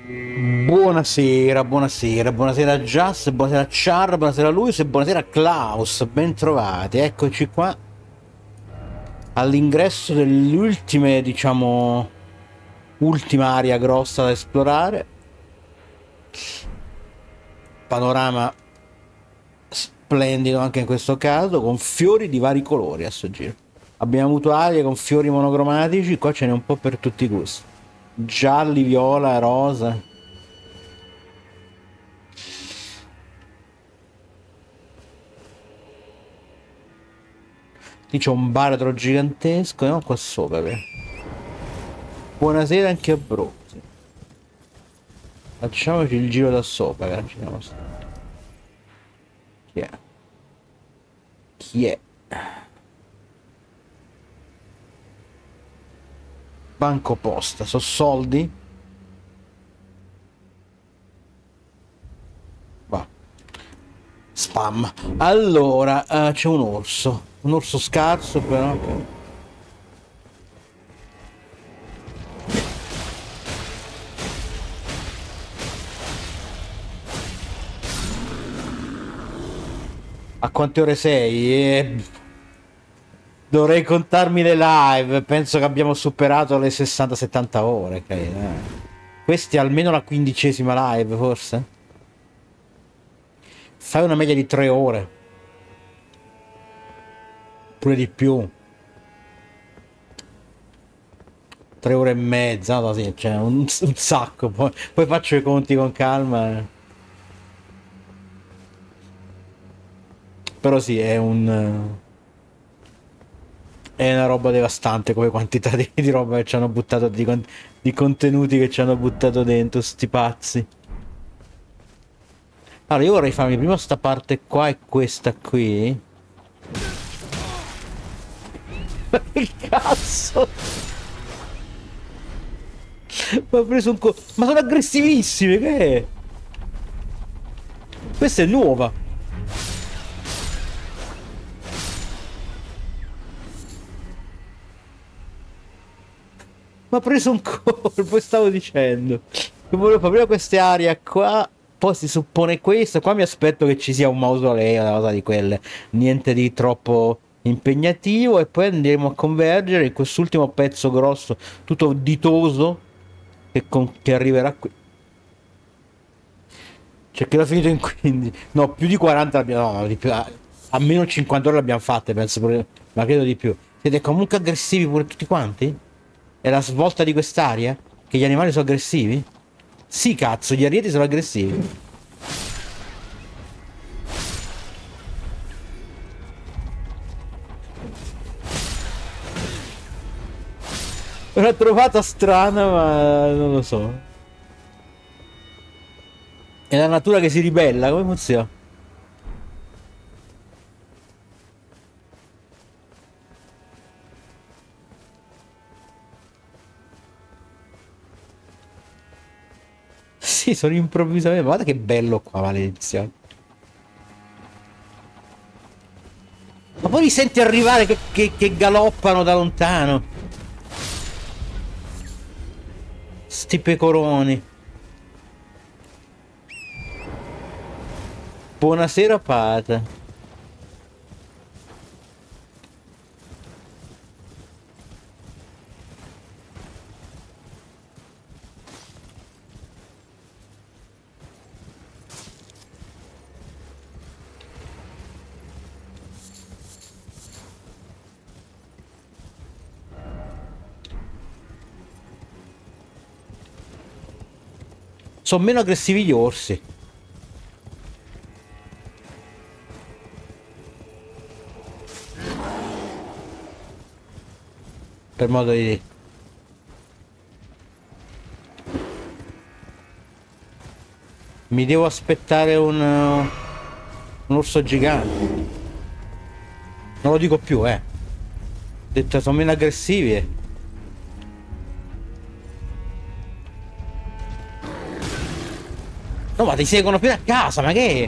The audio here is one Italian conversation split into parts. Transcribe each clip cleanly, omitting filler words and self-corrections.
Buonasera, buonasera, buonasera a Just, buonasera a Char, buonasera a Luis e buonasera a Klaus, bentrovati, eccoci qua all'ingresso delle ultime, diciamo, ultima area grossa da esplorare. Panorama splendido anche in questo caso, con fiori di vari colori a sto giro. Abbiamo avuto aree con fiori monocromatici, qua ce n'è un po' per tutti i gusti. Gialli, viola, rosa. Lì c'è un baratro gigantesco, no? Qua sopra. Buonasera anche a Brozzi. Facciamoci il giro da sopra, ragazzi. Chi è? Chi è? Banco Posta, so soldi? Va. Spam. Allora, c'è un orso. Un orso scarso, però. A quante ore sei? Dovrei contarmi le live. Penso che abbiamo superato le 60-70 ore. Questi è almeno la 15ª live, forse? Fai una media di 3 ore. Pure di più. 3 ore e mezza, no, sì, cioè un sacco. Poi faccio i conti con calma. Però sì, è un... È una roba devastante come quantità di roba che ci hanno buttato, di contenuti che ci hanno buttato dentro, sti pazzi. Allora, io vorrei farmi prima sta parte qua e questa qui. Che cazzo? Ma ho preso un ma sono aggressivissime, che è? Questa è nuova. Ma ha preso un colpo, stavo dicendo. Io volevo fare prima queste aree qua, poi si suppone questo. Qua mi aspetto che ci sia un mausoleo, una cosa di quelle. Niente di troppo impegnativo. E poi andremo a convergere in quest'ultimo pezzo grosso, tutto ditoso, che arriverà qui. Cioè che l'ho finito in 15. No, più di 40 l'abbiamo. No, di più, almeno 50 ore l'abbiamo fatte, penso pure. Ma credo di più. Siete comunque aggressivi pure tutti quanti? È la svolta di quest'aria? Che gli animali sono aggressivi? Sì, cazzo, gli arieti sono aggressivi. L'ho trovata strana, ma non lo so. È la natura che si ribella, come funziona? Sì, sono improvvisamente. Guarda che bello qua, Valencia. Ma poi li senti arrivare che galoppano da lontano. Sti pecoroni. Buonasera, Pata. Sono meno aggressivi gli orsi. Per modo di dire. Mi devo aspettare un orso gigante. Non lo dico più, eh. Ho detto sono meno aggressivi. No, ma ti seguono fino a casa, ma che?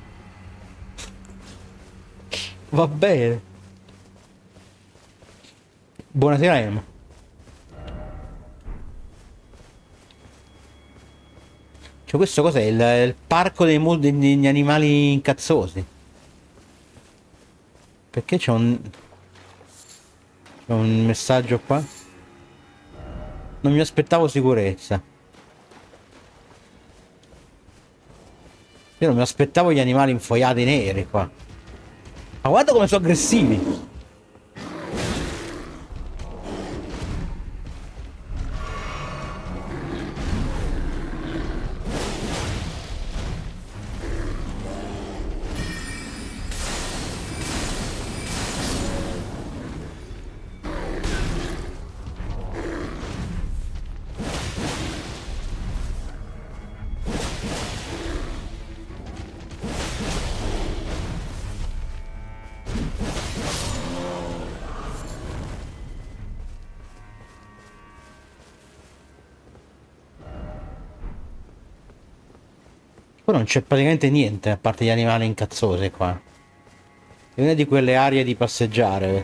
Va bene. Buonasera, Emma. Cioè, questo cos'è? Il parco degli animali incazzosi. Perché c'è un messaggio qua? Non mi aspettavo sicurezza. Io non mi aspettavo gli animali infoiati neri qua. Ma guarda come sono aggressivi. Poi non c'è praticamente niente a parte gli animali incazzosi qua. È una di quelle aree di passeggiare.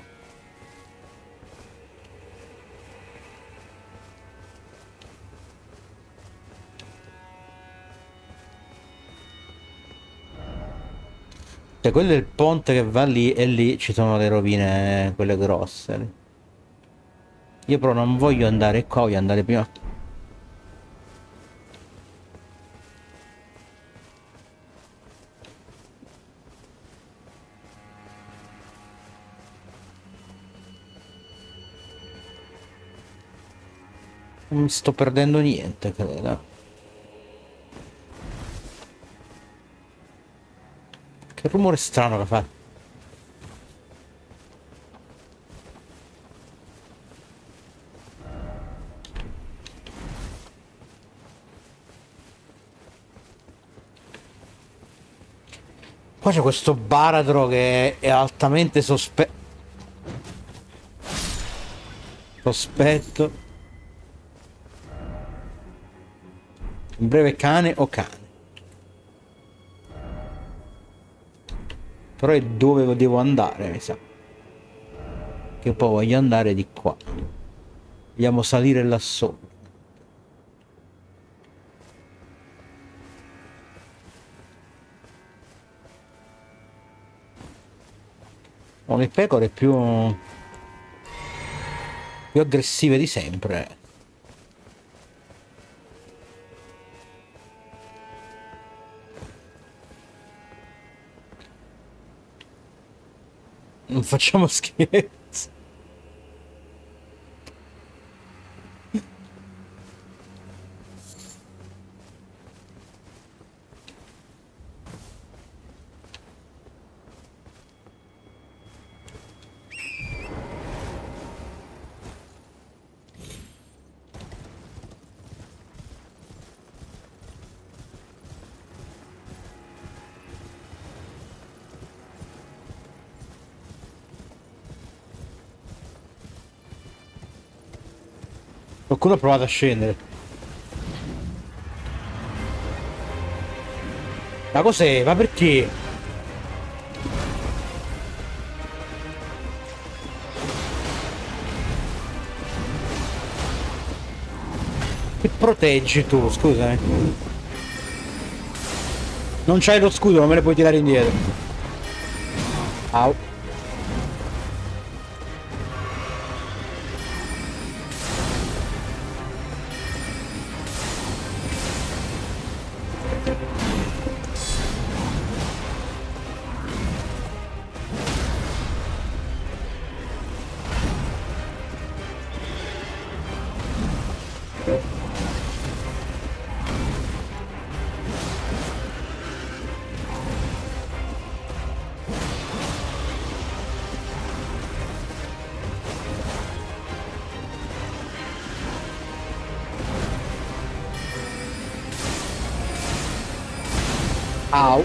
Cioè, quello è il ponte che va lì e lì ci sono le rovine, quelle grosse. Io però non voglio andare qua, voglio andare prima. Non mi sto perdendo niente, credo. Che rumore strano che fa. Qua c'è questo baratro che è altamente sospetto. In breve cane o cane. Però è dove devo andare, mi sa. Che poi voglio andare di qua. Vogliamo salire là sopra. Ho le pecore più aggressive di sempre. Non facciamo scherzi. Qualcuno ha provato a scendere. Ma cos'è? Ma perché? Che proteggi tu, scusami. Non c'hai lo scudo, non me ne puoi tirare indietro. Au. Au.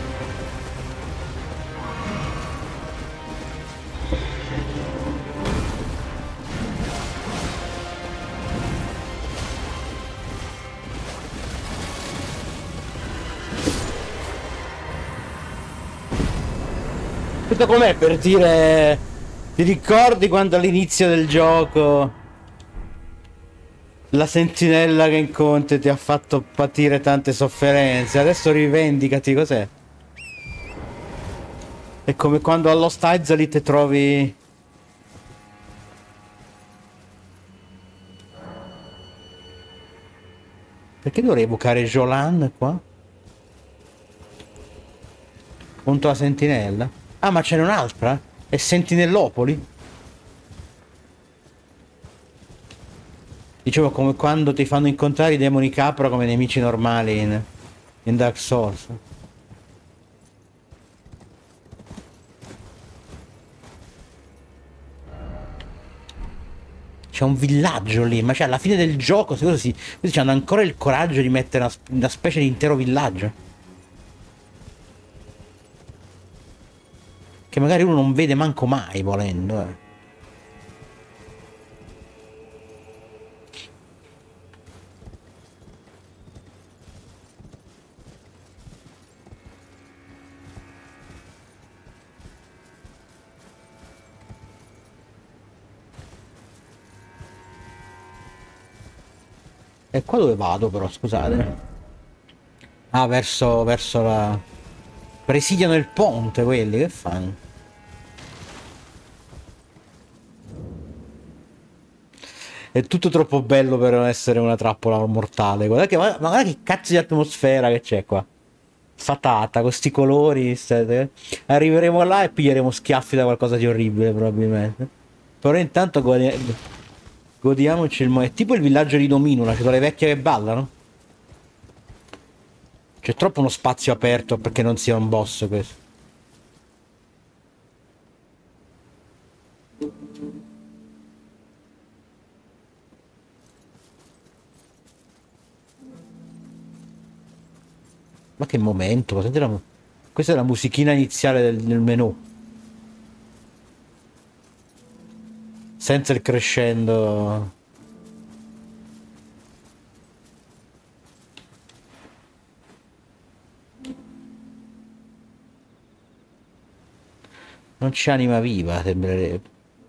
Questo com'è per dire Ti ricordi quando all'inizio del gioco la sentinella che incontri ti ha fatto patire tante sofferenze? Adesso rivendicati, cos'è? È come quando allo Izalith trovi... Perché dovrei evocare Jolan qua? Contro la sentinella? Ah, ma ce n'è un'altra? È Sentinellopoli? Dicevo come quando ti fanno incontrare i demoni capra come nemici normali in Dark Souls. C'è un villaggio lì, ma cioè alla fine del gioco, secondo questi hanno ancora il coraggio di mettere una specie di intero villaggio. Che magari uno non vede manco mai, volendo, E qua dove vado però, scusate? Ah, verso la... Presidiano il ponte quelli, che fanno? È tutto troppo bello per non essere una trappola mortale. Guarda che cazzo di atmosfera che c'è qua. Fatata, con sti colori. Arriveremo là e piglieremo schiaffi da qualcosa di orribile, probabilmente. Però intanto godiamoci il momento. È tipo il villaggio di Dominula, ci sono le vecchie che ballano. C'è troppo uno spazio aperto perché non sia un boss questo. Ma che momento, questa è la musichina iniziale del menu. Senza il crescendo. Non c'è anima viva, sembrerebbe.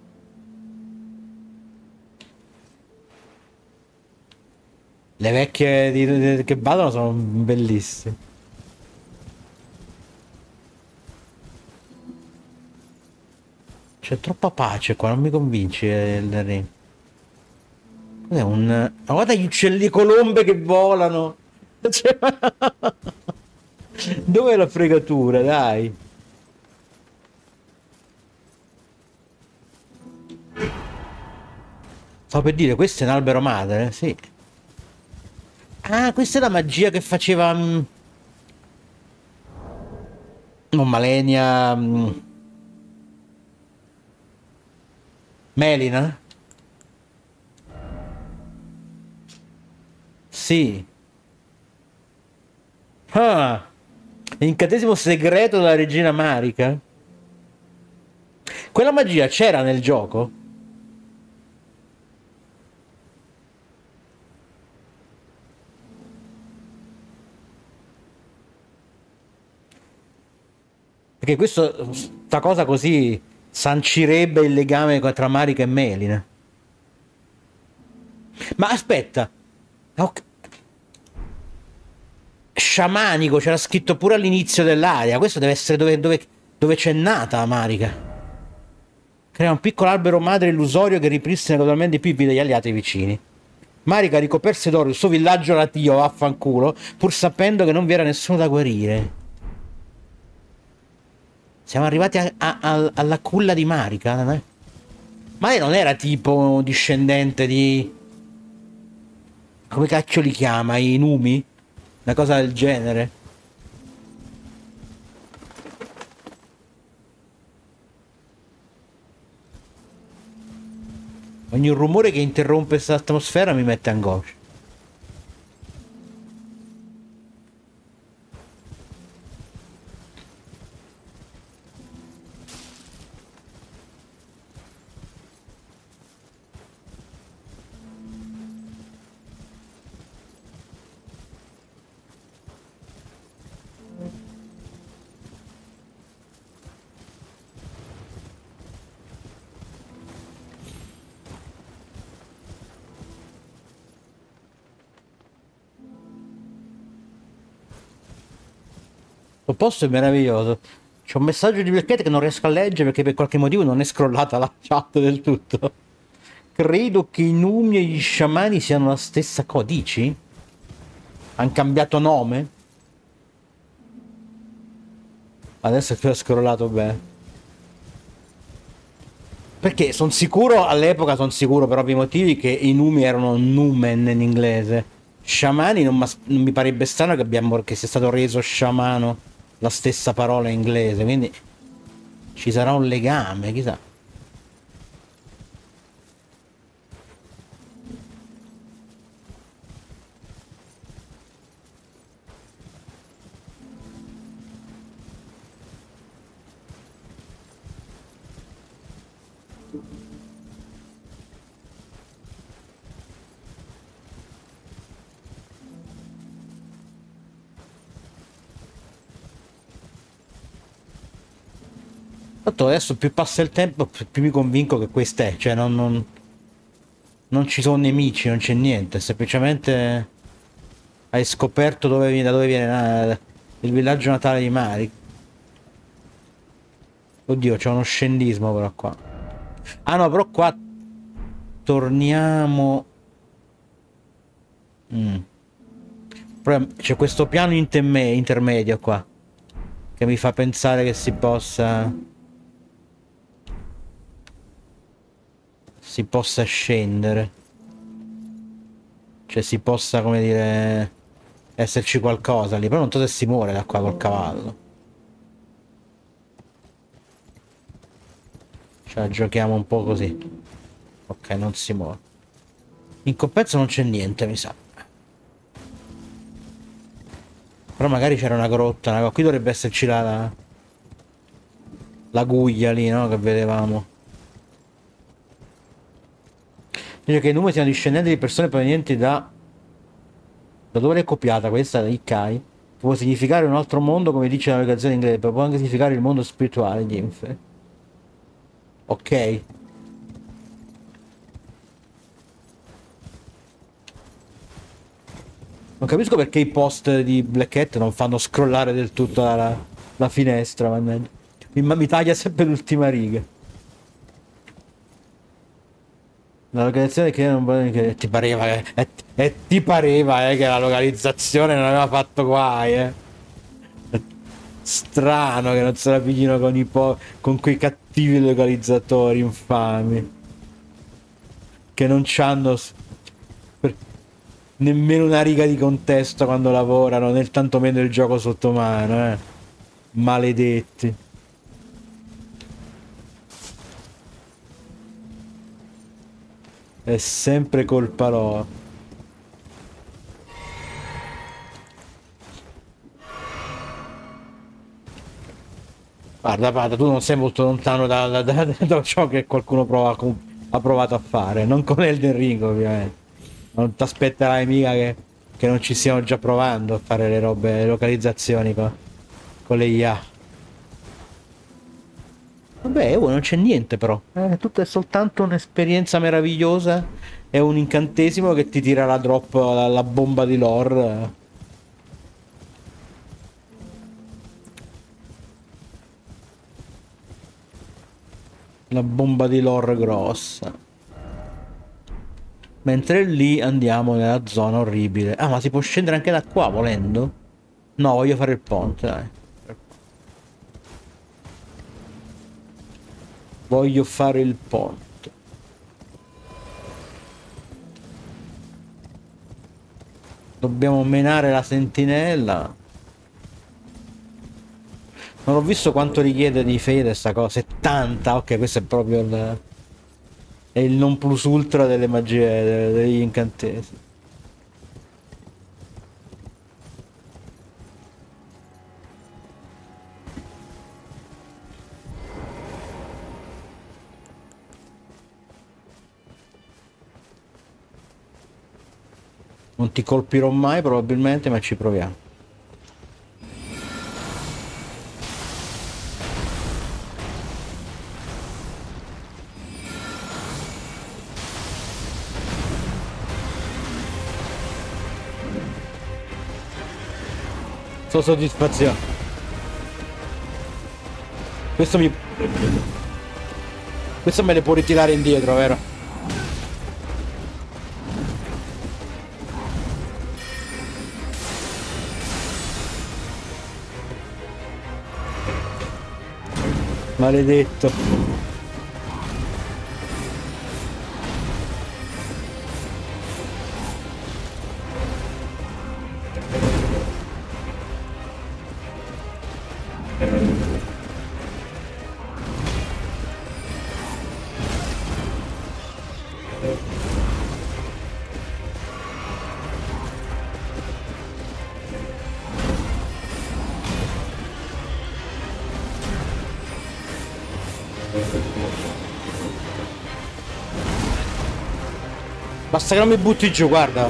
Le vecchie che ballano sono bellissime. C'è troppa pace qua, non mi convince il re. Cos'è un... Ma guarda gli uccelli colombe che volano! Cioè, dov'è la fregatura, dai? Sto per dire, questo è un albero madre, sì. Ah, questa è la magia che faceva... Non Malenia... Melina? Sì. Ah, incantesimo segreto della regina Marika. Quella magia c'era nel gioco? Perché sta cosa così sancirebbe il legame tra Marika e Melina. Ma aspetta, sciamanico c'era scritto pure all'inizio dell'area. Questo deve essere dove c'è nata Marika. Crea un piccolo albero madre illusorio che ripristina totalmente i pipi degli alleati vicini. Marika ricoperse d'oro il suo villaggio natio, vaffanculo, pur sapendo che non vi era nessuno da guarire. Siamo arrivati alla culla di Marika, eh? Ma lei non era tipo discendente di... Come cacchio li chiama? I Numi? Una cosa del genere? Ogni rumore che interrompe questa atmosfera mi mette angoscia. Questo posto è meraviglioso. C'è un messaggio di Blackhead che non riesco a leggere perché per qualche motivo non è scrollata la chat del tutto. Credo che i Numi e gli sciamani siano la stessa cosa. Dici? Han cambiato nome? Adesso che ho scrollato bene. Perché sono sicuro, all'epoca sono sicuro per ovvi motivi che i Numi erano Numen in inglese. Sciamani non mi parebbe strano che sia stato reso sciamano la stessa parola in inglese, quindi ci sarà un legame, chissà. Tanto adesso più passa il tempo, più mi convinco che questa è, cioè non ci sono nemici, non c'è niente, semplicemente hai scoperto da dove viene il villaggio natale di Mari. Oddio, c'è uno scendismo però qua. Ah no, però qua torniamo. C'è questo piano intermedio qua che mi fa pensare che si possa scendere, cioè si possa, come dire, esserci qualcosa lì, però non so se si muore da qua col cavallo. Cioè giochiamo un po' così. Ok, non si muore. In compenso non c'è niente, mi sa. Però magari c'era una grotta, qui dovrebbe esserci la guglia lì, no? Che vedevamo. Dice che i numeri siano discendenti di persone provenienti da dove l'hai copiata questa? Da Ikai. Può significare un altro mondo, come dice la navigazione inglese, però può anche significare il mondo spirituale di Infe. Ok. Non capisco perché i post di Black Hat non fanno scrollare del tutto la finestra, mannaggia. Mi taglia sempre l'ultima riga. La localizzazione che non che ti pareva ti pareva che la localizzazione non aveva fatto guai, eh. Strano che non se la piglino con quei cattivi localizzatori infami che non c'hanno nemmeno una riga di contesto quando lavorano, né tantomeno il gioco sotto mano, eh. Maledetti. È sempre colpa loro. Guarda, tu non sei molto lontano da ciò che qualcuno ha provato a fare. Non con Elden Ring, ovviamente. Non ti aspetterai mica che non ci stiamo già provando a fare le robe, le localizzazioni con le IA. Vabbè, non c'è niente però. Tutto è soltanto un'esperienza meravigliosa. È un incantesimo che ti tira la drop, la bomba di lore. La bomba di lore grossa. Mentre lì andiamo nella zona orribile. Ah, ma si può scendere anche da qua volendo? No, voglio fare il ponte, dai. Voglio fare il ponte. Dobbiamo menare la sentinella. Non ho visto quanto richiede di fede sta cosa. 70, ok, questo è proprio è il non plus ultra delle magie, degli incantesimi. Non ti colpirò mai probabilmente, ma ci proviamo. Soddisfazione. Questo mi... Questo me le può ritirare indietro, vero? Maledetto. Basta che non mi butti giù, guarda.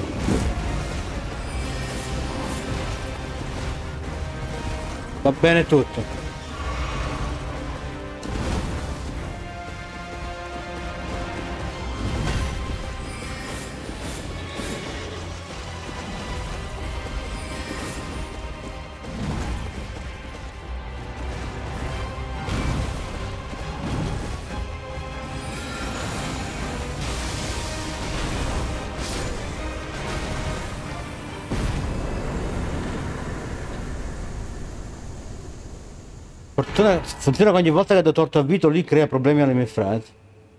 Va bene tutto. Funziona che ogni volta che do torto a Vito lì crea problemi alle mie frasi.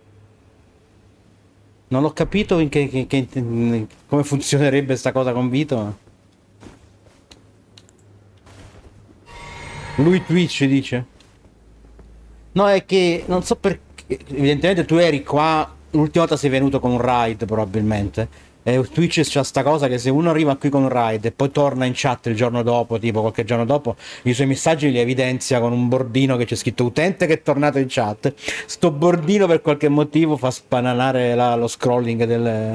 Non ho capito come funzionerebbe sta cosa con Vito. Ma... Lui Twitch dice. No, è che non so perché. Evidentemente tu eri qua. L'ultima volta sei venuto con un raid probabilmente. E Twitch c'ha sta cosa che se uno arriva qui con un raid e poi torna in chat il giorno dopo, tipo qualche giorno dopo, i suoi messaggi li evidenzia con un bordino che c'è scritto utente che è tornato in chat. Sto bordino per qualche motivo fa spananare lo scrolling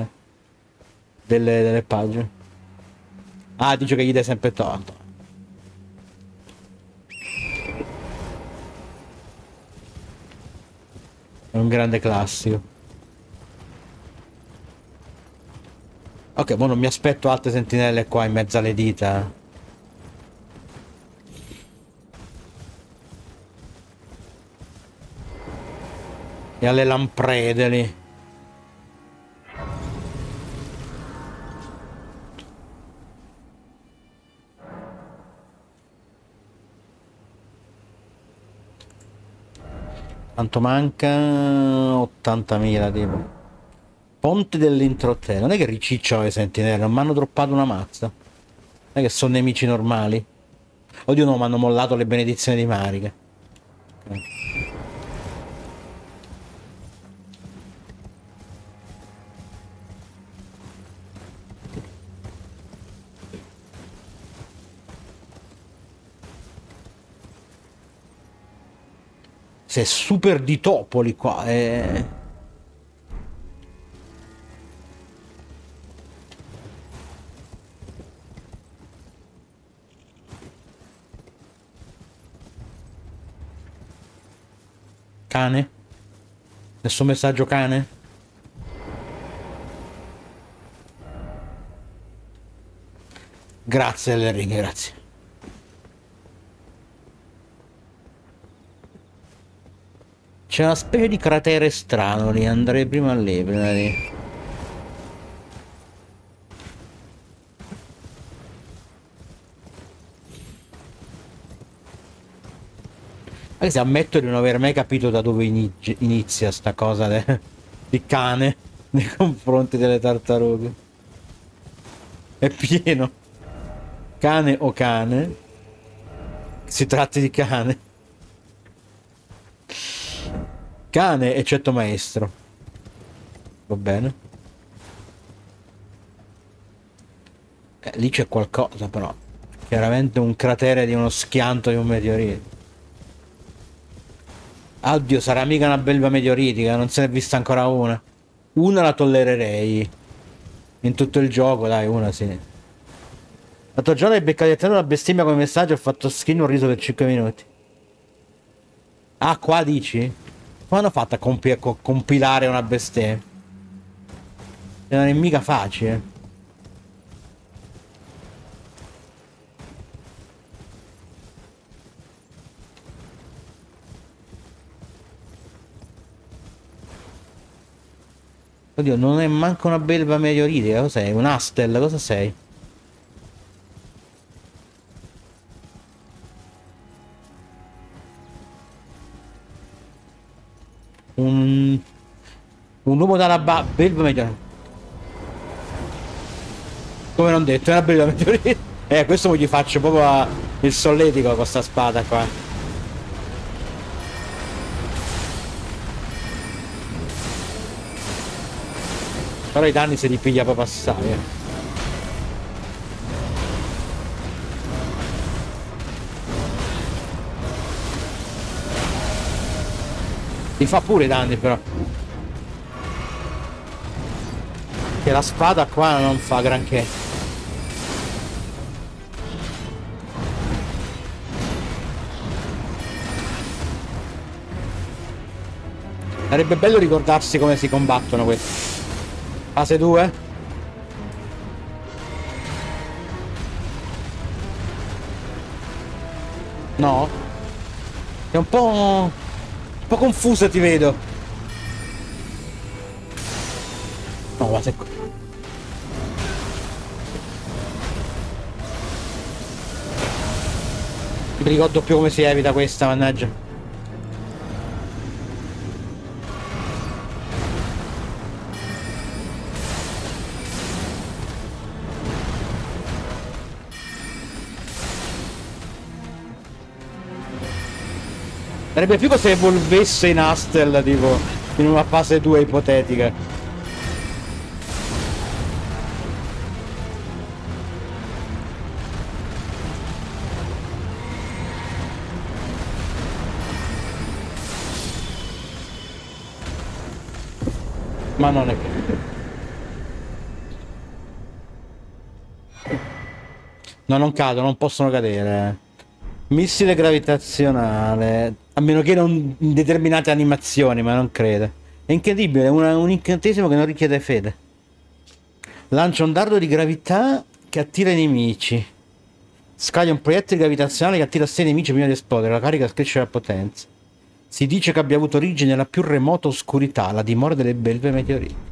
delle pagine. Ah, dice che gli dai sempre torto. È un grande classico. Ok, ma non mi aspetto altre sentinelle qua in mezzo alle dita. E alle lamprede lì. Quanto manca? 80.000 tipo. Ponte dell'Introterra. Non è che ricicciano le sentinelle, non mi hanno droppato una mazza. Non è che sono nemici normali. Oddio no, mi hanno mollato le benedizioni di Marica. Okay. Se è super di topoli qua, Cane? Nessun messaggio cane? Grazie delle righe, grazie. C'è una specie di cratere strano lì, andrei prima lì, prima di... Anche se ammetto di non aver mai capito da dove inizia sta cosa di cane nei confronti delle tartarughe. È pieno. Cane o cane. Si tratti di cane. Cane eccetto maestro. Va bene. Lì c'è qualcosa però. Chiaramente un cratere di uno schianto di un meteorite. Oddio, sarà mica una belva meteoritica, non se n'è vista ancora una. Una la tollererei. In tutto il gioco, dai, una sì. L'altro giorno hai beccato una bestemmia come messaggio e ho fatto skin un riso per 5 minuti. Ah, qua dici? Come hanno fatto a compilare una bestemmia? Non è mica facile. Oddio, non è manco una belva meteoritica. Cos'è? Un Astel? Cosa sei? Un... Un uomo dalla belva meteoritica. Come non detto, è una belva meteoritica. Questo gli faccio proprio il solletico con sta spada qua. Però i danni se li piglia proprio assai, Li fa pure i danni però. Che la spada qua non fa granché. Sarebbe bello ricordarsi come si combattono questi. Fase 2? No? È un po' confusa, ti vedo. No, ma se... Non mi ricordo più come si evita questa, mannaggia. Sarebbe figo se evolvesse in Astel, tipo, in una fase 2 ipotetica. Ma non è che... No, non cadono, non possono cadere. Missile gravitazionale. A meno che non in determinate animazioni, ma non credo. È incredibile, è un incantesimo che non richiede fede. Lancia un dardo di gravità che attira i nemici. Scaglia un proiettile gravitazionale che attira 6 nemici prima di esplodere. La carica cresce la potenza. Si dice che abbia avuto origine nella più remota oscurità, la dimora delle belve meteoriti.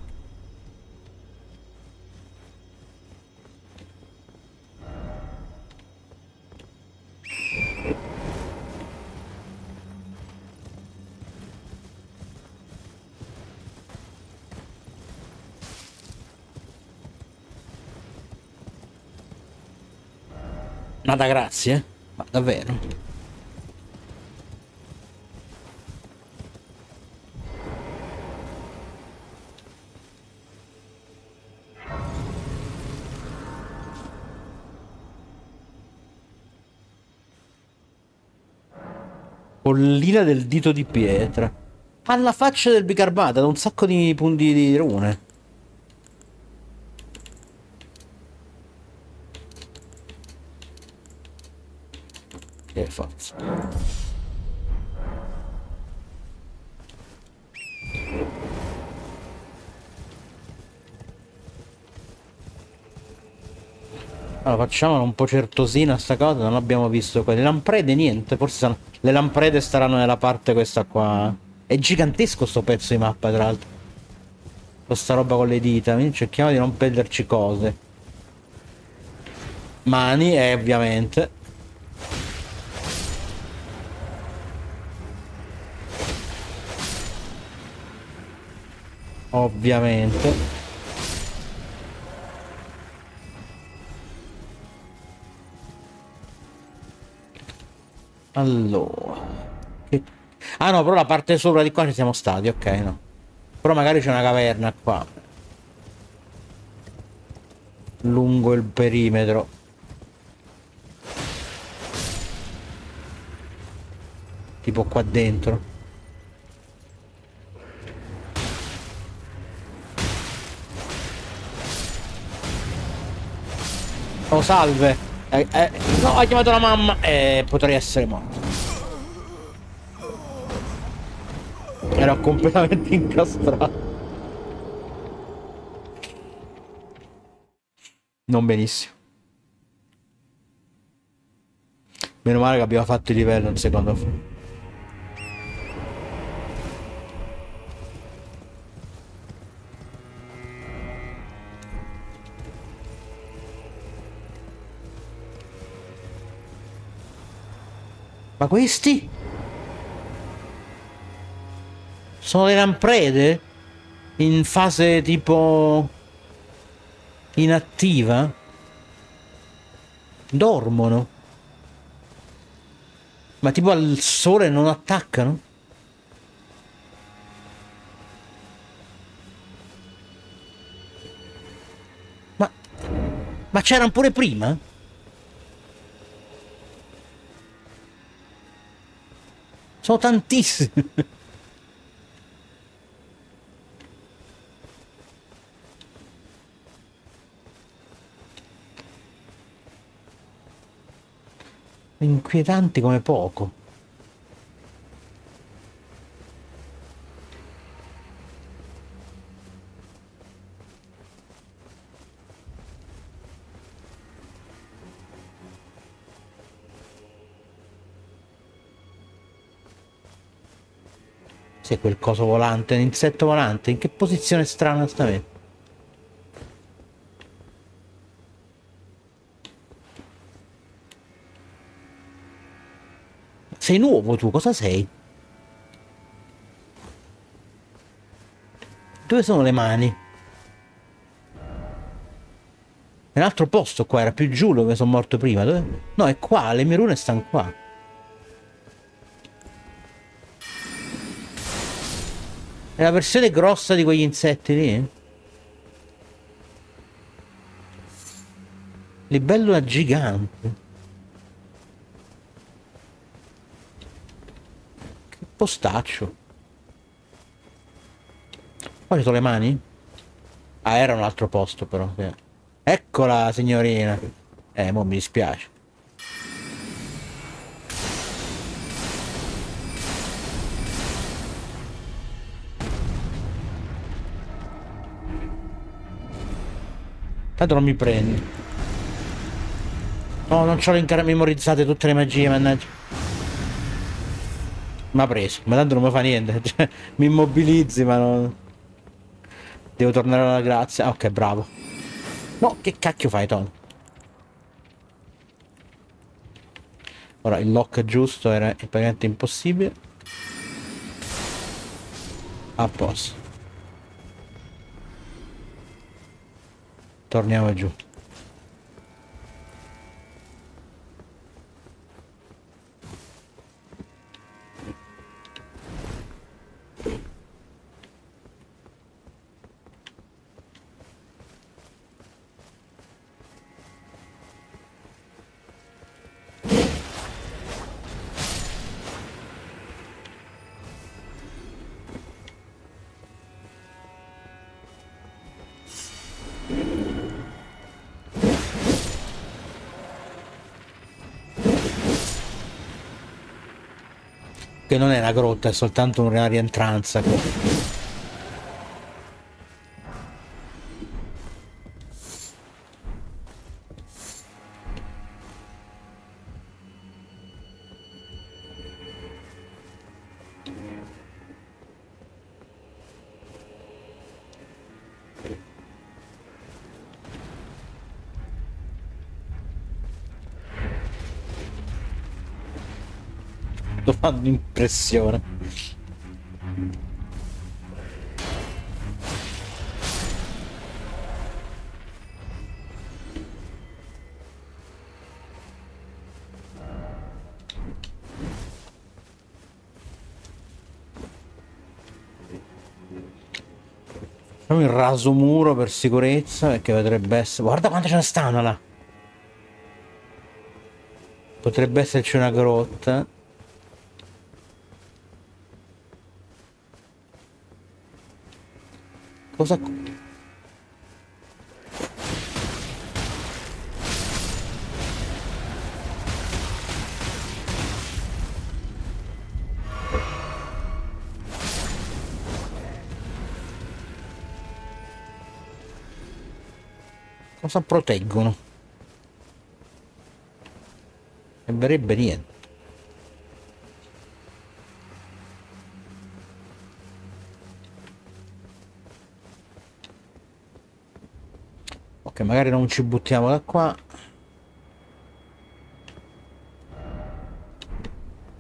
Nada, grazie. Ma davvero? Collina del dito di pietra. Alla faccia del bicarbonate, da un sacco di punti di rune. Che forza. Allora, facciamola un po' certosina sta cosa, non abbiamo visto qua. Le lamprede niente, forse sono... Le lamprede staranno nella parte questa qua. È gigantesco sto pezzo di mappa, tra l'altro. Questa roba con le dita, quindi cerchiamo di non perderci cose. Mani, ovviamente. Ovviamente. Allora. Ah no, però la parte sopra di qua ci siamo stati, ok, no. Però magari c'è una caverna qua. Lungo il perimetro. Tipo qua dentro. Oh, salve. No, ha chiamato la mamma. Potrei essere morto. Ero completamente incastrato. Non benissimo. Meno male che abbiamo fatto il livello un secondo fa. Ma questi? Sono le lamprede? In fase tipo inattiva? Dormono? Ma tipo al sole non attaccano? Ma, ma c'erano pure prima? Sono tantissimi. Inquietanti come poco. Sì, quel coso volante, un insetto volante. In che posizione strana sta me? Sei nuovo tu, cosa sei? Dove sono le mani? È un altro posto qua, era più giù dove sono morto prima. Dove? No, è qua, le mie rune stanno qua. È la versione grossa di quegli insetti lì. Libellula gigante. Che postaccio. Qua ci sono le mani? Ah, era un altro posto però. Sì. Eccola, signorina. Mo mi dispiace. Tanto non mi prendi. No, non c'ho memorizzate tutte le magie, mannaggia. M'ha preso, ma tanto non mi fa niente. Cioè, mi immobilizzi, ma non... Devo tornare alla grazia. Ah, ok, bravo. No, che cacchio fai, Tom? Ora, il lock giusto era praticamente impossibile. A posto. Torniamo giù. Che non è una grotta, è soltanto una rientranza. Sto fanno impressione. Facciamo il raso muro per sicurezza, perché potrebbe essere... Guarda quante ce ne stanno là! Potrebbe esserci una grotta. Cosa... Cosa proteggono? Sembrerebbe niente. Ok, magari non ci buttiamo da qua.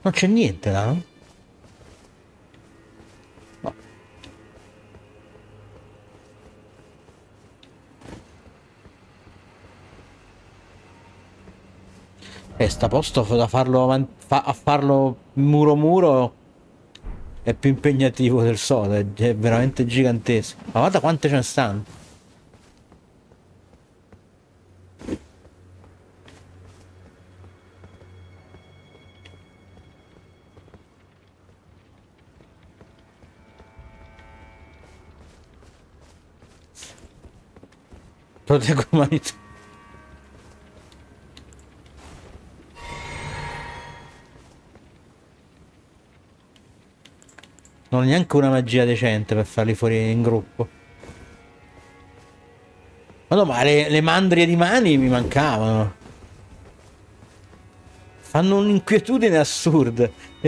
Non c'è niente là, no? No. Sta posto da farlo a farlo muro muro è più impegnativo del solito, è veramente gigantesco. Ma guarda quante ce ne stanno. Proteggo l'umanità. Non ho neanche una magia decente per farli fuori in gruppo. Ma no, ma le mandrie di mani mi mancavano. Fanno un'inquietudine assurda.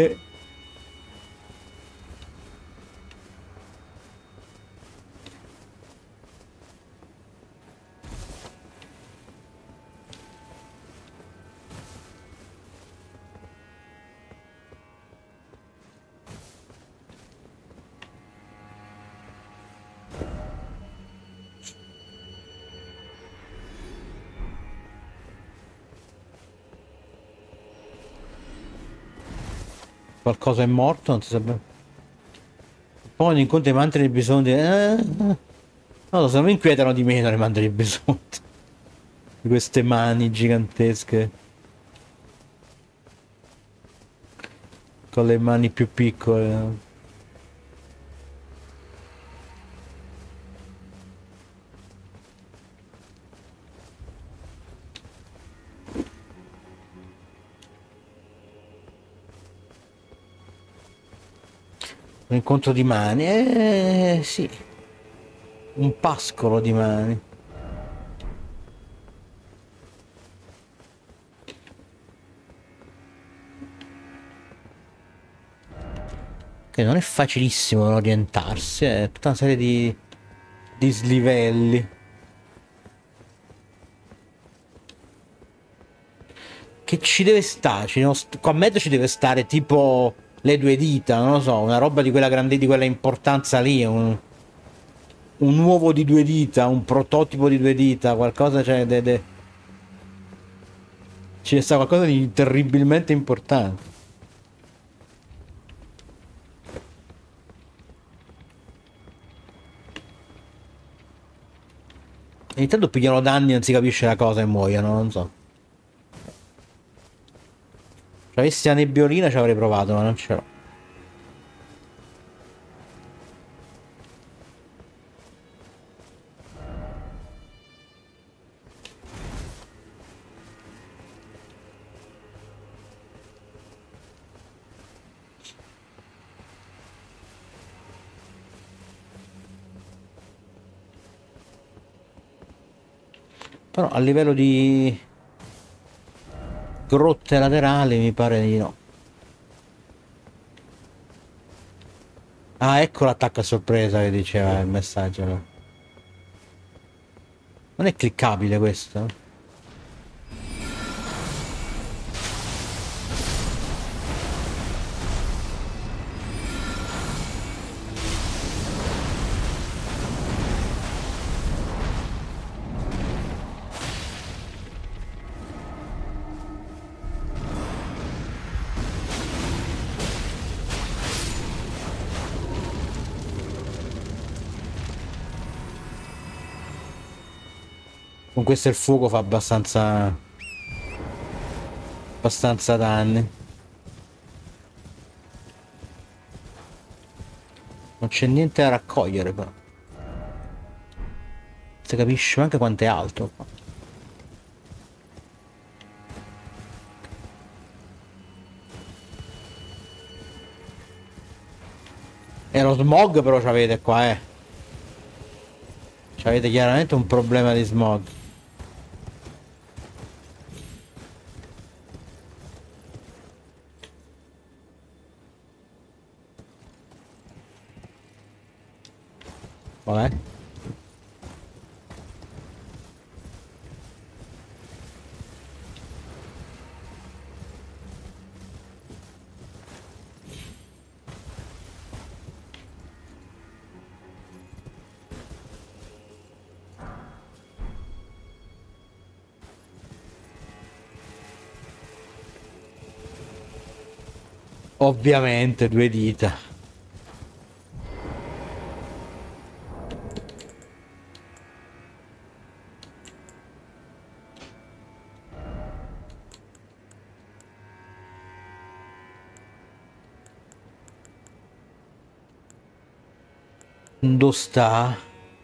Qualcosa è morto, non si sa bene. Poi incontri i mantri di bisonti. No, se mi inquietano di meno le mantri di bisonti. Di queste mani gigantesche. Con le mani più piccole. Un incontro di mani. Sì. Un pascolo di mani. Che non è facilissimo orientarsi, è tutta una serie di dislivelli. Che ci deve starci? Qua a mezzo ci deve stare tipo le due dita, non lo so, una roba di quella grande, di quella importanza lì, un uovo di due dita, un prototipo di due dita, qualcosa c'è, ci sta qualcosa di terribilmente importante. E intanto pigliano danni, non si capisce la cosa e muoiono, non so. Se avessi la nebbiolina ci avrei provato, ma non ce l'ho. Però a livello di grotte laterali mi pare di no. Ah, ecco l'attacco a sorpresa che diceva il messaggio. No? Non è cliccabile questo? Con questo il fuoco fa abbastanza danni. Non c'è niente da raccogliere però. Si capisce anche quanto è alto qua. E lo smog però c'avete qua, eh. C'avete chiaramente un problema di smog. Vabbè. Ovviamente due dita. Dove sta?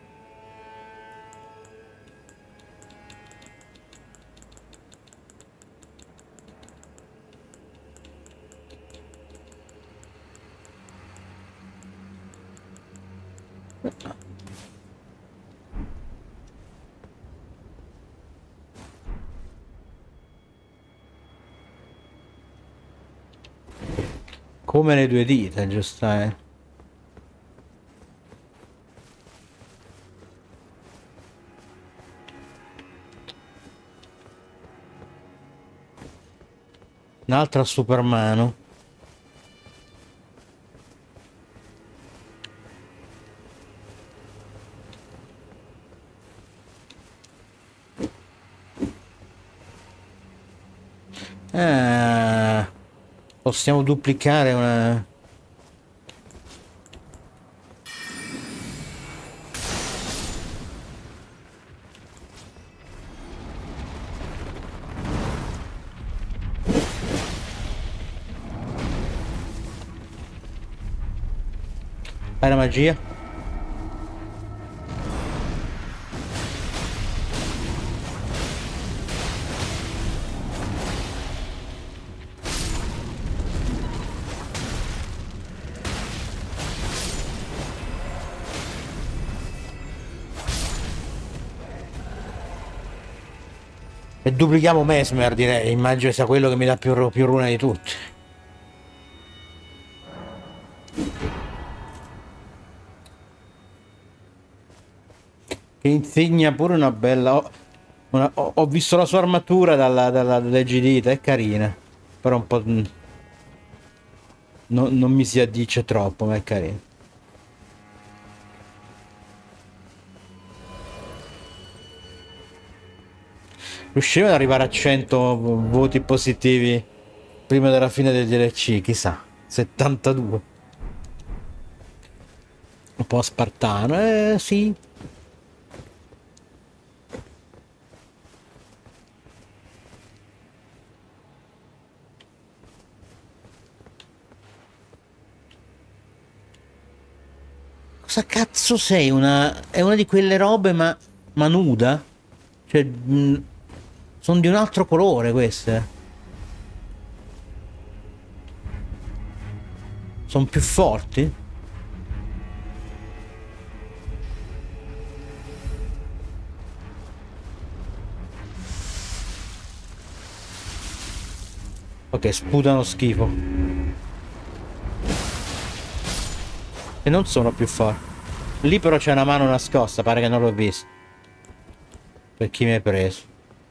Come le due dita, giustamente. Un'altra Supermano. Ah, possiamo duplicare una... Fai la magia? E duplichiamo Mesmer, direi. Immagino sia quello che mi dà più runa di tutti. Che insegna pure una bella... ho visto la sua armatura dalla leggerita, è carina. Però un po'... non mi si addice troppo, ma è carina. Riusciremo ad arrivare a 100 voti positivi prima della fine del DLC, chissà. 72. Un po' spartano, sì. Cosa cazzo sei? È una di quelle robe ma nuda? Cioè, sono di un altro colore queste. Sono più forti? Ok, sputano schifo. E non sono più forti. Lì però c'è una mano nascosta, pare che non l'ho visto. Per chi mi hai preso?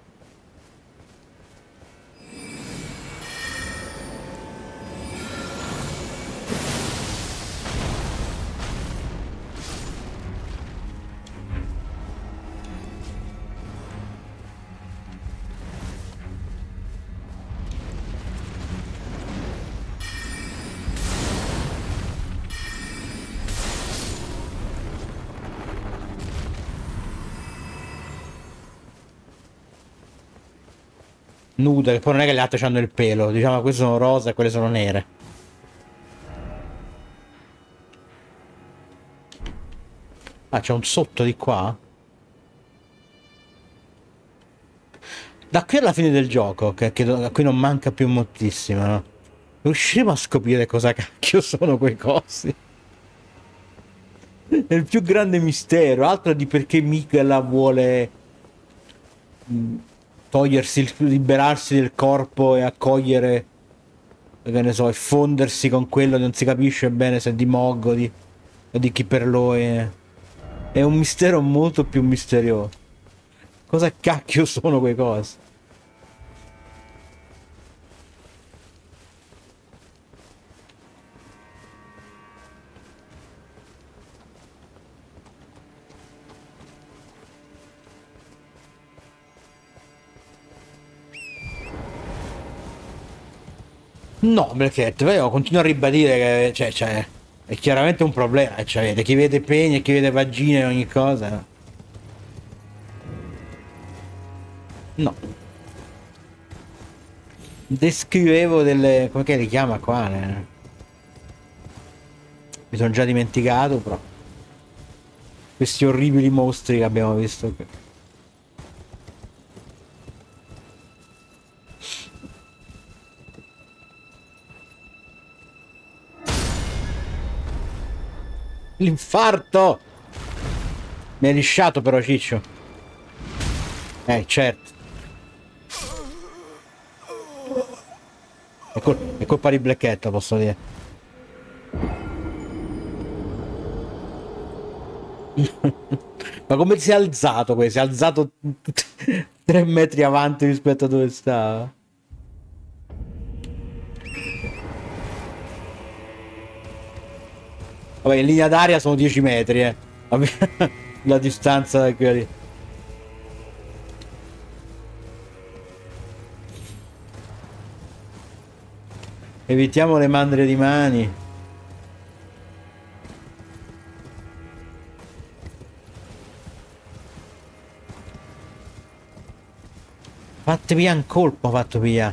Nude, che poi non è che le altre hanno il pelo. Diciamo, queste sono rosa e quelle sono nere. Ah, c'è un sotto di qua? Da qui alla fine del gioco, che a cui non manca più moltissimo, no? Riusciremo a scoprire cosa cacchio sono quei cosi. È il più grande mistero, altro di perché Michaela vuole liberarsi del corpo e accogliere, che ne so, e fondersi con quello, non si capisce bene se è di Moggoli o di chi per lui è un mistero molto più misterioso. Cosa cacchio sono quei cosi? No, perché io continuo a ribadire che è chiaramente un problema che c'avete. Chi vede peni e chi vede vagine e ogni cosa. No. Descrivevo delle... come che li chiama qua? Mi sono già dimenticato, però. Questi orribili mostri che abbiamo visto qui. L'infarto! Mi hai lisciato però, Ciccio. Certo. È colpa di Black, posso dire. Ma come si è alzato questo? Si è alzato 3 metri avanti rispetto a dove stava. Vabbè, in linea d'aria sono 10 metri, eh. La distanza da quella lì. Evitiamo le mandrie di mani. Fate via un colpo, fatto via.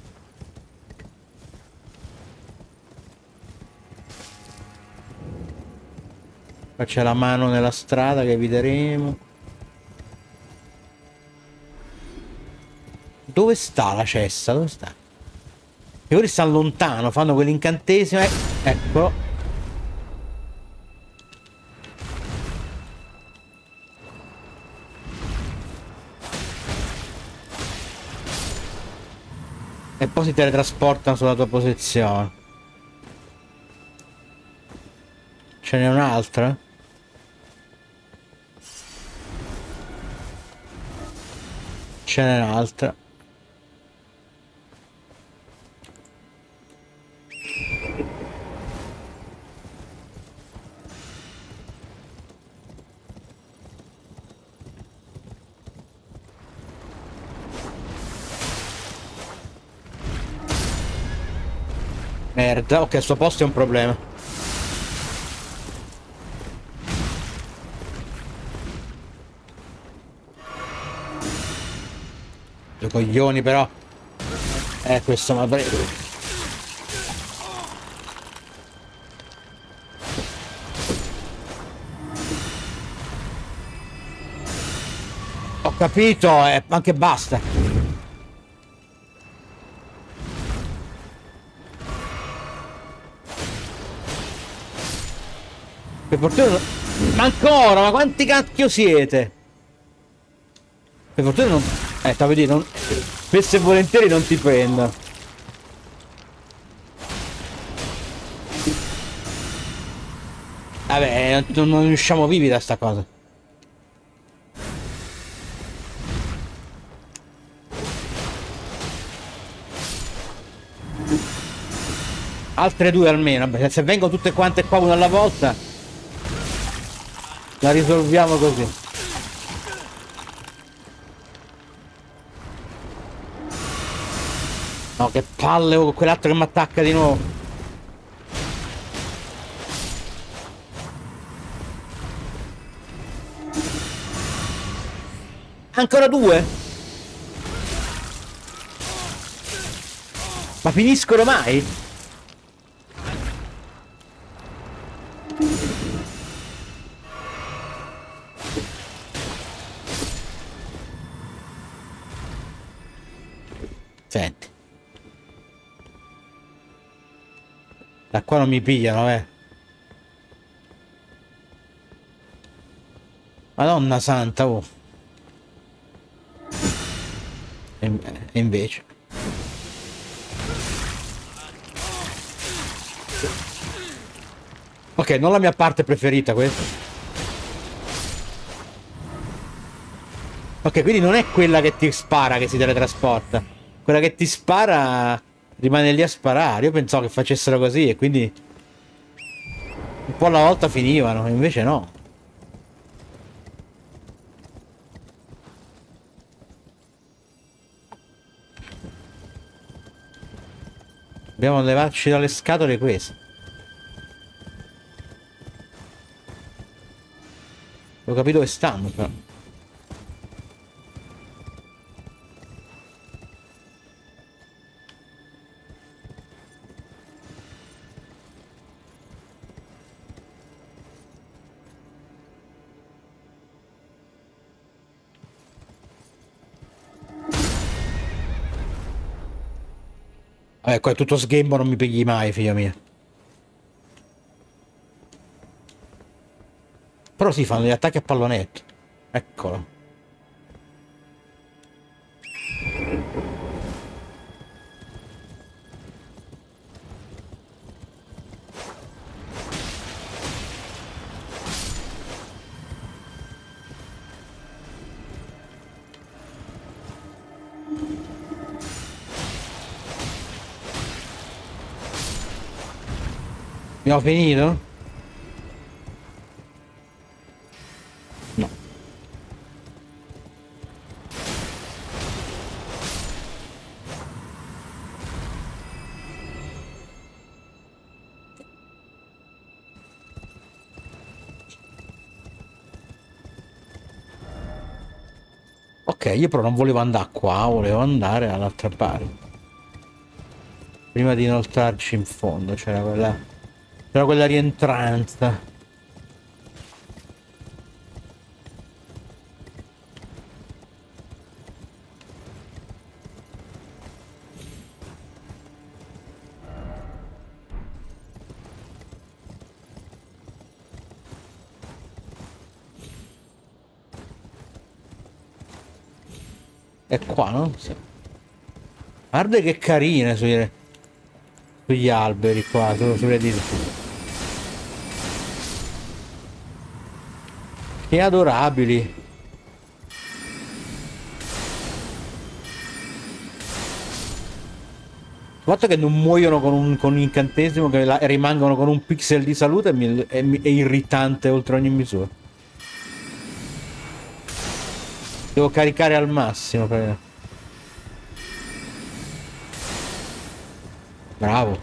Qua c'è la mano nella strada che eviteremo. Dove sta la cessa? Dove sta? E quelli stanno lontano, fanno quell'incantesimo. Eccolo. E poi si teletrasportano sulla tua posizione. Ce n'è un'altra? Ce n'è un'altra. Merda, ok, sto posto è un problema. Due coglioni però. Questo mi ha preso. Ho capito, anche basta. Per fortuna... Ma ancora, ma quanti cacchio siete? Per fortuna non... stavo a dire, non... spesso e volentieri non ti prendo. Vabbè, non usciamo vivi da sta cosa. Altre due almeno, vabbè, se vengono tutte quante qua una alla volta, la risolviamo così. No, che palle, oh, quell'altro che mi attacca di nuovo. Ancora due? Ma finiscono mai? Senti. Da qua non mi pigliano, eh. Madonna santa, oh. E invece. Ok, non la mia parte preferita questa. Ok, quindi non è quella che ti spara che si teletrasporta. Quella che ti spara rimane lì a sparare. Io pensavo che facessero così e quindi un po' alla volta finivano, invece no. Dobbiamo levarci dalle scatole queste. Ho capito dove stanno, però. Qua è tutto sghembo, non mi pigli mai, figlio mio. Però si fanno gli attacchi a pallonetto. Eccolo. Abbiamo finito? No. Ok, io però non volevo andare qua, volevo andare dall'altra parte. Prima di inoltrarci in fondo c'era quella rientranza. È qua, no? Sì. Guarda che carine sugli alberi qua, sulle dita. Che adorabili. Il fatto che non muoiono con un incantesimo, che rimangono con un pixel di salute è irritante oltre ogni misura. Devo caricare al massimo per... Bravo.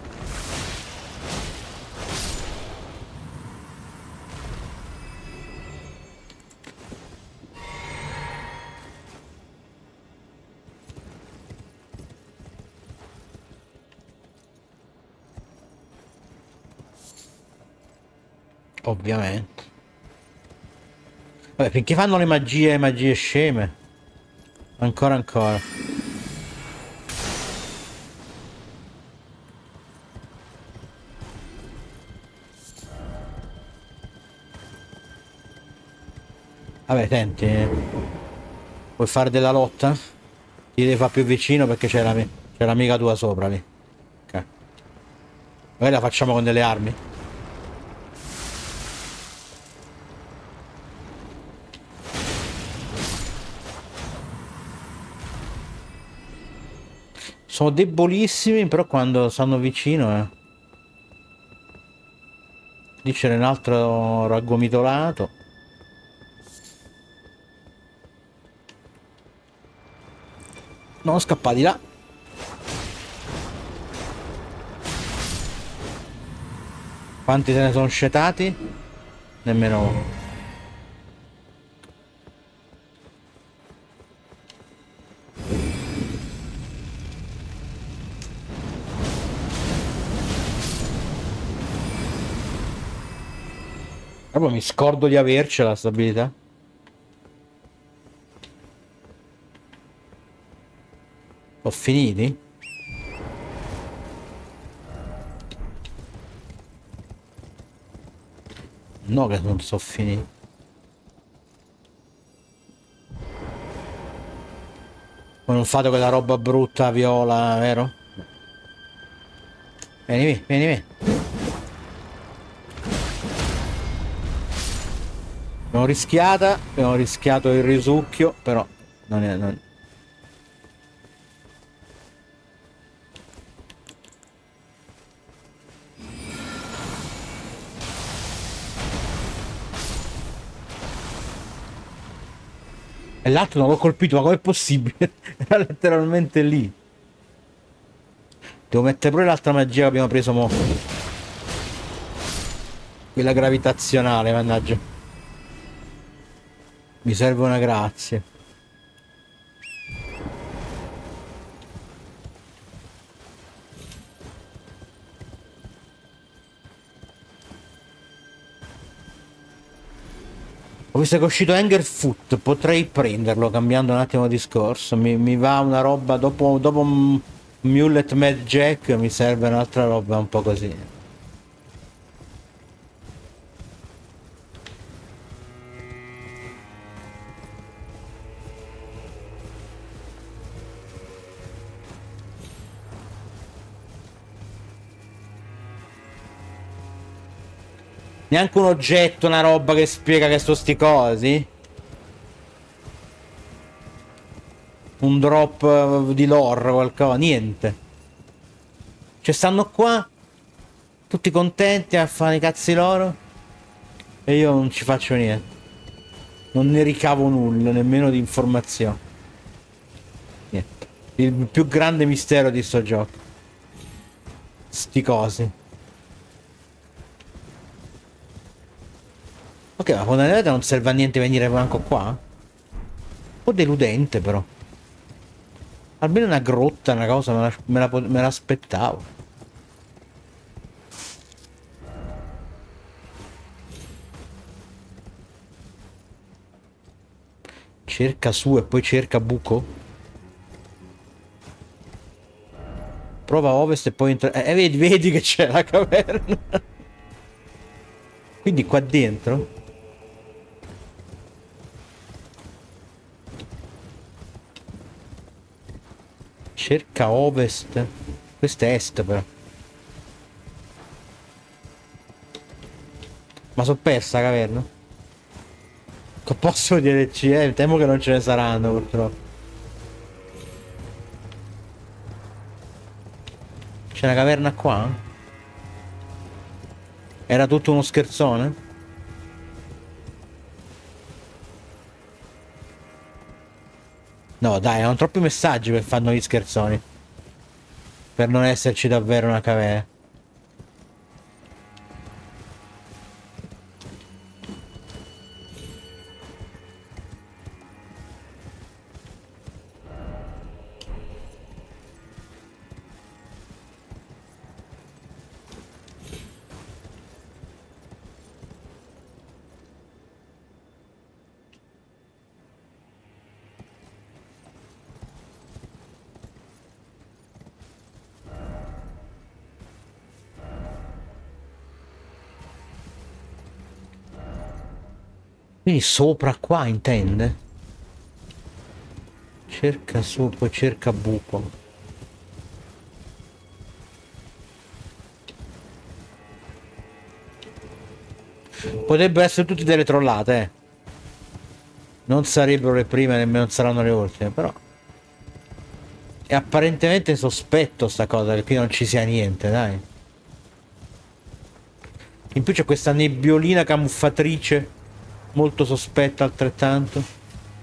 Ovviamente. Vabbè, finché fanno le magie sceme. Ancora. Vabbè, senti. Vuoi fare della lotta? Ti devi fare più vicino perché c'è l'amica tua sopra lì. Ok. Magari la facciamo con delle armi. Sono debolissimi, però quando stanno vicino, lì c'era un altro raggomitolato. Non scappati là. Quanti se ne sono scetati? Nemmeno uno. Proprio mi scordo di avercela la stabilità. Ho finiti? No, che non so finiti. Non fate quella roba brutta viola, vero? Vieni. Abbiamo rischiato il risucchio, però non è... E l'altro non l'ho colpito, ma com'è possibile? Era letteralmente lì. Devo mettere pure l'altra magia che abbiamo preso mo. Quella gravitazionale, mannaggia. Mi serve una grazia. Ho visto che è uscito Angerfoot, potrei prenderlo cambiando un attimo discorso. Mi va una roba dopo un Mullet Mad Jack, mi serve un'altra roba un po' così. Neanche un oggetto, una roba che spiega che sono sti cosi. Un drop di lore, qualcosa, niente. Cioè stanno qua, tutti contenti a fare i cazzi loro. E io non ci faccio niente. Non ne ricavo nulla, nemmeno di informazioni. Niente. Il più grande mistero di sto gioco. Sti cosi. Ok, ma fondamentalmente non serve a niente venire manco qua. Un po' deludente però. Almeno una grotta, una cosa, me l'aspettavo. Cerca su e poi cerca buco. Prova a ovest e poi entra... vedi che c'è la caverna. Quindi qua dentro? Cerca ovest. Questo è est però. Ma sono persa la caverna? Che posso dire? Temo che non ce ne saranno purtroppo. C'è una caverna qua? Era tutto uno scherzone? No, dai, erano troppi messaggi per farno gli scherzoni. Per non esserci davvero una caverna. Quindi sopra qua intende? Cerca su, poi cerca buco. Potrebbero essere tutte delle trollate, eh. Non sarebbero le prime, nemmeno non saranno le ultime, però. È apparentemente sospetto sta cosa, che qui non ci sia niente, dai. In più c'è questa nebbiolina camuffatrice, molto sospetta altrettanto.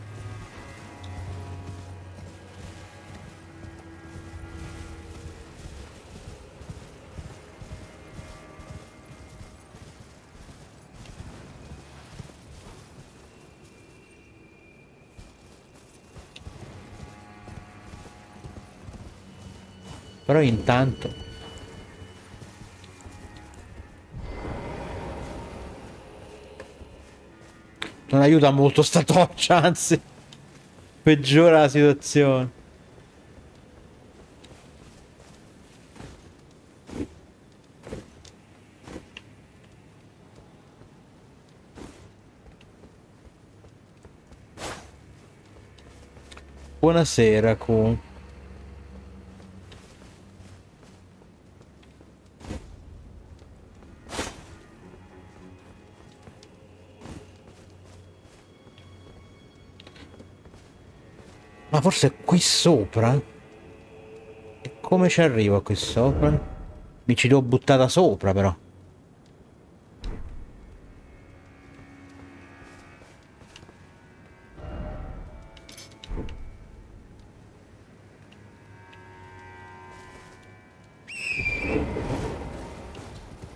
Però intanto... Non aiuta molto sta torcia, anzi. Peggiora la situazione. Buonasera, Ku. Ma forse è qui sopra? E come ci arrivo qui sopra? Mi ci devo buttata sopra, però.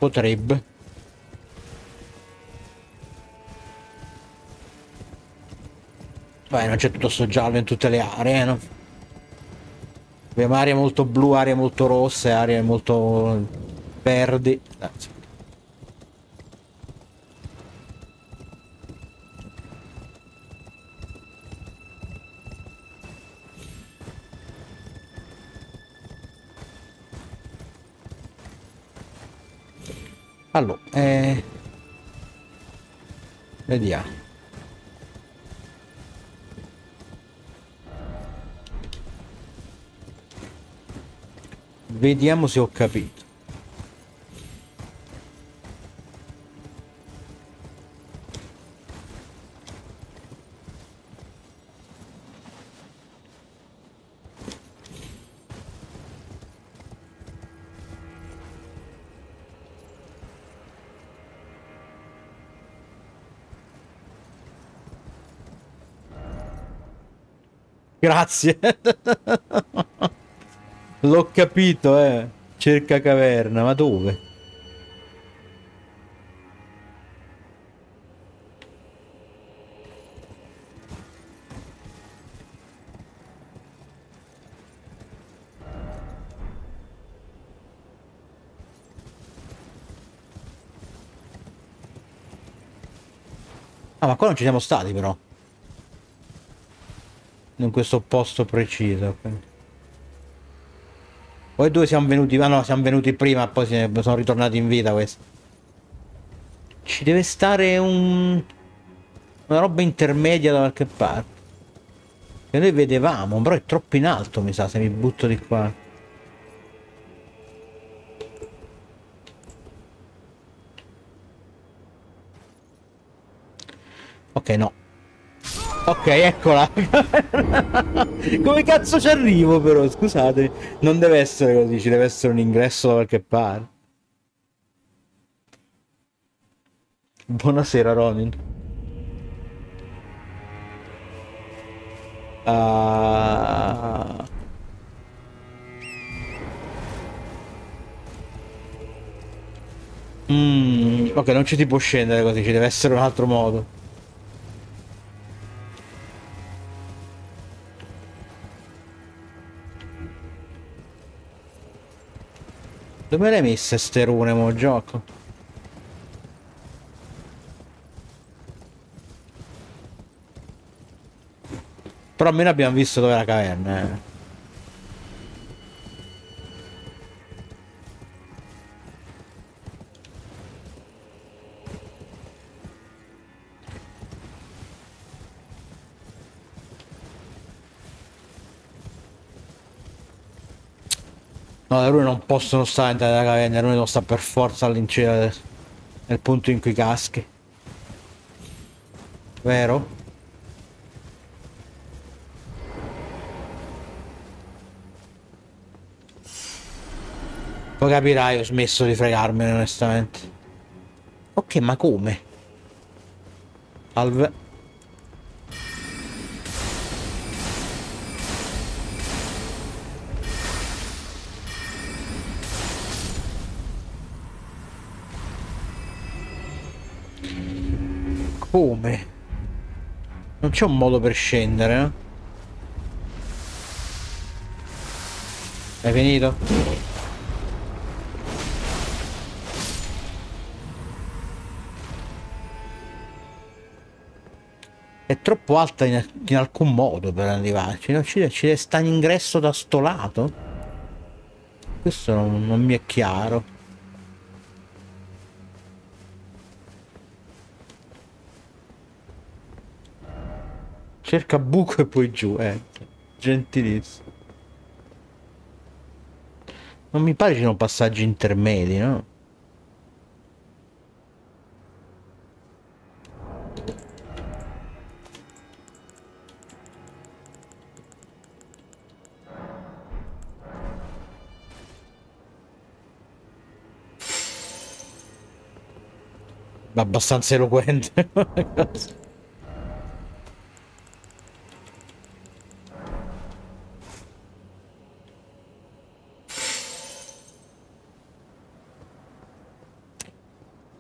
Potrebbe. Beh, non c'è tutto sto giallo in tutte le aree, no? Abbiamo aree molto blu, aree molto rosse, aree molto verdi. Allora, vediamo. Vediamo se ho capito. Grazie. L'ho capito, eh. Cerca caverna, ma dove? Ah, ma qua non ci siamo stati però. In questo posto preciso. Ok. Poi due siamo venuti. Ah no, siamo venuti prima, poi sono ritornati in vita questi. Ci deve stare una roba intermedia da qualche parte. Che noi vedevamo, però è troppo in alto, mi sa, se mi butto di qua. Ok, no. Ok, eccola. Come cazzo ci arrivo però, scusate. Non deve essere così, ci deve essere un ingresso da qualche parte. Buonasera, Ronin. Ah. Ok, non ci si può scendere così, ci deve essere un altro modo. Dove le hai messe ste rune, mo gioco? Però almeno abbiamo visto dove è la caverna, eh. No, le rune non possono stare dentro la caverna, le rune devono stare per forza all'incirca nel punto in cui caschi. Vero? Poi capirai, ho smesso di fregarmene onestamente. Ok, ma come? Salve. Come? Non c'è un modo per scendere, eh? Hai finito? È troppo alta in alcun modo per arrivarci. Non ci deve stare in ingresso da sto lato? Questo non mi è chiaro. Cerca buco e poi giù, gentilissimo. Non mi pare ci siano passaggi intermedi, no? Abbastanza eloquente.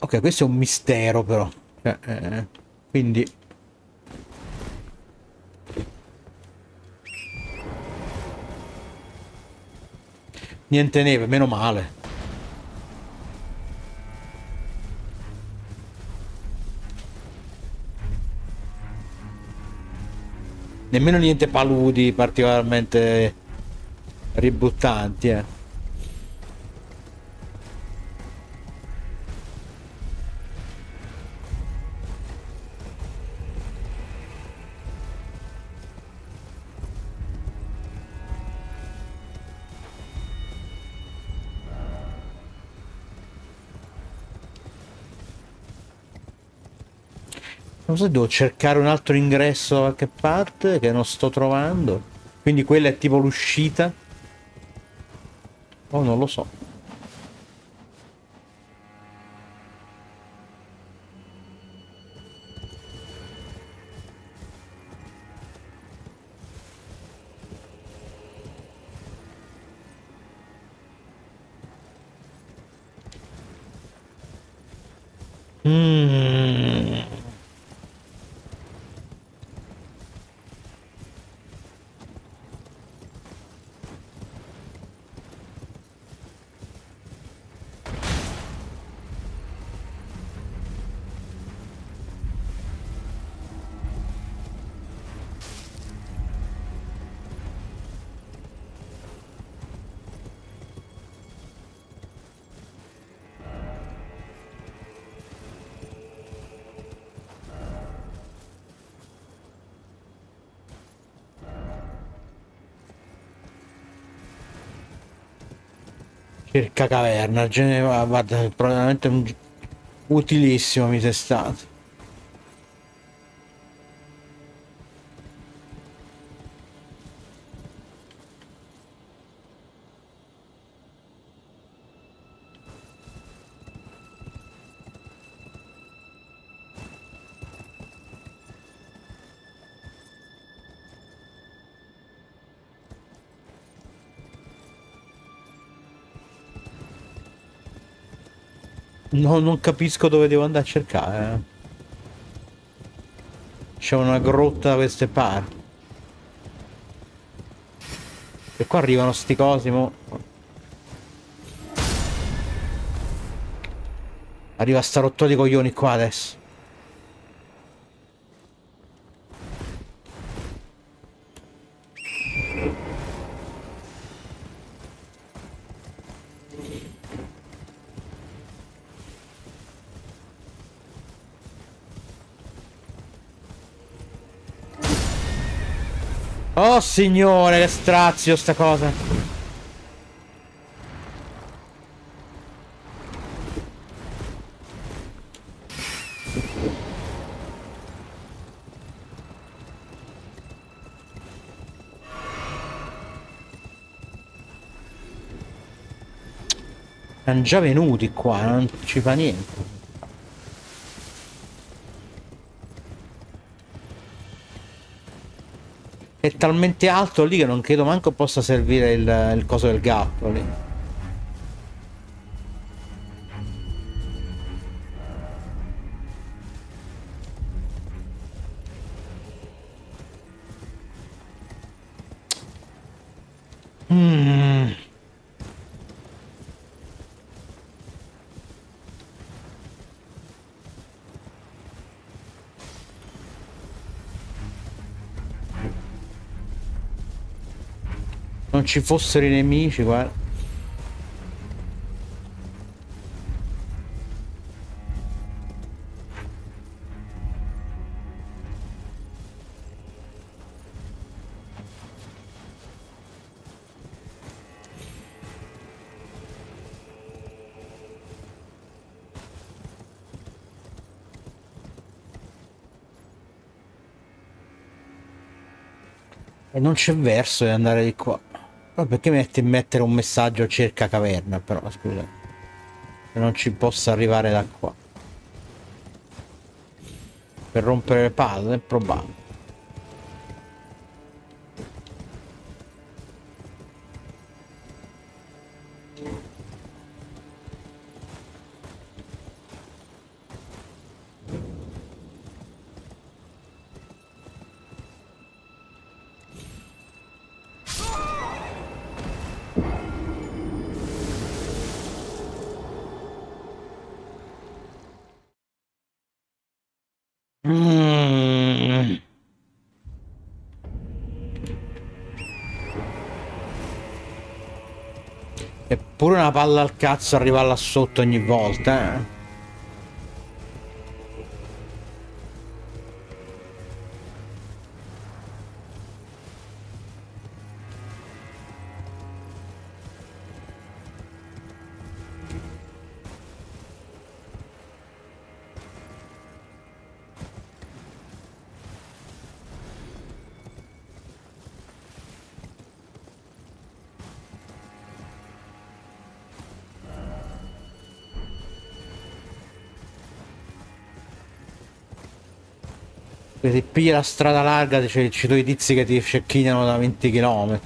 Ok, questo è un mistero però. Quindi... Niente neve, meno male. Nemmeno niente paludi particolarmente ributtanti, eh. Non so se devo cercare un altro ingresso da qualche parte che non sto trovando. Quindi quella è tipo l'uscita. Oh, non lo so. Mm. Cerca caverna, guarda, probabilmente utilissimo mi sei stato. No, non capisco dove devo andare a cercare. C'è una grotta da queste parti. E qua arrivano sti cosi, mo. Arriva sta rottura di coglioni qua adesso. Oh signore, che strazio sta cosa. Erano già venuti qua, non ci fa niente. È talmente alto lì che non credo manco possa servire il coso del gatto lì. Mm. Non ci fossero i nemici, guarda. E non c'è verso di andare di qua. Ma perché metti a mettere un messaggio cerca caverna, però, scusa. Se non ci possa arrivare da qua. Per rompere le palle, è probabile. pure una palla al cazzo arrivare là sotto ogni volta, eh. Se pigli la strada larga ci sono i tizi che ti cecchinano da 20 km.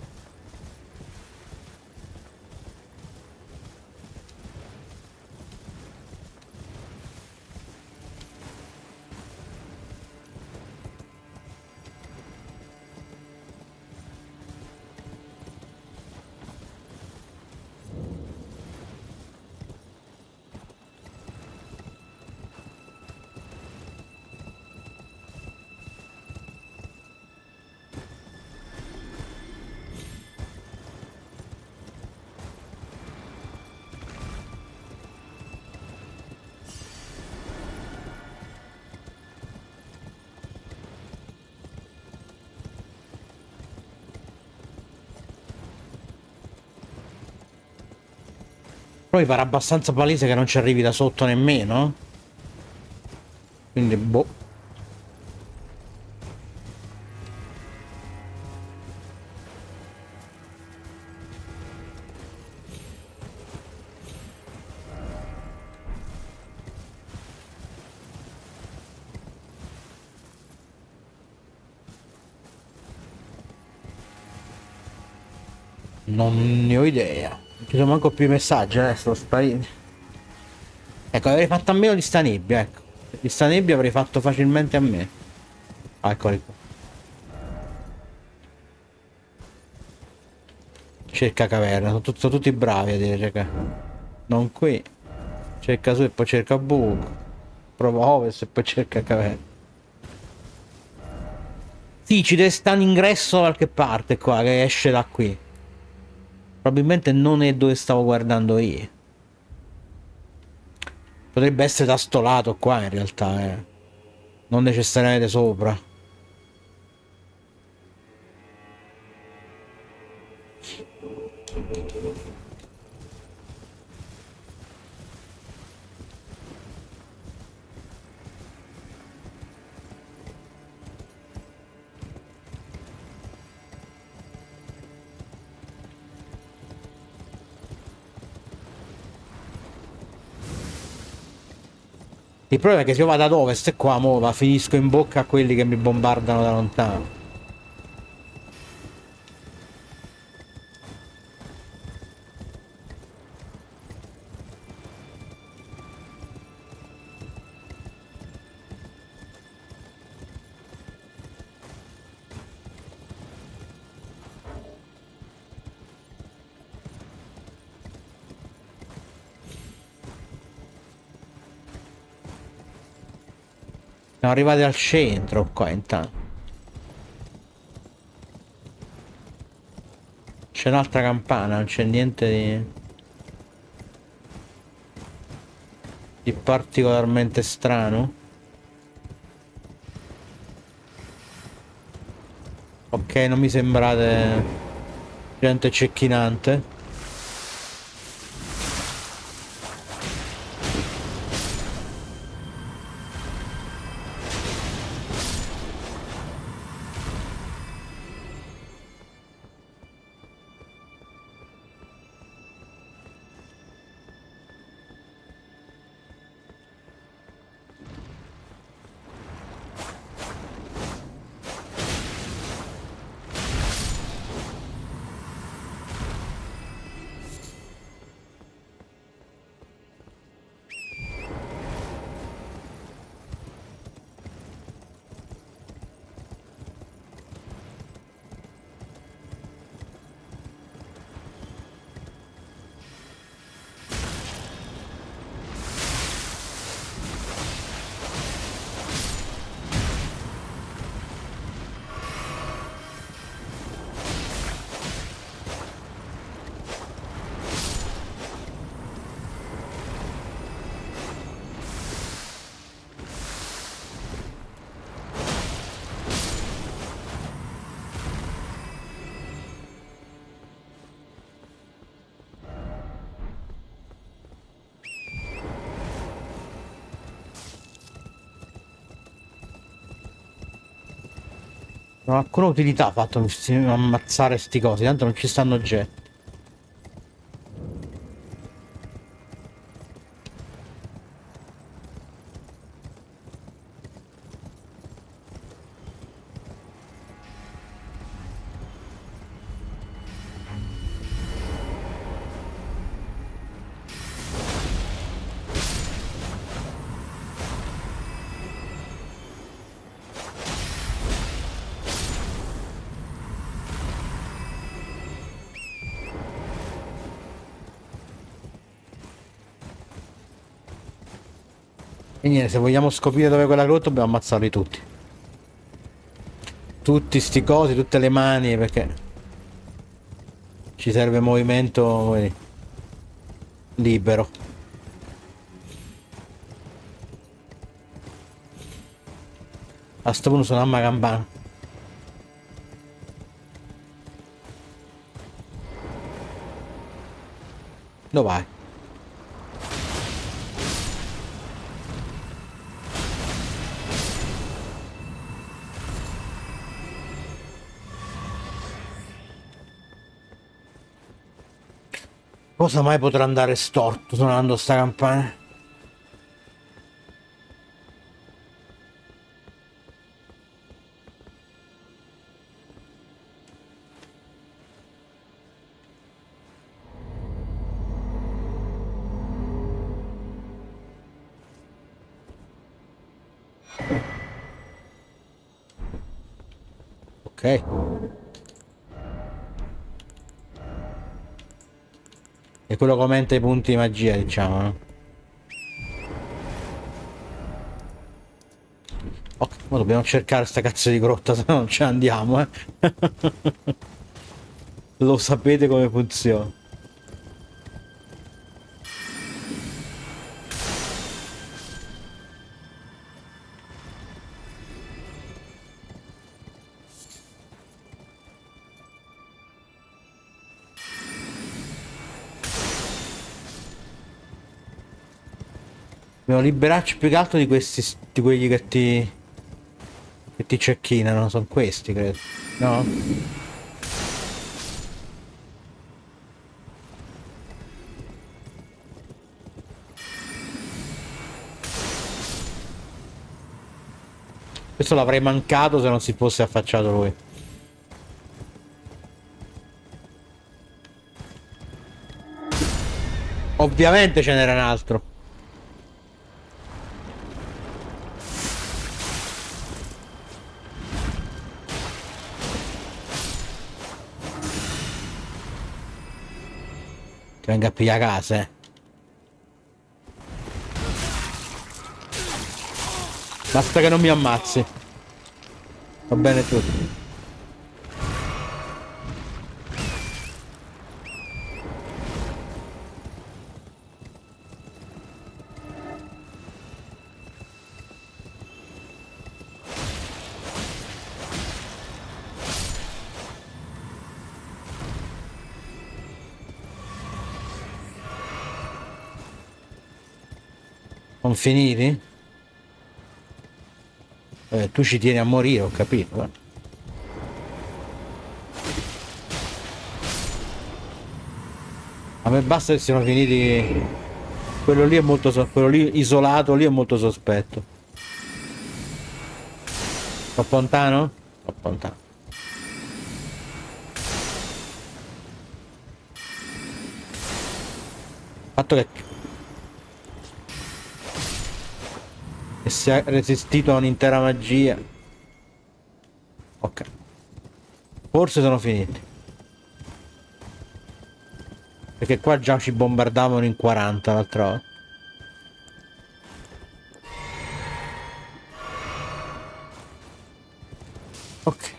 Poi pare abbastanza palese che non ci arrivi da sotto nemmeno. Quindi boh. Non ne ho idea. Non ci sono manco più i messaggi, sono spariti. Ecco, avrei fatto a meno di sta nebbia, ecco. Di sta nebbia avrei fatto facilmente a me. Ah, eccoli qua. Cerca caverna, sono tutti bravi a dire cerca. Non qui. Cerca su e poi cerca buco. Prova ovest e poi cerca caverna. Sì, ci deve stare un ingresso da qualche parte qua che esce da qui. Probabilmente non è dove stavo guardando io. Potrebbe essere da sto lato qua in realtà, eh. Non necessariamente sopra. Il problema è che se io vado ad ovest e qua mo finisco in bocca a quelli che mi bombardano da lontano. Siamo arrivati al centro qua intanto. C'è un'altra campana, non c'è niente di particolarmente strano. Ok, non mi sembrate gente cecchinante. Non ha alcuna utilità fatto ammazzare sti cosi, tanto non ci stanno oggetti. E niente, se vogliamo scoprire dove è quella grotta dobbiamo ammazzarli tutti. Tutti sti cosi, tutte le mani, perché ci serve movimento libero. A sto punto sono a Magambana. Dove vai? Cosa mai potrà andare storto suonando sta campana? Ok. E quello che aumenta i punti di magia, diciamo, no? Ok, ma dobbiamo cercare sta cazzo di grotta, se no non ce ne andiamo, eh. Lo sapete come funziona. Dobbiamo liberarci più che altro di questi, di quelli che ti cecchinano, sono questi, credo. No? Questo l'avrei mancato se non si fosse affacciato lui. Ovviamente ce n'era un altro. Che venga a pigliare casa, eh. Basta che non mi ammazzi. Va bene tutto. Sono finiti? Tu ci tieni a morire, ho capito. Guarda. A me basta che siano finiti. Quello lì è molto quello lì isolato lì è molto sospetto. Troppo lontano? Troppo lontano. Il fatto che sia resistito a un'intera magia. Ok. Forse sono finiti. Perché qua già ci bombardavano in 40 l'altra volta. Ok.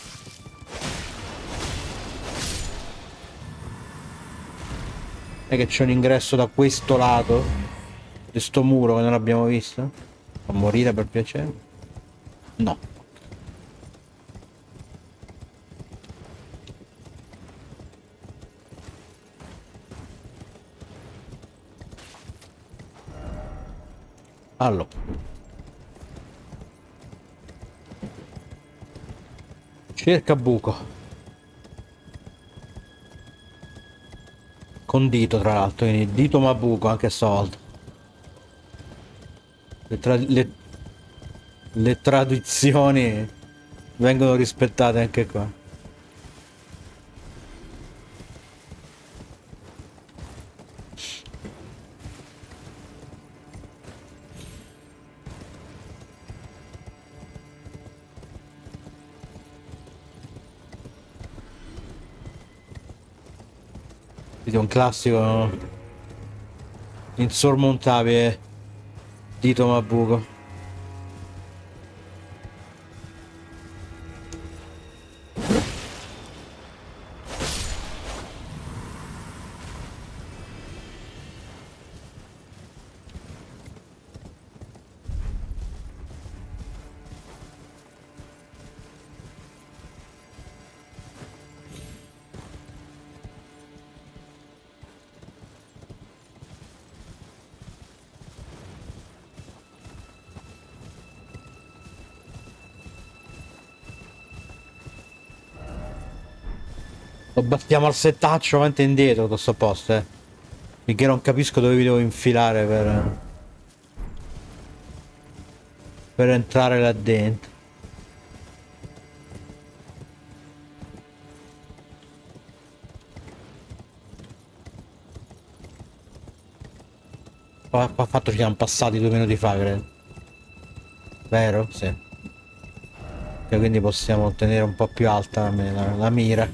È che c'è un ingresso da questo lato di sto muro che non abbiamo visto? A morire per piacere? No. Allora. Cerca buco. Con dito, tra l'altro, quindi dito ma buco anche stavolta. Le tradizioni vengono rispettate anche qua. Vedi un classico insormontabile dito ma buco. Lo battiamo al settaccio avanti e indietro questo posto, eh. Finché non capisco dove vi devo infilare per entrare là dentro. Qua fatto ci siamo passati 2 minuti fa, credo. Vero? Sì. E quindi possiamo tenere un po' più alta la mira.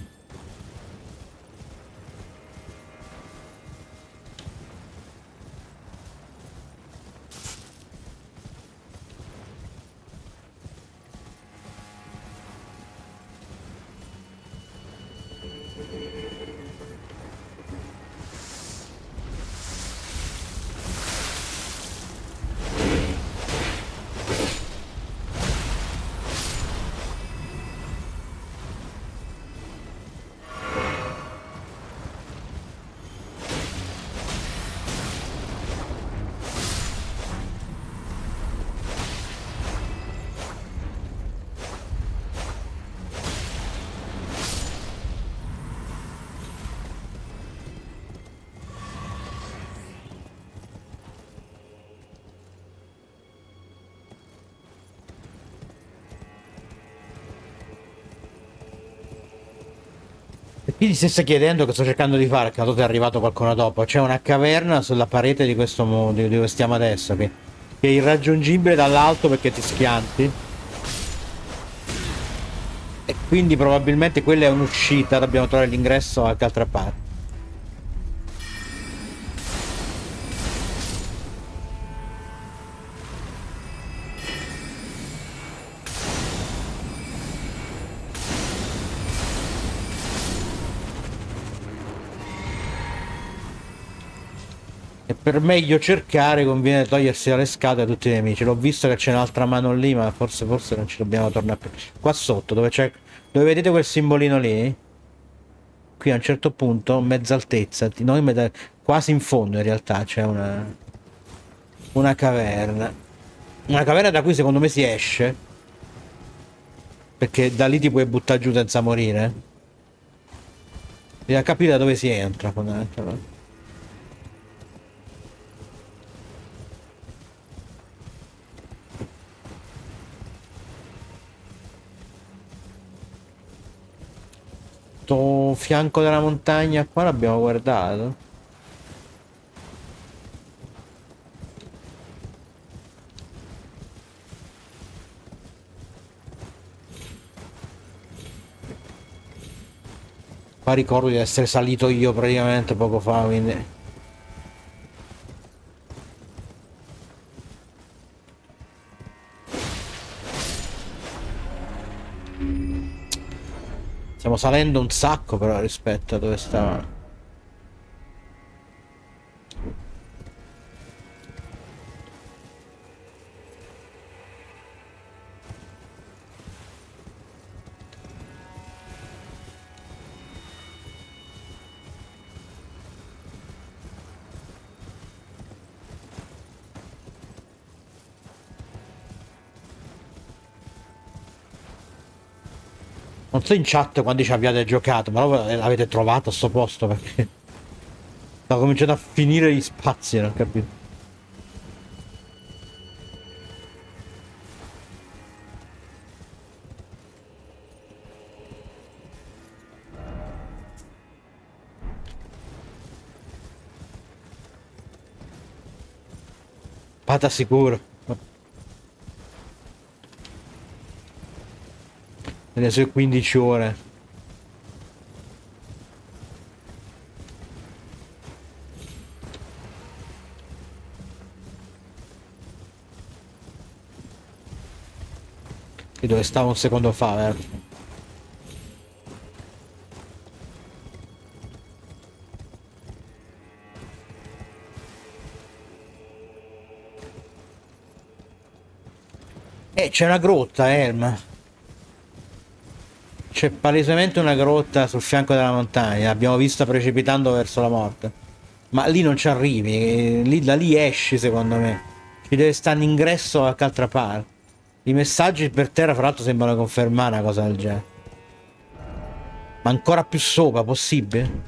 E quindi si sta chiedendo che sto cercando di fare, che è arrivato qualcuno dopo. C'è una caverna sulla parete di questo di dove stiamo adesso, che è irraggiungibile dall'alto perché ti schianti. E quindi probabilmente quella è un'uscita, dobbiamo trovare l'ingresso da qualche altra parte. E per meglio cercare conviene togliersi dalle scatole tutti i nemici. L'ho visto che c'è un'altra mano lì, ma forse non ci dobbiamo tornare più. Qua sotto, dove c'è... Dove vedete quel simbolino lì? Qui a un certo punto, mezza altezza, quasi in fondo in realtà c'è una caverna. Una caverna da cui secondo me si esce. Perché da lì ti puoi buttare giù senza morire. Bisogna capire da dove si entra, fondamentalmente. Sto fianco della montagna qua l'abbiamo guardato. Qua ricordo di essere salito io praticamente poco fa, quindi... Stiamo salendo un sacco però rispetto a dove stava. Non so in chat quando ci abbiate giocato, ma l'avete trovato a sto posto perché sta cominciando a finire gli spazi, non capito. Pata sicuro. Nelle sue 15 ore. Di dove stavo un secondo fa, vero? C'è una grotta, Elma. C'è palesemente una grotta sul fianco della montagna. L'abbiamo vista precipitando verso la morte. Ma lì non ci arrivi. Da lì esci, secondo me. Ci deve stare un ingresso a altra parte. I messaggi per terra, fra l'altro, sembrano confermare una cosa del genere. Ma ancora più sopra, possibile?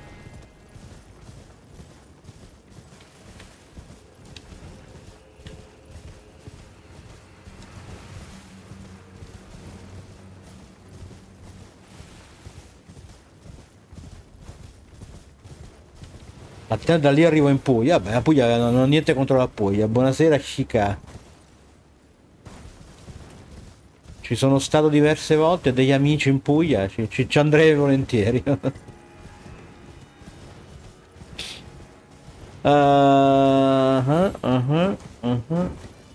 A te da lì arrivo in Puglia. Vabbè, la Puglia non ho niente contro la Puglia. Buonasera, Chica. Ci sono stato diverse volte, ho degli amici in Puglia, ci andrei volentieri. Uh-huh.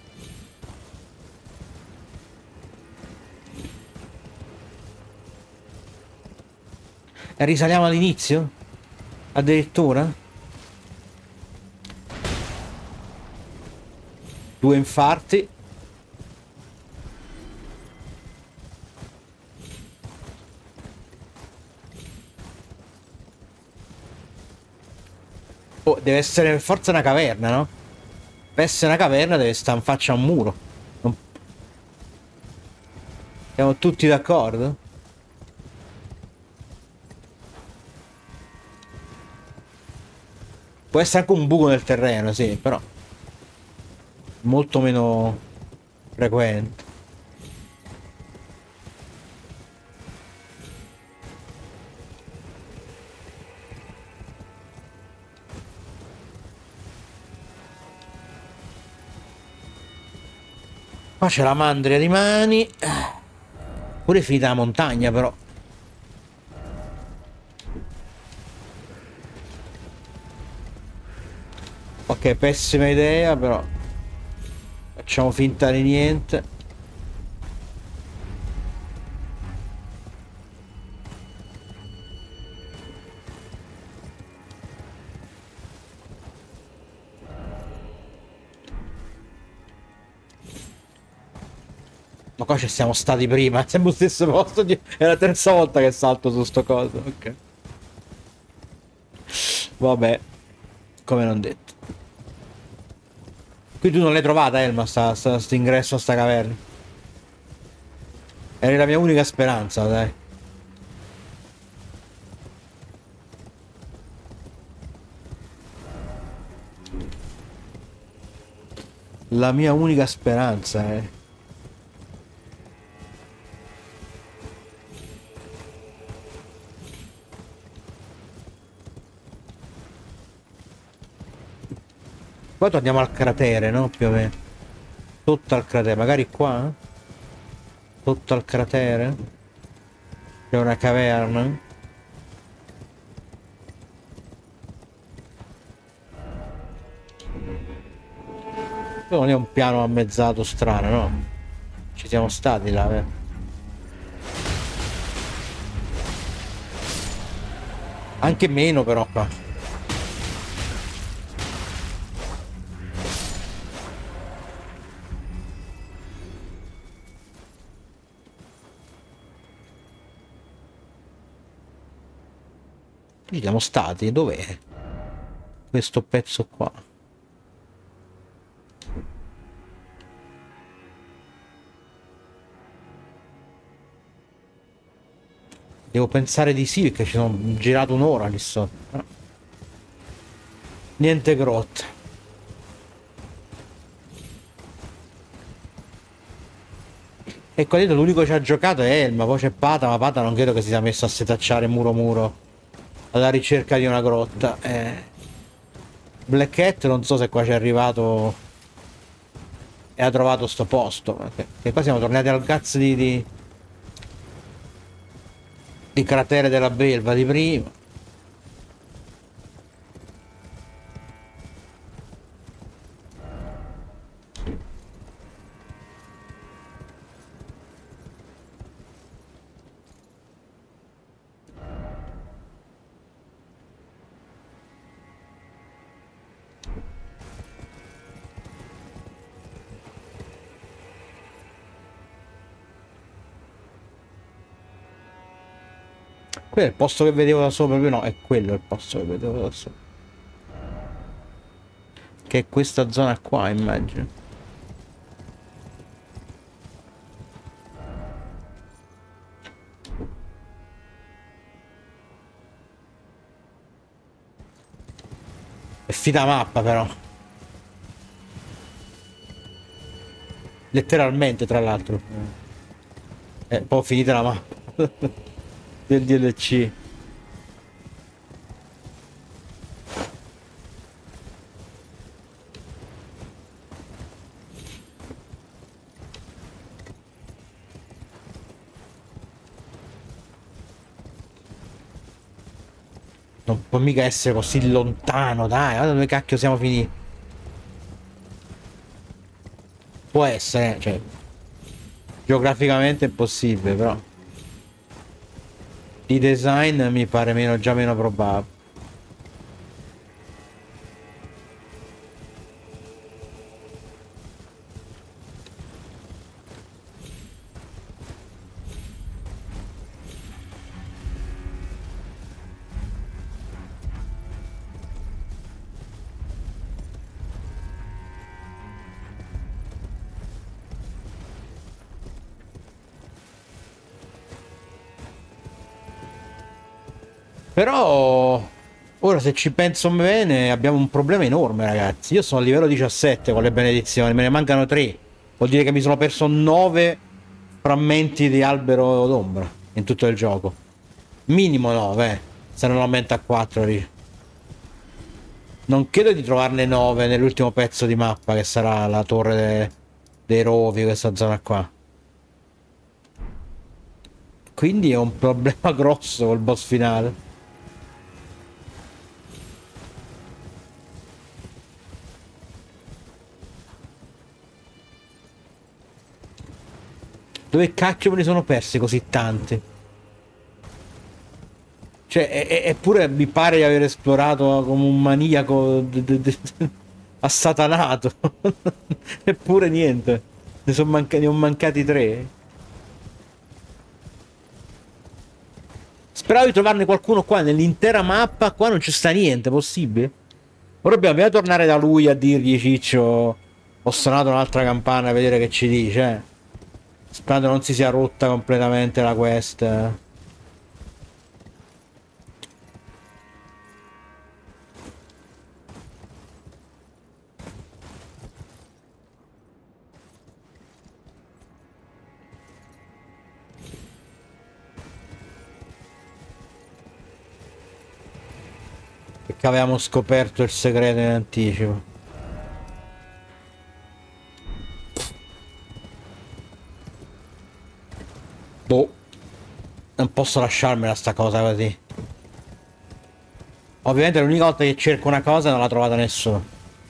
E risaliamo all'inizio? Addirittura? Due infarti. Oh, deve essere per forza una caverna, no? Per essere una caverna deve stare in faccia a un muro. Non- Siamo tutti d'accordo? Può essere anche un buco nel terreno, sì, però molto meno frequente. Qua c'è la mandria di mani. Pure è finita la montagna, però. Ok, pessima idea, però. Facciamo finta di niente. Ma qua ci siamo stati prima, è sempre lo stesso posto. È la terza volta che salto su sto coso. Ok. Vabbè, come non detto. Qui tu non l'hai trovata, Elma, sto ingresso a sta caverna. Eri la mia unica speranza, dai. La mia unica speranza, eh. Poi torniamo al cratere, no? Più o meno. Sotto al cratere, magari qua? Sotto al cratere? C'è una caverna? Non è un piano ammezzato strano, no? Ci siamo stati là, Anche meno però qua. Ci siamo stati, dov'è? Questo pezzo qua. Devo pensare di sì, perché ci sono girato un'ora lì sotto. Niente grotta. E qua dentro l'unico che ci ha giocato è Elma, poi c'è Pata, ma Pata non credo che si sia messo a setacciare muro muro alla ricerca di una grotta. Black Cat non so se qua ci è arrivato e ha trovato sto posto. Che qua siamo tornati al cazzo di cratere della belva di prima. Quello è il posto che vedevo da sopra, proprio no, è quello il posto che vedevo da sopra. Che è questa zona qua, immagino. È finita mappa però. Letteralmente, tra l'altro. È poi finita la mappa del DLC. Non può mica essere così lontano, dai, guarda dove cacchio siamo finiti. Può essere, cioè, geograficamente è possibile, però di design mi pare già meno probabile. Però ora se ci penso bene abbiamo un problema enorme, ragazzi. Io sono a livello 17 con le benedizioni, me ne mancano 3. Vuol dire che mi sono perso 9 frammenti di albero d'ombra in tutto il gioco. Minimo 9, se non aumenta a 4. Non credo di trovarne 9 nell'ultimo pezzo di mappa, che sarà la torre dei rovi, questa zona qua. Quindi è un problema grosso col boss finale. Dove cacchio me ne sono persi così tanti? Cioè, eppure mi pare di aver esplorato come un maniaco assatanato. Eppure niente. Ne ho mancati 3. Speravo di trovarne qualcuno qua nell'intera mappa. Qua non ci sta niente, possibile? Ora dobbiamo tornare da lui a dirgli: Ciccio, ho suonato un'altra campana a vedere che ci dice. Sperando non si sia rotta completamente la quest. Perché avevamo scoperto il segreto in anticipo. Boh. Non posso lasciarmela sta cosa così. Ovviamente l'unica volta che cerco una cosa non l'ha trovata nessuno.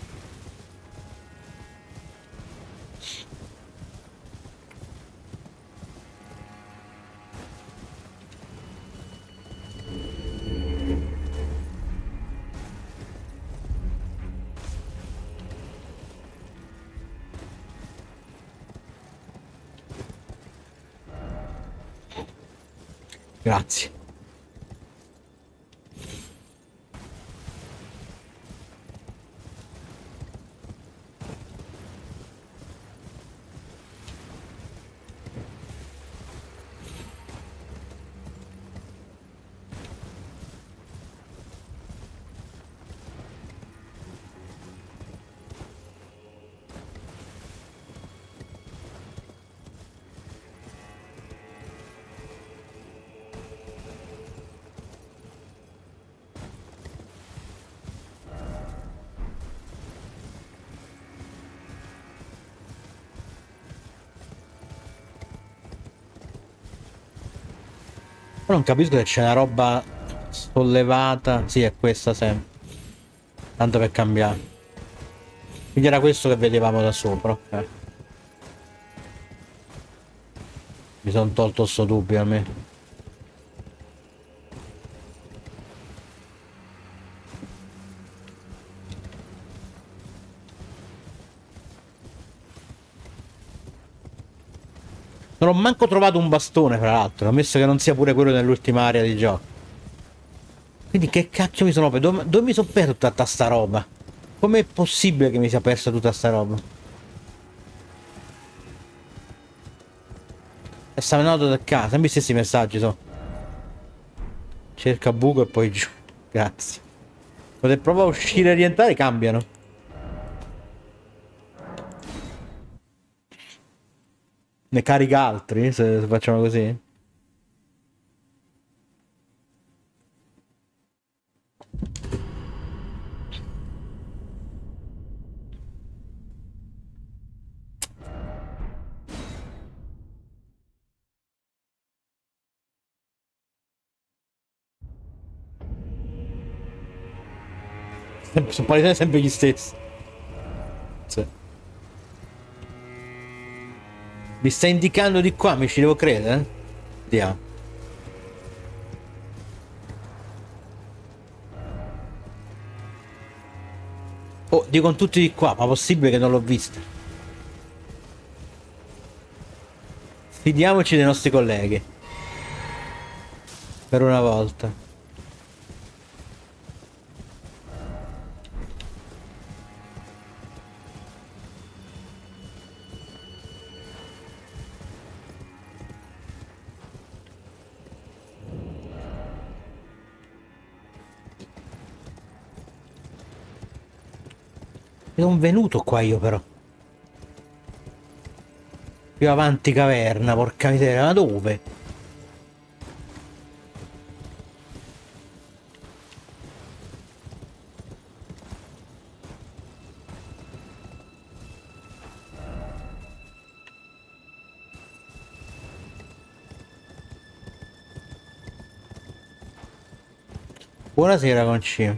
Grazie. Non capisco se c'è una roba sollevata. Sì, è questa sempre. Tanto per cambiare. Quindi era questo che vedevamo da sopra, ok. Mi sono tolto sto dubbio a me. Non ho manco trovato un bastone, fra l'altro, ammesso che non sia pure quello nell'ultima area di gioco. Quindi che cacchio mi sono perso? Dove mi sono perso tutta sta roba? Com'è possibile che mi sia persa tutta sta roba? E stavo andando da casa, sempre gli stessi messaggi sono. Cerca buco e poi giù. Grazie. Quando prova a uscire e rientrare cambiano. Ne carica altri se facciamo così. Sono palesemente sempre gli stessi. Sì. Mi sta indicando di qua, mi ci devo credere? Vediamo. Oh, dicono tutti di qua, ma possibile che non l'ho vista? Fidiamoci dei nostri colleghi. Per una volta. Sono venuto qua io però. Più avanti caverna, porca miseria, ma dove? Buonasera concino.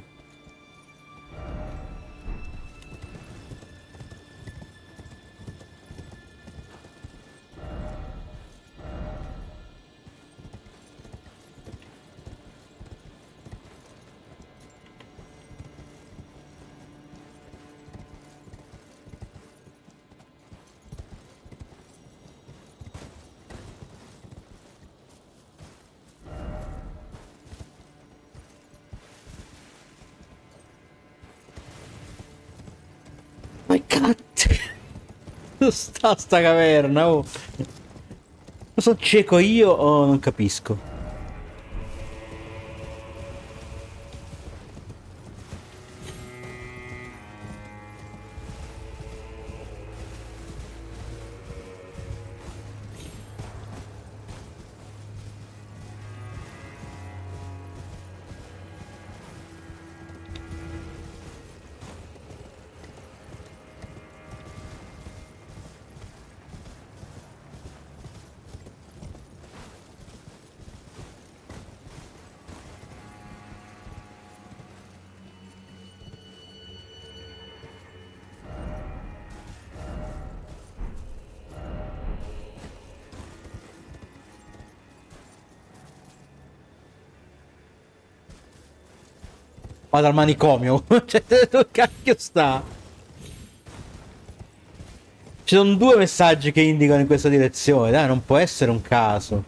Ma cazzo! Dove sta caverna? Oh. Sono cieco io o non capisco? Vado al manicomio. Cioè, dove cacchio sta? Ci sono due messaggi che indicano in questa direzione, dai, non può essere un caso.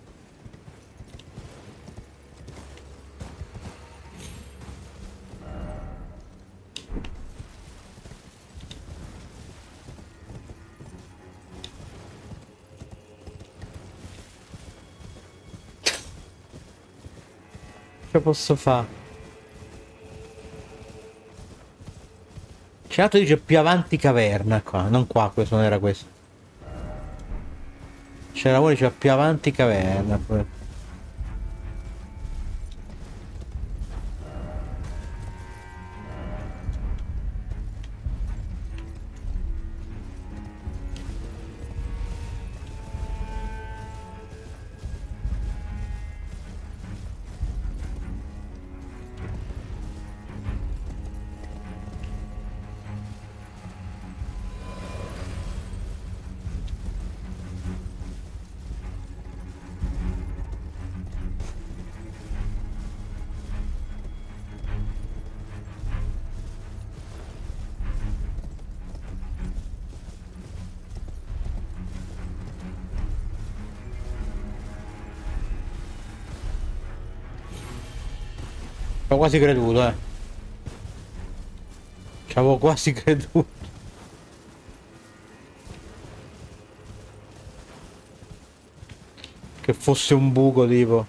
Che posso fare? C'è altro dice più avanti caverna qua, non qua, questo non era questo. C'era uno che diceva più avanti caverna. Ci avevo quasi creduto, eh. Ci avevo quasi creduto. Che fosse un buco, tipo.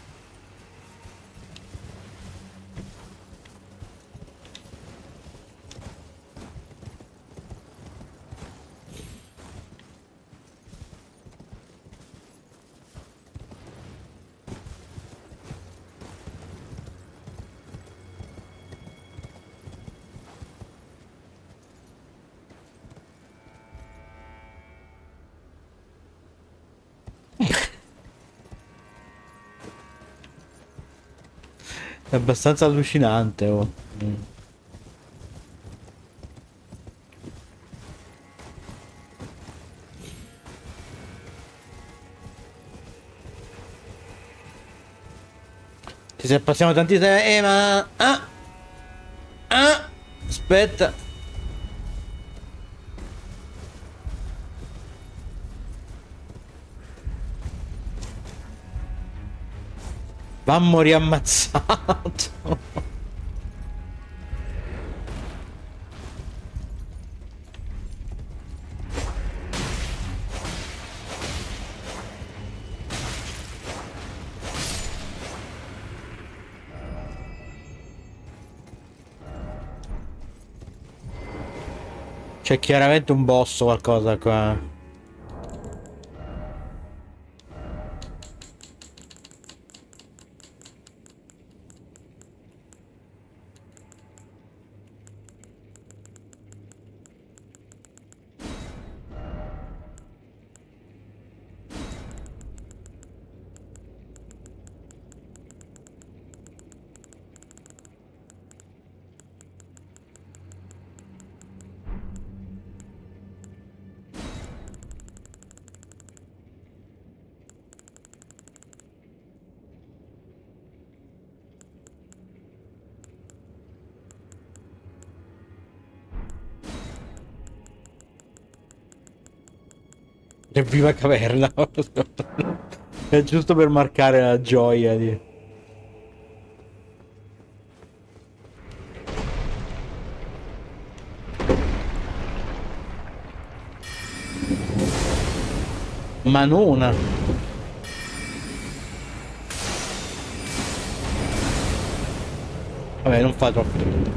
È abbastanza allucinante, oh. Mm. Ci passiamo tanti ma... Ah! Ah! Aspetta. Va a morire ammazzato. C'è chiaramente un boss o qualcosa qua. Evviva caverna. È giusto per marcare la gioia di... Manona. Vabbè, non fa troppo.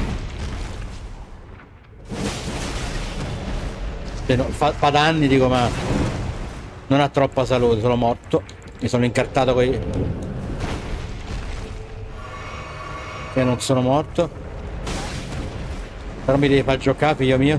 Cioè, no, fa danni, dico, ma non ha troppa salute, sono morto. Mi sono incartato coi... E non sono morto. Però mi devi far giocare, figlio mio.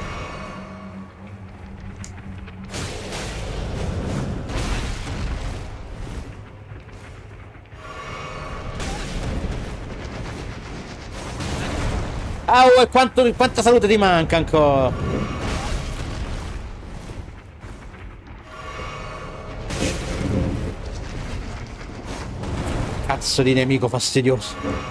Ah, oh, e quanta salute ti manca ancora? Cazzo di nemico fastidioso.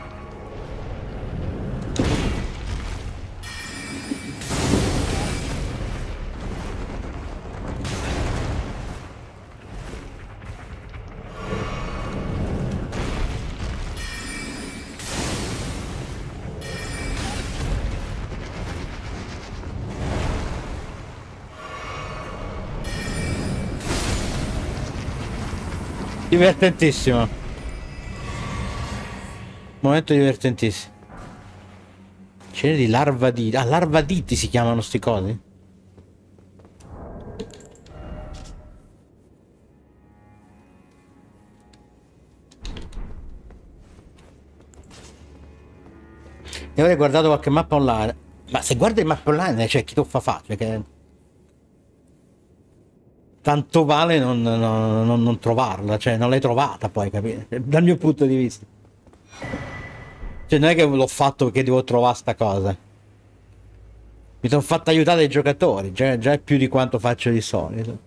Divertentissimo. Momento divertentissimo. Cene di larvaditi. Ah, larvaditi si chiamano sti cosi? Io avrei guardato qualche mappa online. Ma se guardi le mappe online c'è chi tuffa faccia, che... Tanto vale non trovarla, cioè non l'hai trovata poi, capito? Dal mio punto di vista. Cioè non è che l'ho fatto perché devo trovare sta cosa. Mi sono fatto aiutare dai giocatori, già è più di quanto faccio di solito.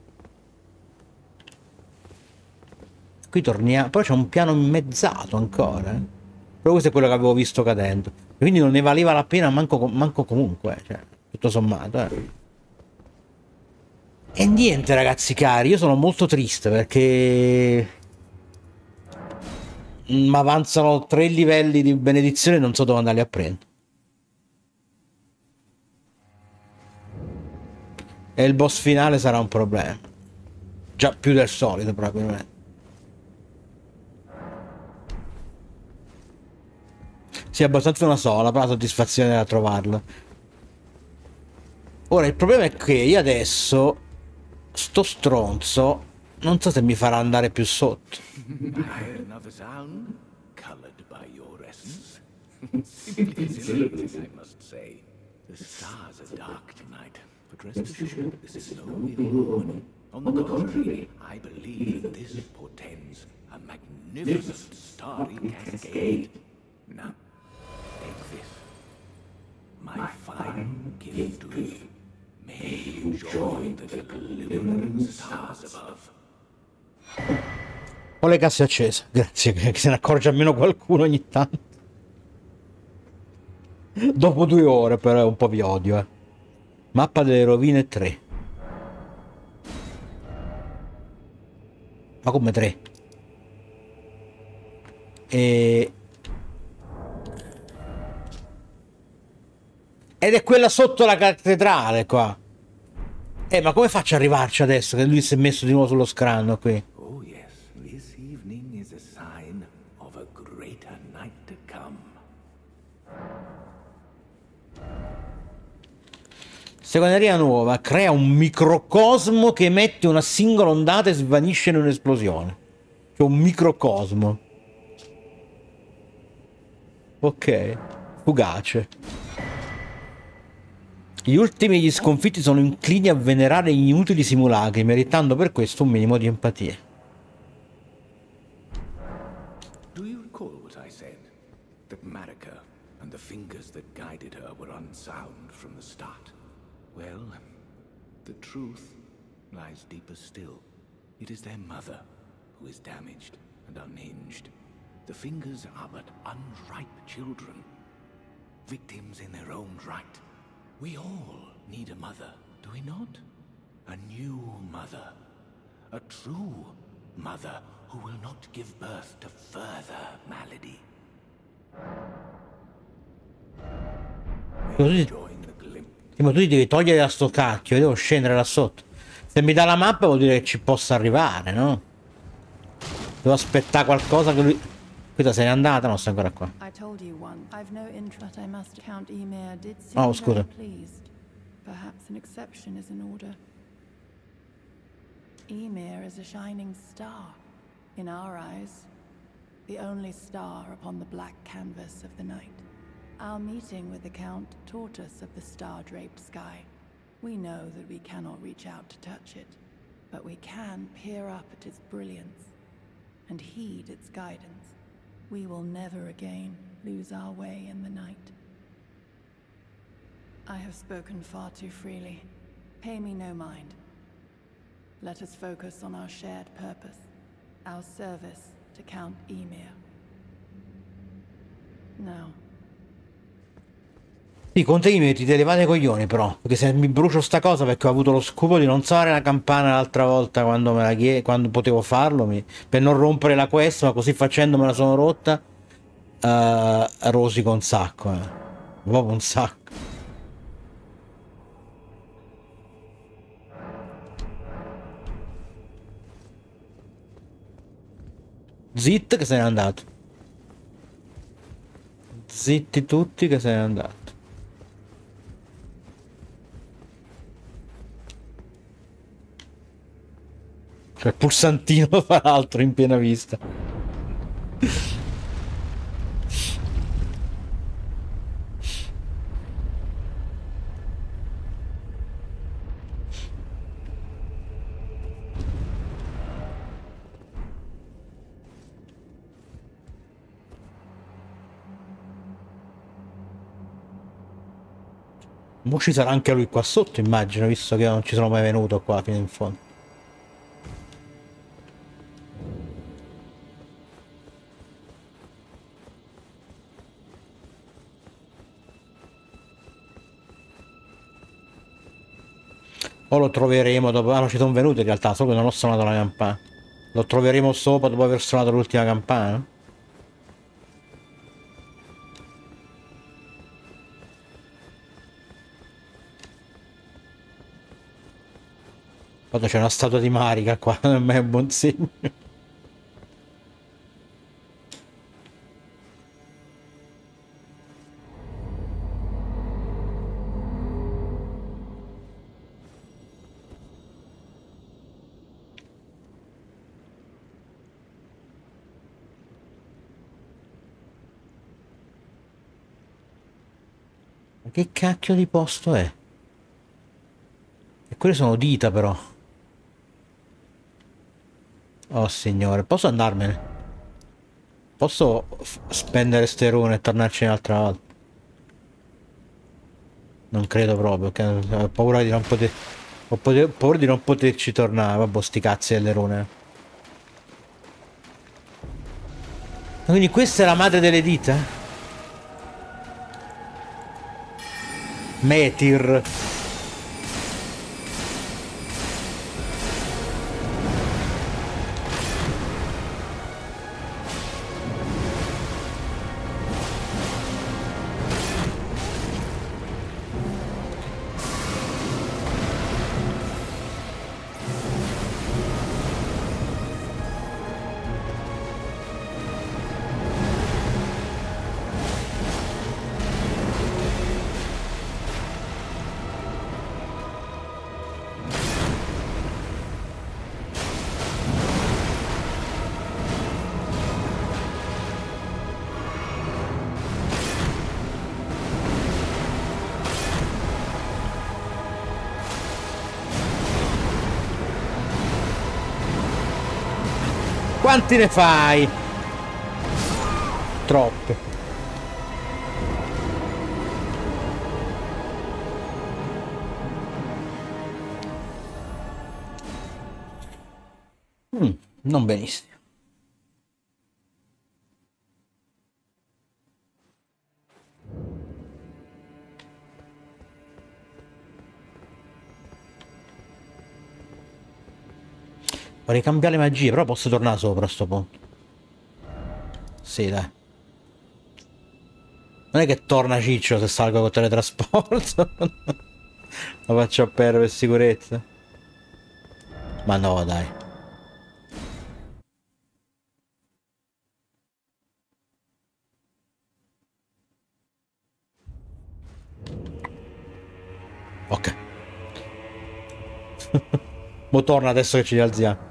Qui torniamo, poi c'è un piano immezzato ancora. Però questo è quello che avevo visto cadendo. Quindi non ne valeva la pena manco comunque, cioè, tutto sommato. E niente ragazzi cari, io sono molto triste perché... Ma avanzano 3 livelli di benedizione, non so dove andarli a prendere. E il boss finale sarà un problema. Già più del solito, probabilmente. Sì, abbastanza una sola, però la soddisfazione era trovarlo. Ora, il problema è che io adesso, sto stronzo, non so se mi farà andare più sotto. Another sound, colored by your essence. Simply silly, I must say. The stars are dark tonight, but rest assured, this is no evil omen. On the contrary, I believe that this portends a magnificent starry cascade. Now, take this, my fine gift to you. May you join the glimmering stars above. Ho le casse accese, grazie, che se ne accorge almeno qualcuno ogni tanto. Dopo 2 ore però è un po' vi odio, eh. Mappa delle rovine 3. Ma come 3? Ed è quella sotto la cattedrale qua. Ma come faccio ad arrivarci adesso che lui si è messo di nuovo sullo scranno qui? Oh yes, this evening is a sign of a greater night to come. Secondaria nuova, crea un microcosmo che emette una singola ondata e svanisce in un'esplosione. Cioè un microcosmo. Ok, fugace. Gli ultimi degli sconfitti sono inclini a venerare gli inutili simulacri, meritando per questo un minimo di empatia. Do you recall what I said? That Marika and the fingers that guided her were unsound from the start? Well, the truth lies deeper still. It is their mother who is damaged and unhinged. The fingers are but unripe children, victims in their own right. We all need a mother, do we not? A new mother. A true mother who will not give birth to further malady. Ma tu ti devi togliere da sto cacchio, io devo scendere là sotto. Se mi dà la mappa vuol dire che ci possa arrivare, no? Devo aspettare qualcosa che lui... Questa se n'è andata, no, sta ancora qua. Oh, scusa. Perhaps an exception is in order. Ymir is a shining star in our eyes, the only star upon the black canvas of the night. Our meeting with the Count taught us of the star-draped sky. We know that we cannot reach out to touch it, but we can peer up at its brilliance and heed its guidance. We will never again lose our way in the night. I have spoken far too freely. Pay me no mind. Let us focus on our shared purpose, our service to Count Ymir. Now. Sì, con te mi ti levate i coglioni però, perché se mi brucio sta cosa perché ho avuto lo scopo di non suonare la campana l'altra volta quando me la quando potevo farlo, per non rompere la quest, ma così facendo me la sono rotta, rosico un sacco, proprio un sacco. Zit che se n'è andato. Zitti tutti che se n'è andato. Cioè il pulsantino fa l'altro in piena vista. Mo ci sarà anche lui qua sotto, immagino, visto che non ci sono mai venuto qua fino in fondo. O lo troveremo dopo... Ah, non ci sono venuto in realtà, solo che non ho suonato la campana. Lo troveremo sopra dopo aver suonato l'ultima campana. Guarda, c'è una statua di Marika qua, non è un buon segno. Ma che cacchio di posto è? E quelle sono dita però. Oh signore, posso andarmene? Posso spendere ste rune e tornarci un'altra volta? Non credo proprio, che ho paura di non poter... paura di non poterci tornare, vabbè, sti cazzi delle rune. Quindi questa è la madre delle dita? Metir. Quanti ne fai? Troppe. Non benissimo. Vorrei cambiare magie, però posso tornare sopra a sto punto. Sì, dai. Non è che torna Ciccio se salgo con teletrasporto. Lo faccio a per sicurezza. Ma no, dai. Ok. Mo torna adesso che ci rialziamo.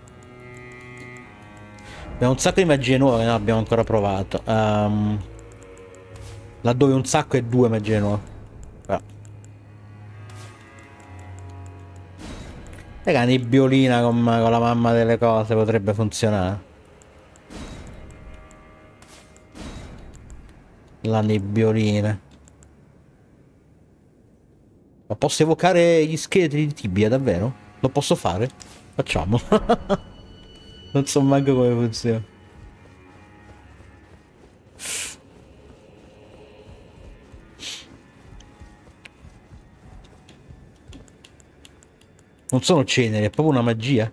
Abbiamo un sacco di magie nuove che non abbiamo ancora provato. Laddove un sacco e 2 magie nuove. Raga, una nebbiolina con la mamma delle cose potrebbe funzionare. La nebbiolina. Ma posso evocare gli scheletri di Tibia, davvero? Lo posso fare? Facciamo. Non so manco come funziona. Non sono ceneri, è proprio una magia.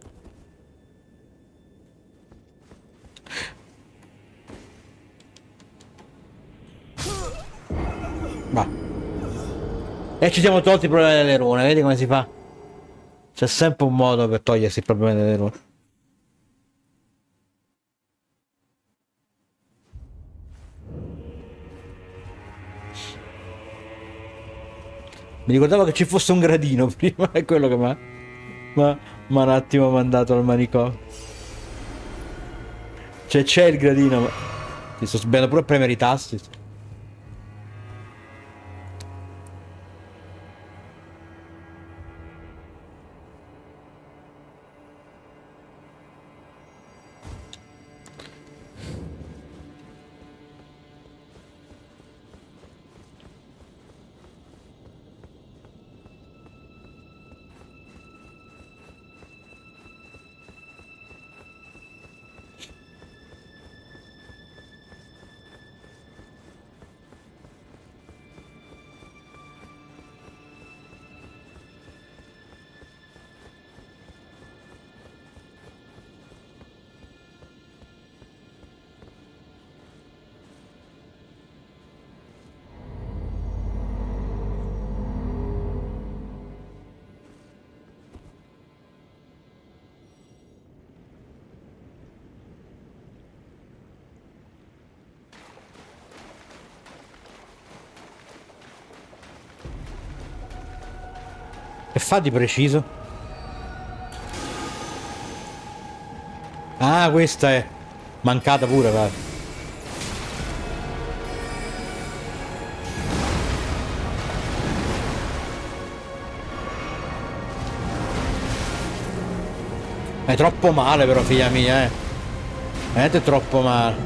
Va. E ci siamo tolti il problema delle rune, vedi come si fa? C'è sempre un modo per togliersi il problema delle rune. Mi ricordavo che ci fosse un gradino prima, è quello che m'ha un attimo mandato al manicomio. Cioè c'è il gradino, ma... Ti sto sbagliando pure a premere i tasti. Che fa di preciso? Ah, questa è mancata pure, va. È troppo male però, figlia mia, eh. Veramente troppo male.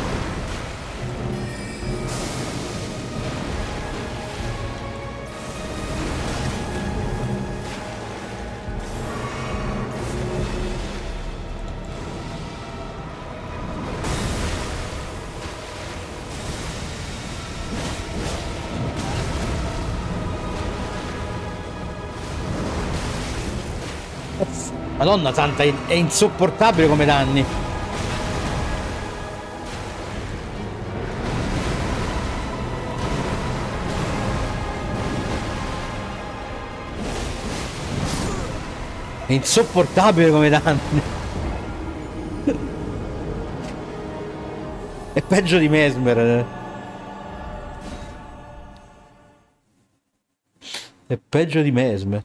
Madonna santa, è insopportabile come danni. È insopportabile come danni. È peggio di Mesmer. È peggio di Mesmer.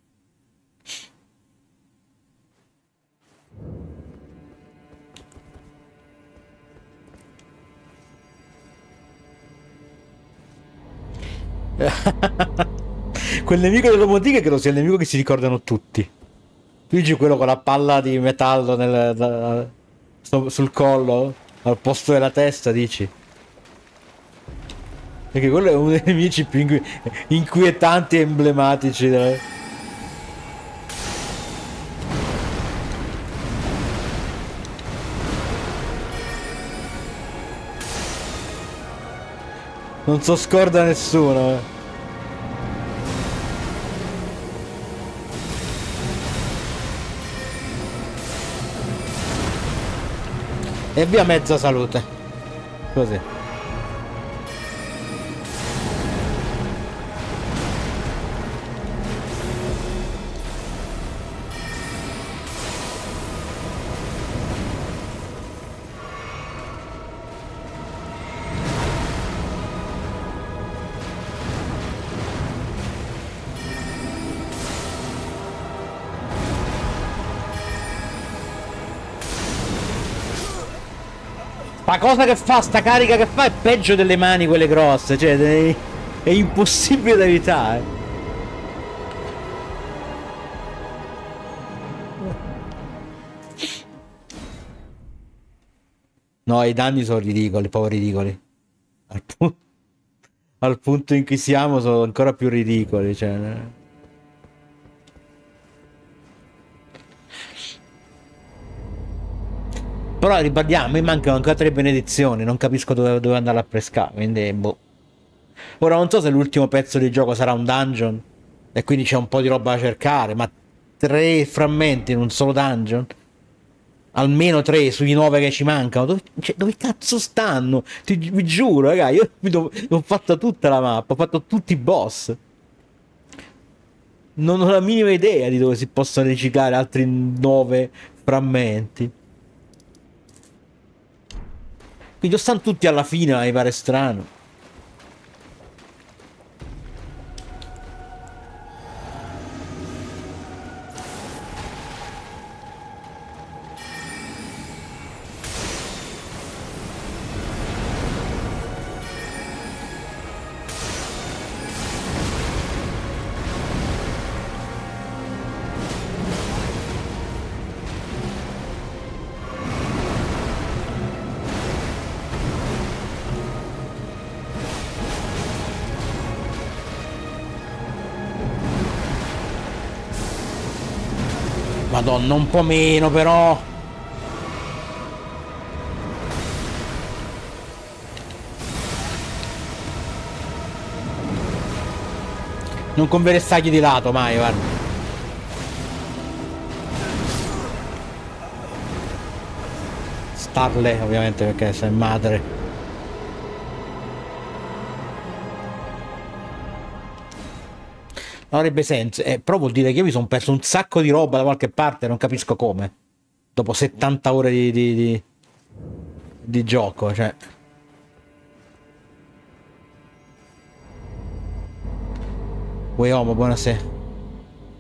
Quel nemico dell'Omotica credo sia il nemico che si ricordano tutti. Tu dici quello con la palla di metallo sul collo al posto della testa, dici? Perché quello è uno dei nemici più inquietanti e emblematici. Non so scorda nessuno. E via mezza salute. Così. La cosa che fa, sta carica che fa è peggio delle mani quelle grosse, cioè è impossibile da evitare. No, i danni sono ridicoli, proprio ridicoli. Al punto in cui siamo sono ancora più ridicoli, cioè. Però ribadiamo, mi mancano ancora 3 benedizioni, non capisco dove andare a pescare, quindi boh. Ora non so se l'ultimo pezzo di gioco sarà un dungeon e quindi c'è un po' di roba da cercare, ma 3 frammenti in un solo dungeon? Almeno 3 sui 9 che ci mancano. Dove cazzo stanno? Vi giuro, raga, io ho fatto tutta la mappa, ho fatto tutti i boss. Non ho la minima idea di dove si possono riciclare altri 9 frammenti. Quindi stanno tutti alla fine, mi pare strano. Madonna, un po' meno però. Non conviene stargli di lato mai, guarda. Starle, ovviamente, perché sei madre. Non avrebbe senso, però vuol dire che io mi sono perso un sacco di roba da qualche parte, non capisco come. Dopo 70 ore di gioco, cioè. Uomo, buonasera.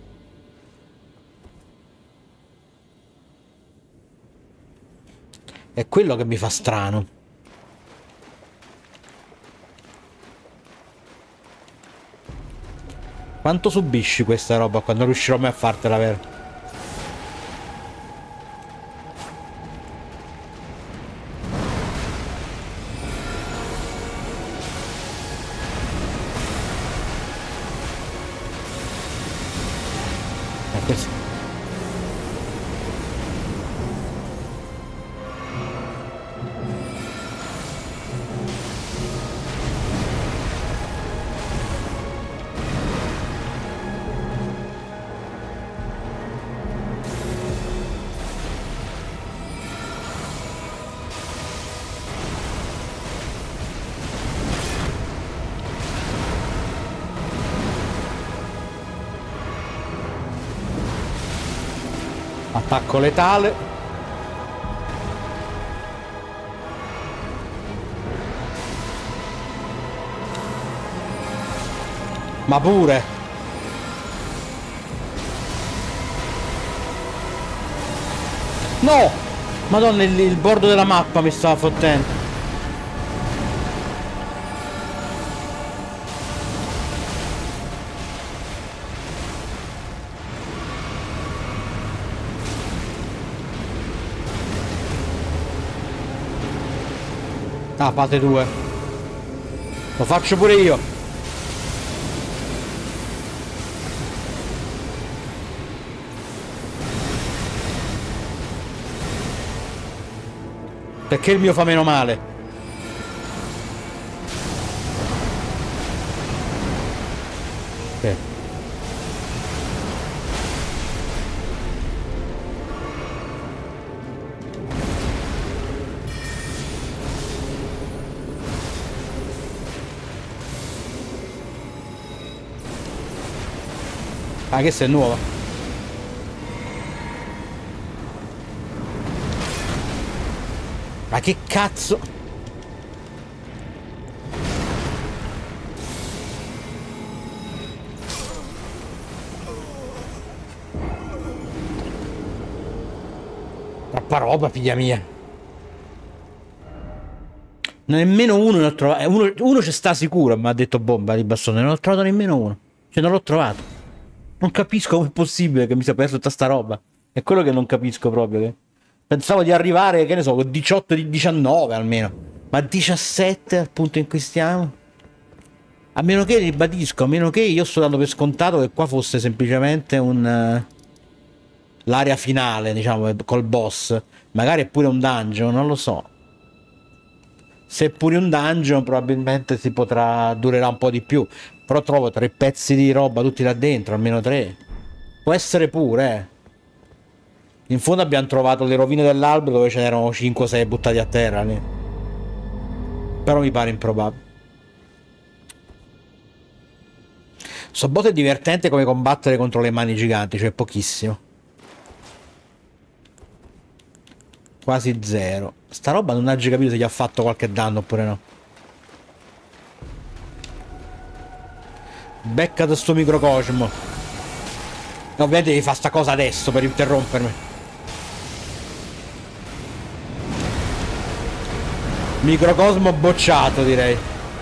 È quello che mi fa strano. Quanto subisci questa roba qua? Non riuscirò mai a fartela vera. Questo. Attacco letale. Ma pure. No! Madonna, il bordo della mappa mi stava fottendo. Ah, fate due. Lo faccio pure io. Perché il mio fa meno male? Ok. Ah, questa è nuova. Ma che cazzo? Troppa roba, figlia mia. Nemmeno uno ne ho trovato. Uno ci sta sicuro, mi ha detto bomba di bastone. Non ho trovato nemmeno uno. Cioè, non l'ho trovato. Non capisco come è possibile che mi sia perso tutta sta roba. È quello che non capisco proprio. Che... Pensavo di arrivare, che ne so, con 18 di 19 almeno. Ma 17 al punto in cui stiamo? A meno che, ribadisco, a meno che io sto dando per scontato che qua fosse semplicemente un... l'area finale, diciamo, col boss. Magari è pure un dungeon, non lo so. Se è pure un dungeon probabilmente si potrà... durerà un po' di più. Però trovo 3 pezzi di roba tutti là dentro, almeno 3. Può essere pure, eh. In fondo abbiamo trovato le rovine dell'albero dove ce n'erano 5 o 6 buttati a terra lì. Però mi pare improbabile. Sto bot è divertente come combattere contro le mani giganti, cioè pochissimo. Quasi zero. Sta roba non ha già capito se gli ha fatto qualche danno oppure no. Beccate sto microcosmo. Ovviamente devi fare sta cosa adesso per interrompermi. Microcosmo bocciato, direi.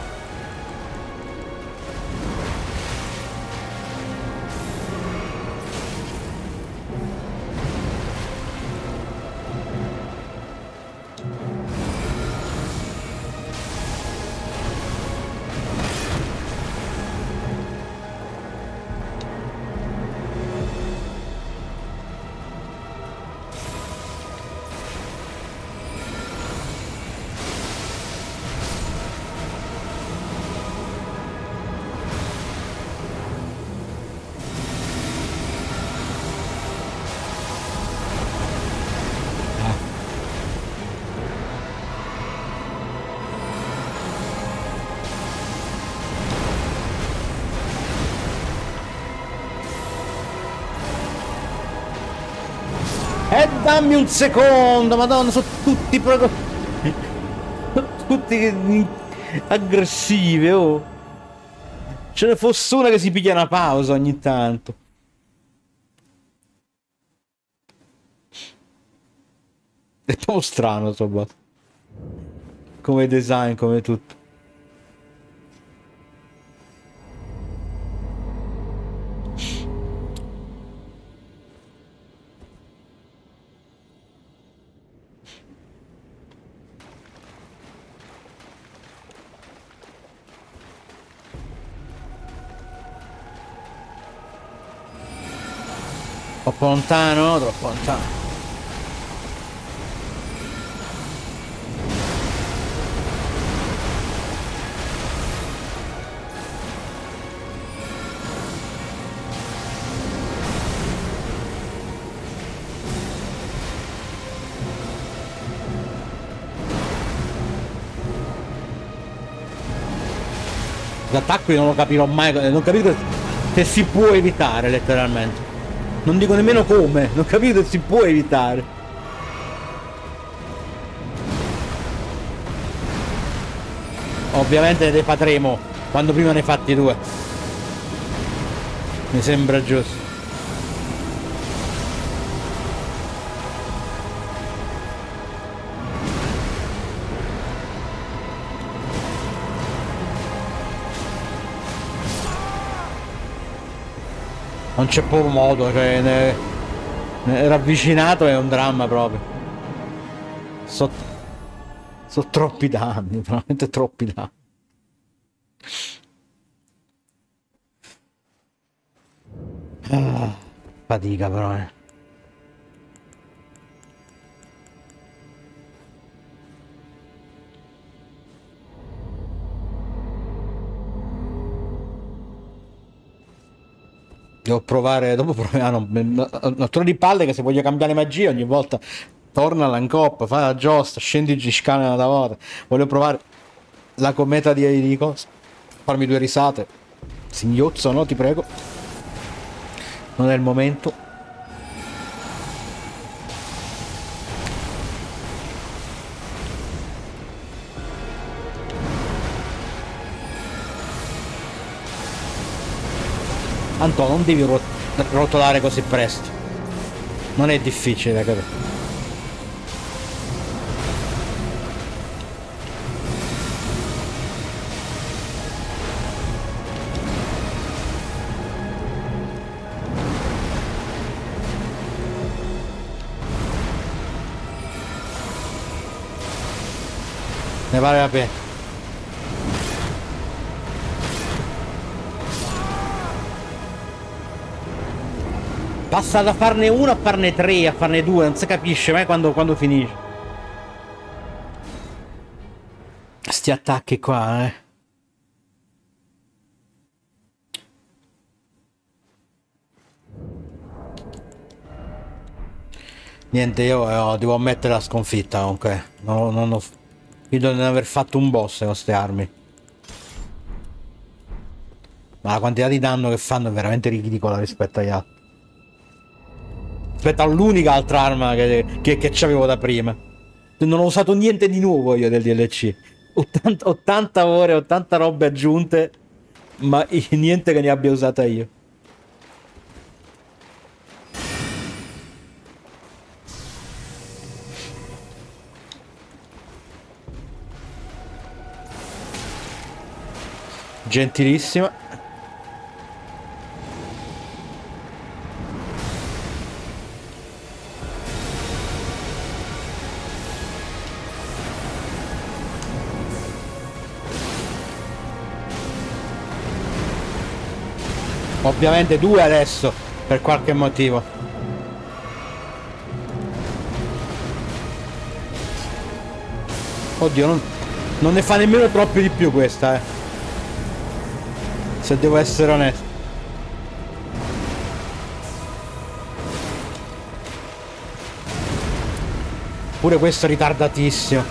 Dammi un secondo, madonna, sono tutti proprio... tutti aggressivi, oh. Ce ne fosse una che si piglia una pausa ogni tanto. È proprio strano sto boss. Come design, come tutto. Troppo lontano, troppo lontano. L'attacco io non lo capirò mai, non capito se si può evitare letteralmente. Non dico nemmeno come, non capito se si può evitare. Ovviamente ne faremo quando prima ne hai fatti due. Mi sembra giusto. Non c'è proprio modo, cioè ravvicinato è un dramma proprio. So troppi danni, veramente troppi danni. Ah, fatica però, Devo provare, dopo proviamo, una torre di palle che se voglio cambiare magia ogni volta torna all'ancop, fa la giostra, scendi giù scala una volta. Voglio provare la cometa di cosa, farmi due risate. Singhiozzo, no, ti prego. Non è il momento. Anto, non devi rotolare così presto. Non è difficile, capito? Ne vale la pena. Passa da farne uno a farne tre, a farne due, non si capisce mai quando finisce. Sti attacchi qua, Niente, io devo ammettere la sconfitta comunque. Non ho... Vedo di non aver fatto un boss con queste armi. Ma la quantità di danno che fanno è veramente ridicola rispetto agli altri. Rispetto all'unica altra arma che c'avevo da prima. Non ho usato niente di nuovo io del DLC. 80 ore, 80 robe aggiunte, ma niente che ne abbia usata io. Gentilissima. Ovviamente due adesso, per qualche motivo. Oddio, non ne fa nemmeno troppi di più questa, se devo essere onesto. Pure questo è ritardatissimo.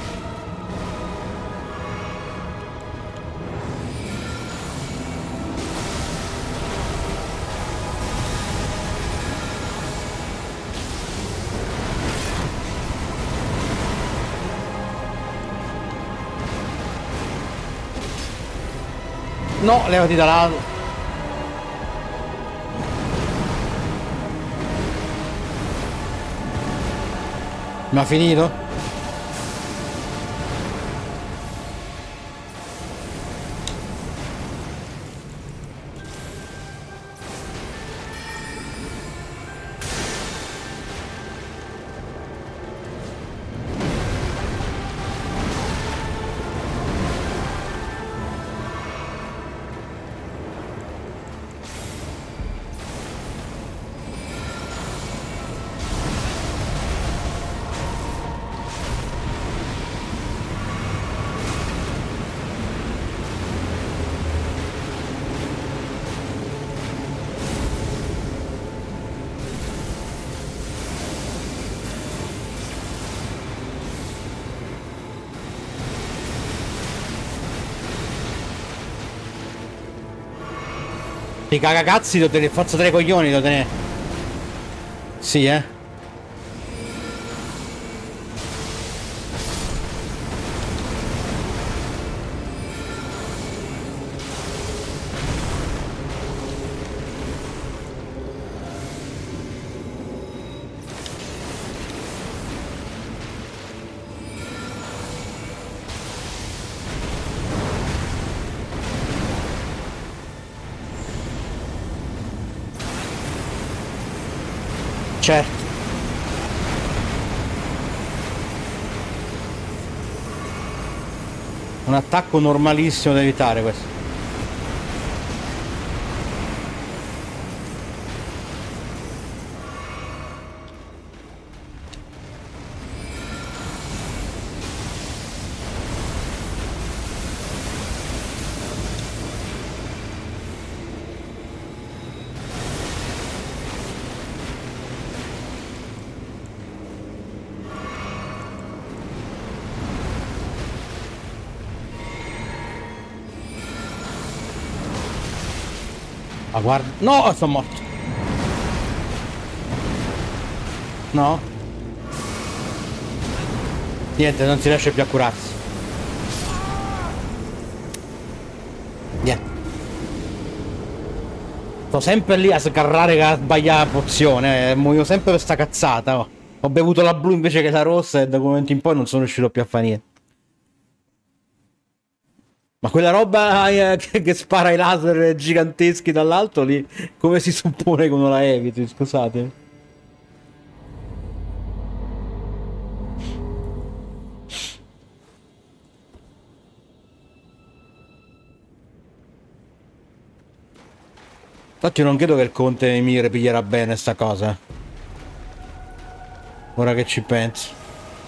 No, levati da lato. Ma ha finito? I cagacazzi devo tenere, forza tre coglioni devo tenere. Sì, eh. Certo. Un attacco normalissimo da evitare questo. Ma guarda... No, sono morto. No? Niente, non si riesce più a curarsi. Niente. Sto sempre lì a sgarrare che a sbagliare la pozione. Muoio sempre per sta cazzata. Oh. Ho bevuto la blu invece che la rossa e da quel momento in poi non sono riuscito più a fare niente. Ma quella roba che spara i laser giganteschi dall'alto lì, come si suppone che uno la eviti? Scusate. Infatti io non credo che il conte mi ripiglierà bene sta cosa. Ora che ci penso.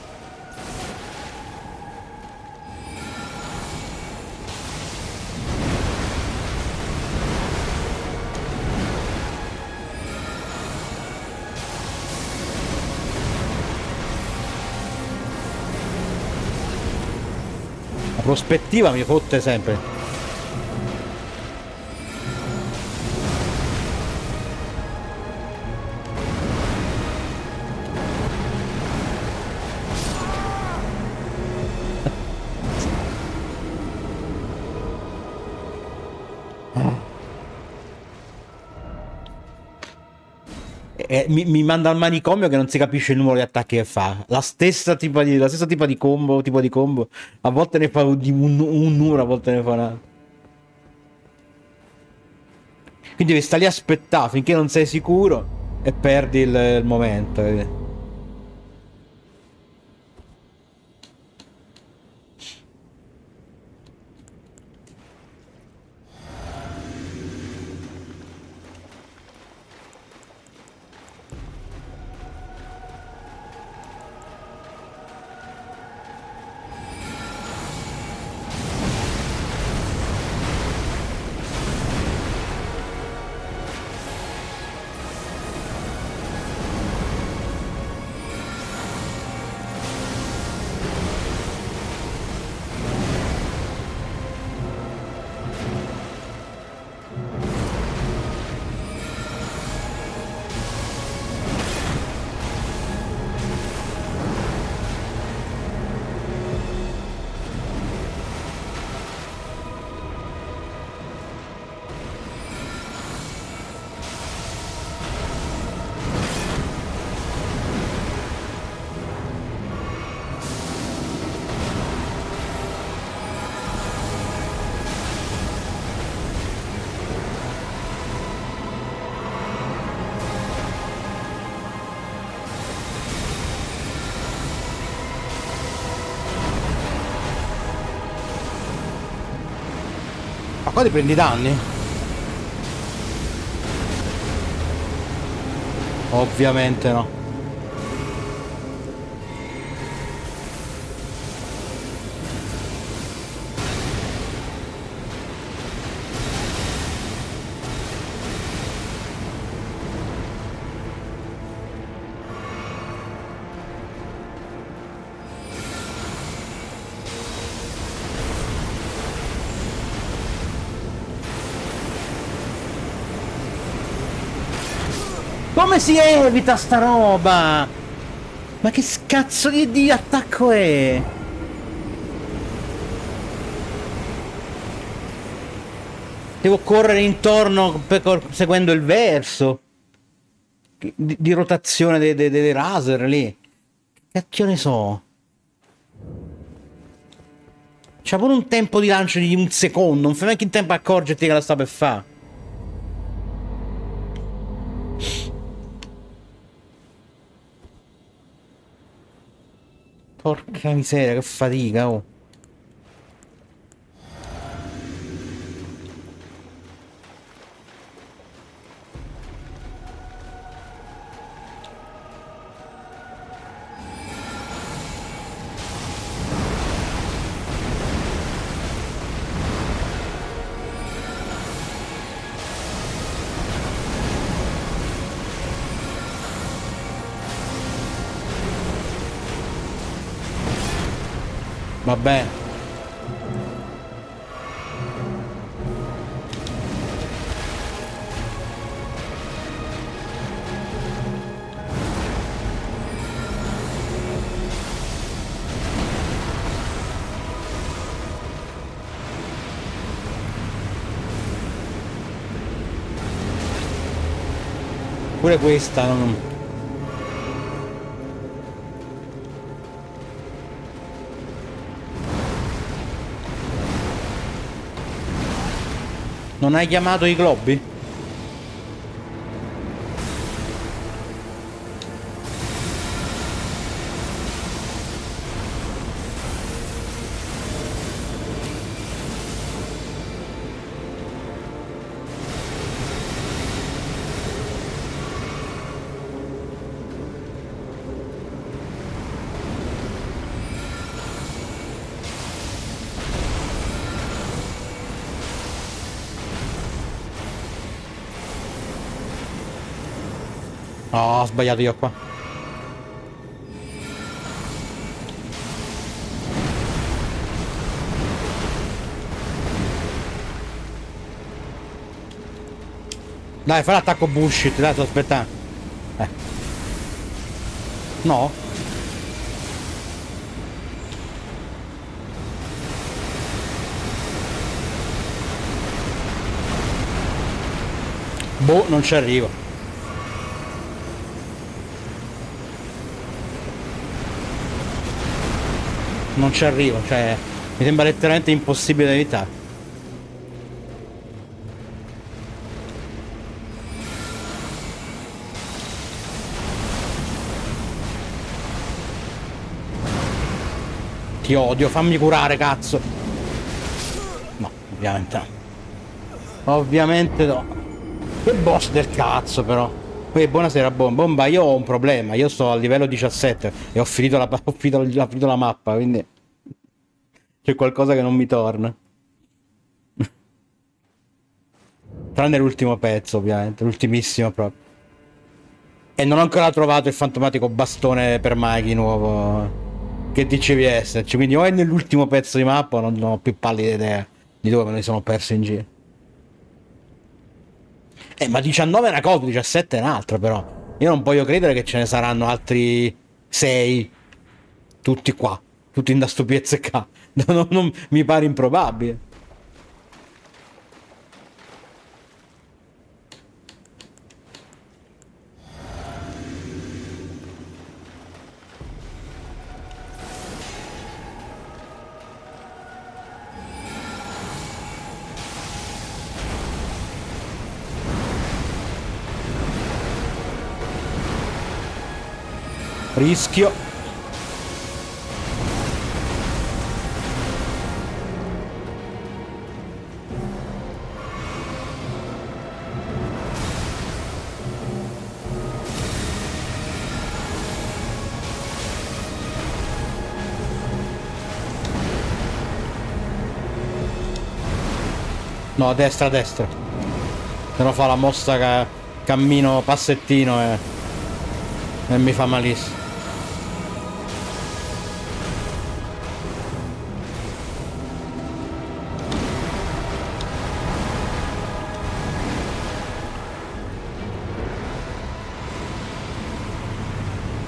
La prospettiva mi fotte sempre. Mi manda al manicomio che non si capisce il numero di attacchi che fa. La stessa tipo di combo, A volte ne fa un numero, a volte ne fa un altro. Quindi devi stare lì a aspettare finché non sei sicuro e perdi il momento. Ma qua ti prendi danni? Ovviamente no. Come si evita sta roba? Ma che cazzo di attacco è? Devo correre intorno seguendo il verso di rotazione dei laser lì. Che cacchio ne so? C'ha pure un tempo di lancio di un secondo. Non fai neanche in tempo a accorgerti che la sta per fare. Porca miseria, che fatica, oh. Vabbè. Pure questa non... Non hai chiamato i globi? No, ho sbagliato io qua. Dai, fai l'attacco bullshit, dai, sto aspettando. No? Boh, non ci arrivo. Non ci arrivo, cioè mi sembra letteralmente impossibile da evitare. Ti odio, fammi curare, cazzo. No, ovviamente no. Ovviamente no. Che boss del cazzo, però. Poi buonasera, Bomba, io ho un problema, io sto al livello 17 e ho finito la mappa, quindi c'è qualcosa che non mi torna. Tranne l'ultimo pezzo, ovviamente, l'ultimissimo proprio. E non ho ancora trovato il fantomatico bastone per maghi nuovo che dicevi esserci, quindi o è nell'ultimo pezzo di mappa o non ho più pallida idea di dove me ne sono perso in giro. Ma 19 è una cosa, 17 è un'altra, però. Io non voglio credere che ce ne saranno altri 6, tutti qua, tutti in da sto PZK. Non mi pare improbabile. Rischio. No, a destra, a destra. Se no fa la mossa cammino passettino e mi fa malissimo.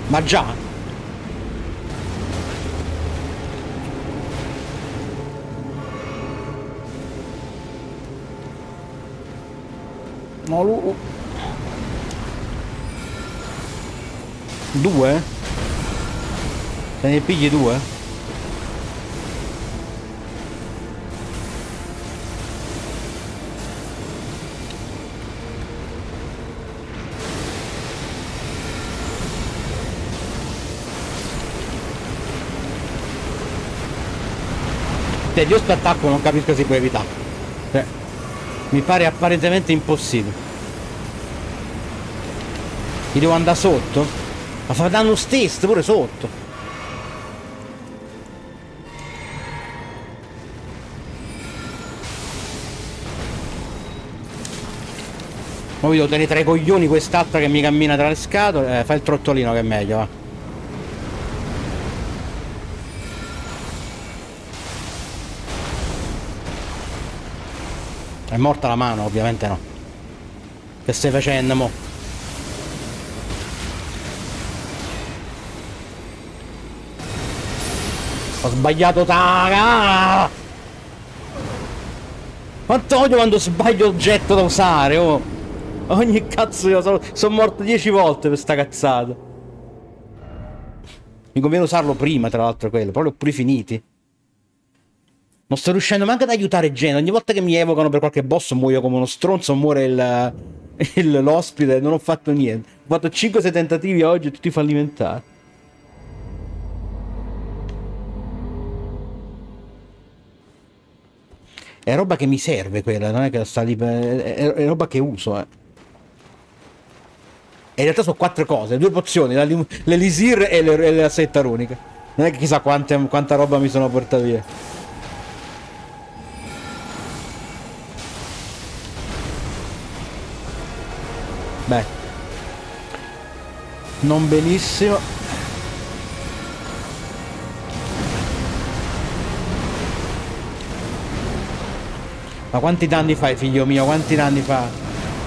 Ma già? No, due? Se ne pigli due? Io sto attacco non capisco se si può evitare. Cioè, mi pare apparentemente impossibile. Gli devo andare sotto? Ma fa danno stesso pure sotto. Ma vi devo tenere tra i coglioni quest'altra che mi cammina tra le scatole. Fai il trottolino che è meglio, va. È morta la mano? Ovviamente no. Che stai facendo, mo? Ho sbagliato taga! Quanto odio quando sbaglio oggetto da usare, oh! Ogni cazzo io sono morto 10 volte per sta cazzata. Mi conviene usarlo prima, tra l'altro, quello. Poi li ho pure finiti. Non sto riuscendo neanche ad aiutare gente. Ogni volta che mi evocano per qualche boss muoio come uno stronzo, muore l'ospite. Non ho fatto niente. Ho fatto 5-6 tentativi oggi, tutti fallimentari. È roba che mi serve quella, non è che sta lì è roba che uso, E in realtà sono 4 cose, 2 pozioni, l'elisir e la setta runica. Non è che chissà quanta roba mi sono portato via. Beh, non benissimo. Ma quanti danni fai, figlio mio? Quanti danni fa?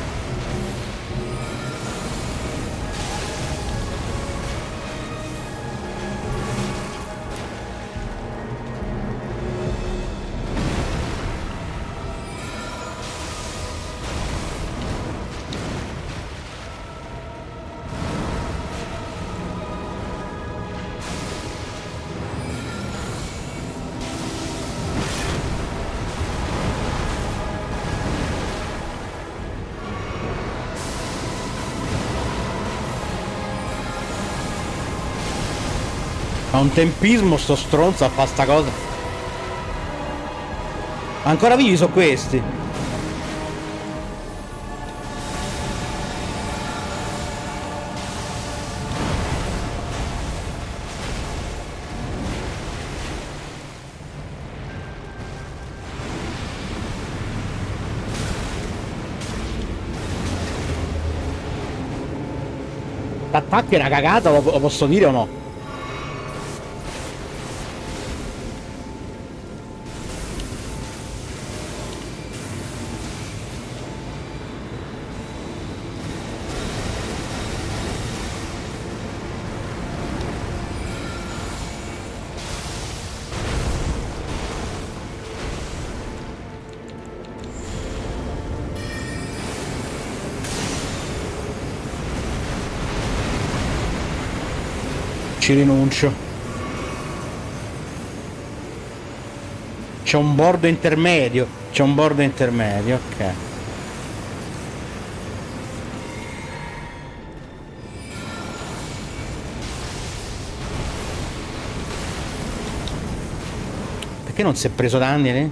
Ha un tempismo sto stronzo a fare sta cosa. Ancora vivi sono questi. L'attacco è una cagata, lo posso dire o no? Ci rinuncio. C'è un bordo intermedio. C'è un bordo intermedio, ok. Perché non si è preso danni lì?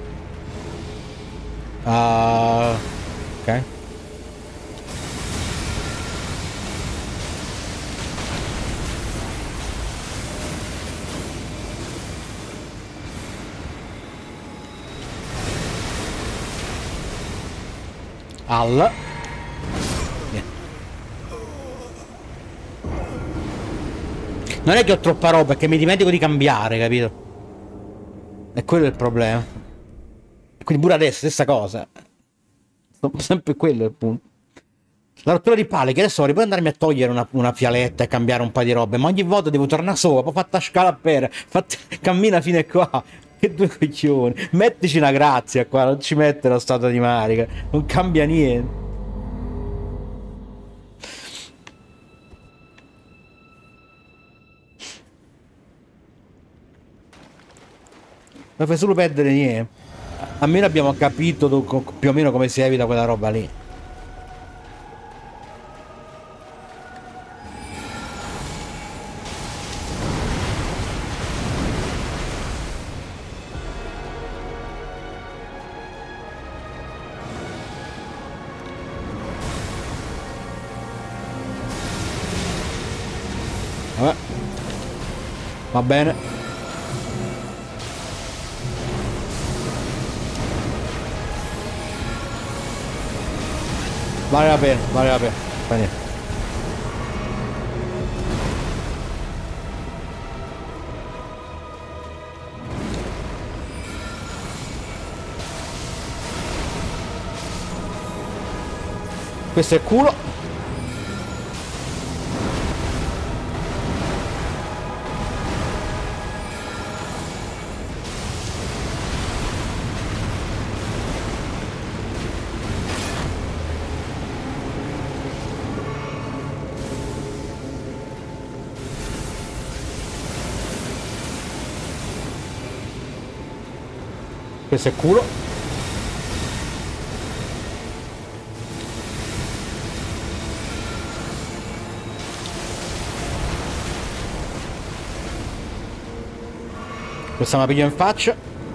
Ok. Al. Non è che ho troppa roba, è che mi dimentico di cambiare, capito? E quello è il problema. Quindi pure adesso stessa cosa. Sempre quello è il punto. La rottura di palle, che adesso vorrei poi andarmi a togliere una fialetta e cambiare un paio di robe, ma ogni volta devo tornare sopra, poi fatta scala per, cammina fino a qua. Che due coglioni. Mettici una grazia qua, non ci mette la statua di Marika, non cambia niente. Non fai solo perdere niente. Almeno abbiamo capito più o meno come si evita quella roba lì. Vabbè. Va bene. Vale la pena, vale la pena. Fa niente. Questo è culo. Questo è culo. Questa me la piglio in faccia.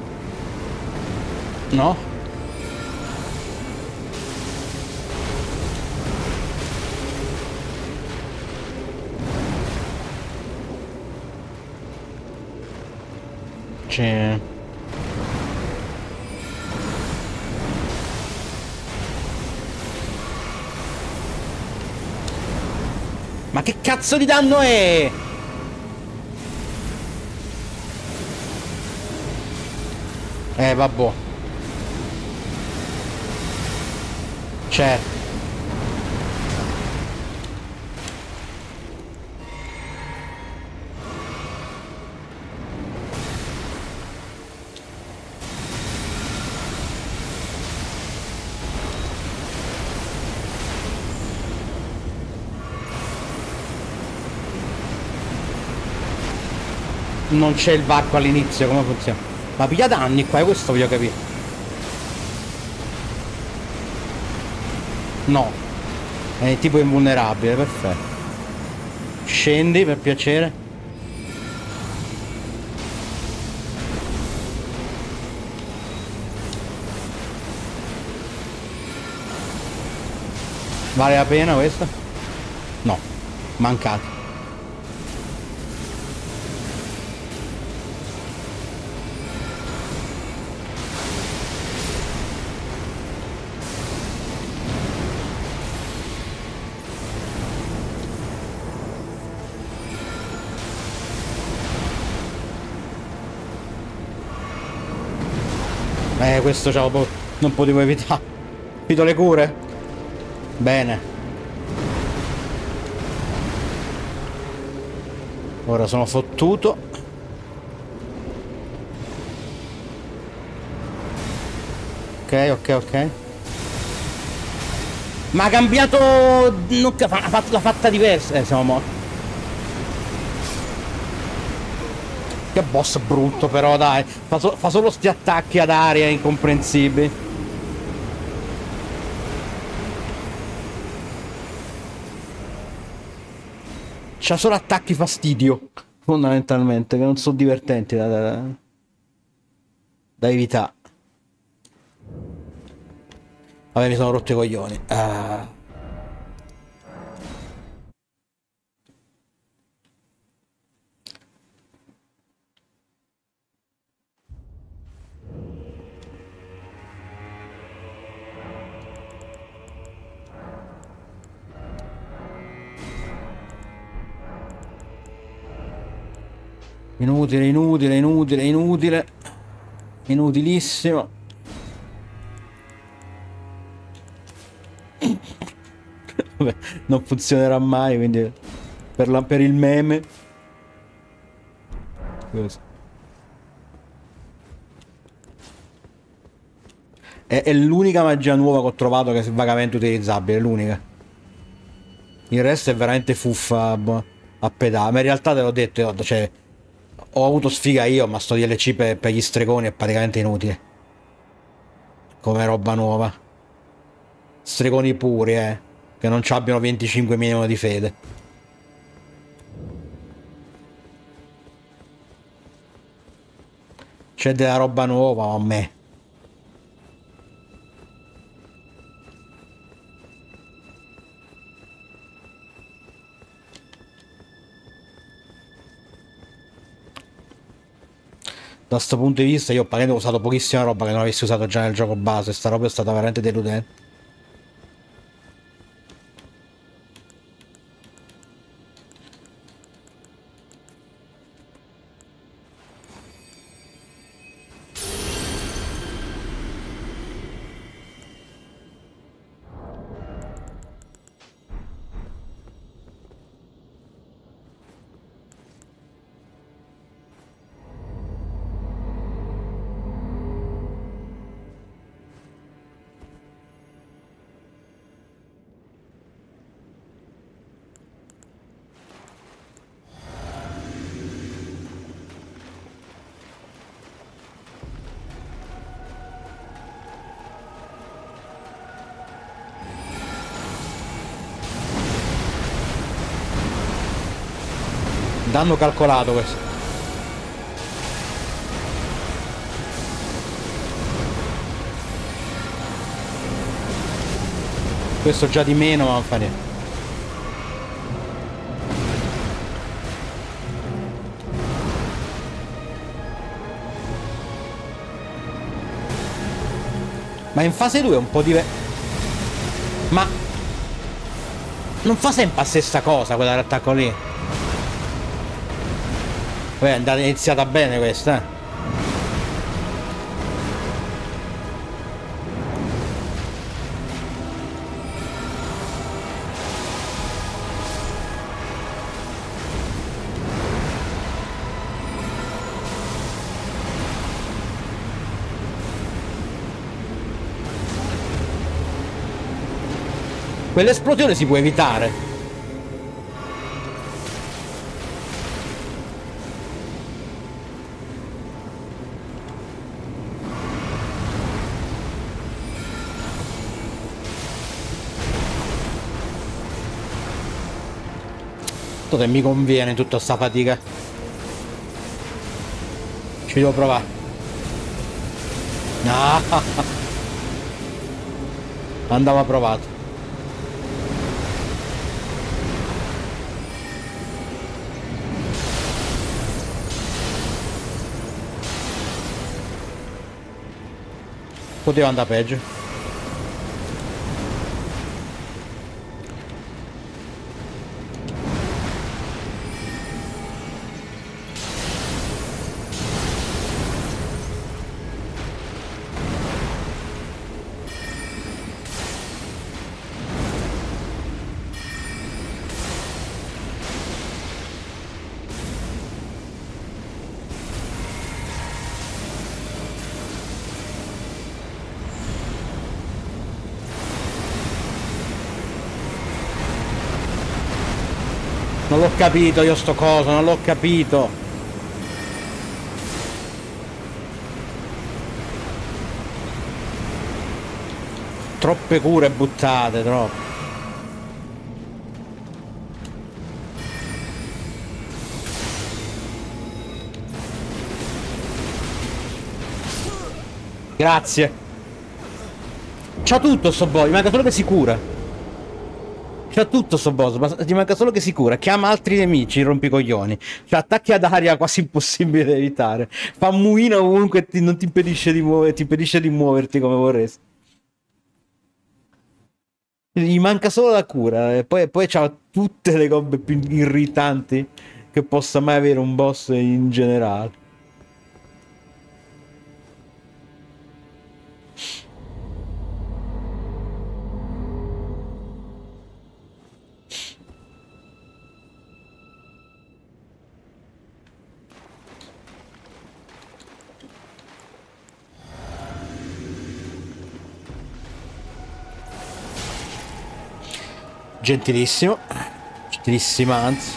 No. C'è... Ma che cazzo di danno è? Vabbè. Certo. Non c'è il varco all'inizio, come funziona? Ma piglia danni qua, questo voglio capire. No. È tipo invulnerabile, perfetto. Scendi per piacere. Vale la pena questo? No. Mancato. Questo non potevo evitare. Vedo le cure? Bene. Ora sono fottuto. Ok. Ma ha cambiato... l'ha fatta diversa. Siamo morti. Che boss brutto però, dai. Fa solo sti attacchi ad aria incomprensibili. C'ha solo attacchi fastidio, fondamentalmente, che non sono divertenti da evitare. Vabbè, mi sono rotto i coglioni. Inutile. Inutilissimo. non funzionerà mai, quindi per il meme. Così. È l'unica magia nuova che ho trovato che è vagamente utilizzabile, è l'unica. Il resto è veramente fuffa a pedale. Ma in realtà te l'ho detto, cioè, ho avuto sfiga io, ma sto DLC per gli stregoni è praticamente inutile. Come roba nuova. Stregoni puri, che non ci abbiano 25 minimo di fede. C'è della roba nuova, ma a me. Da questo punto di vista io ho usato pochissima roba che non avessi usato già nel gioco base. Sta roba è stata veramente deludente. Danno calcolato questo. Questo già di meno, ma non fa niente. Ma in fase 2 è un po' diverso. Ma non fa sempre la stessa cosa quell'attacco lì. Beh, è andata iniziata bene questa, Quell'esplosione si può evitare. Che mi conviene tutta sta fatica. Ci devo provare. No. Andava provato. Poteva andare peggio. Non l'ho capito io sto coso, non l'ho capito. Troppe cure buttate, troppo. Grazie. C'ha tutto sto boy, manca solo che si cura. C'ha tutto sto boss, ma ti manca solo che si cura. Chiama altri nemici, rompicoglioni. C'ha attacchi ad aria quasi impossibile da evitare. Fa muina ovunque e non ti impedisce di muoverti, ti impedisce di muoverti come vorresti. Gli manca solo la cura. E poi c'ha tutte le robe più irritanti che possa mai avere un boss in generale. Gentilissimo. Gentilissima, anzi.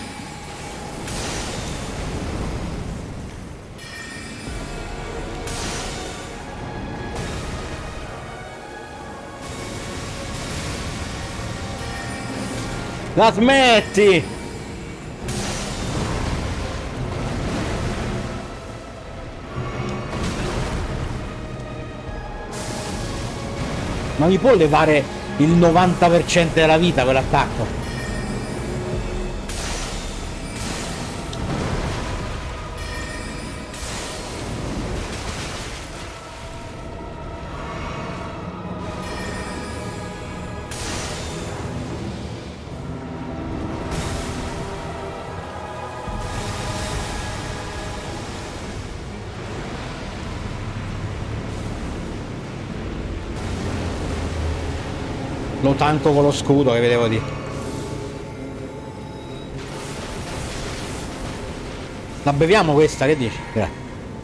La smetti! Ma mi può levare il 90% della vita quell'attacco? Lo tanto con lo scudo, che vedevo di. La beviamo questa, che dici? Grazie.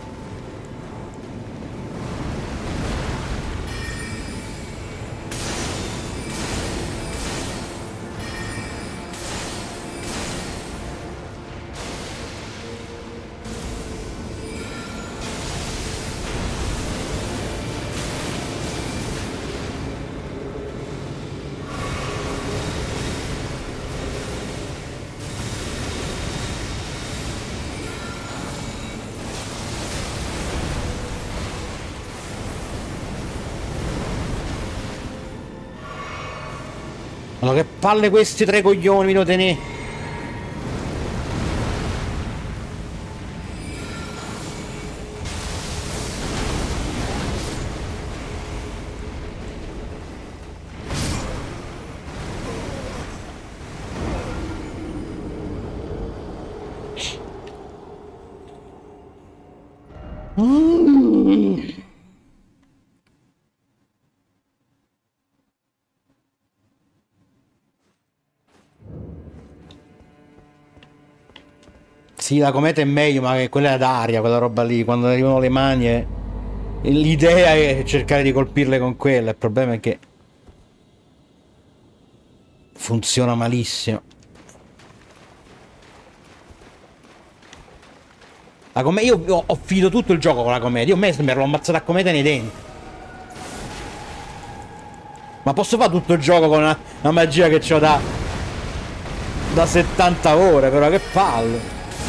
Ma che palle questi tre coglioni, mi lo tenè. Sì, la cometa è meglio, ma che quella è ad aria, quella roba lì, quando arrivano le mani l'idea è cercare di colpirle con quella, il problema è che funziona malissimo. La cometa, io ho finito tutto il gioco con la cometa, io Mesmer l'ho ammazzato a cometa nei denti. Ma posso fare tutto il gioco con una magia che ho da 70 ore, però che palle.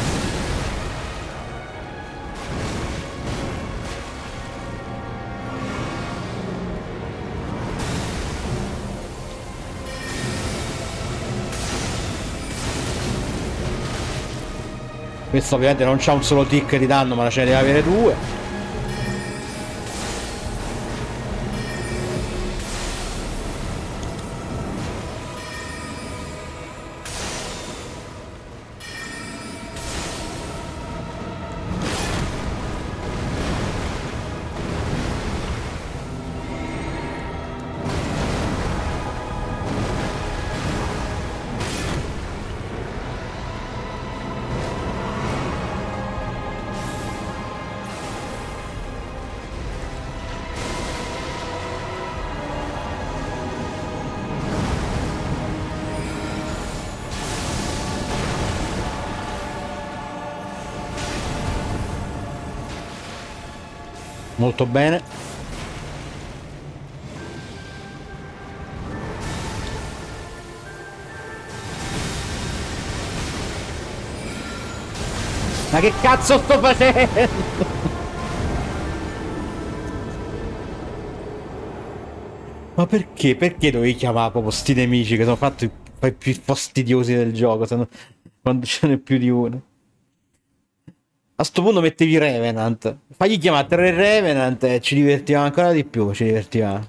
Questo ovviamente non c'ha un solo tick di danno, ma ce ne deve avere due. Molto bene. Ma che cazzo sto facendo? Ma perché? Perché dovevi chiamare proprio sti nemici che sono fatti i più fastidiosi del gioco, quando ce n'è più di uno? A sto punto mettevi Revenant. Fagli chiamare 3 Revenant e ci divertivamo ancora di più, ci divertivamo.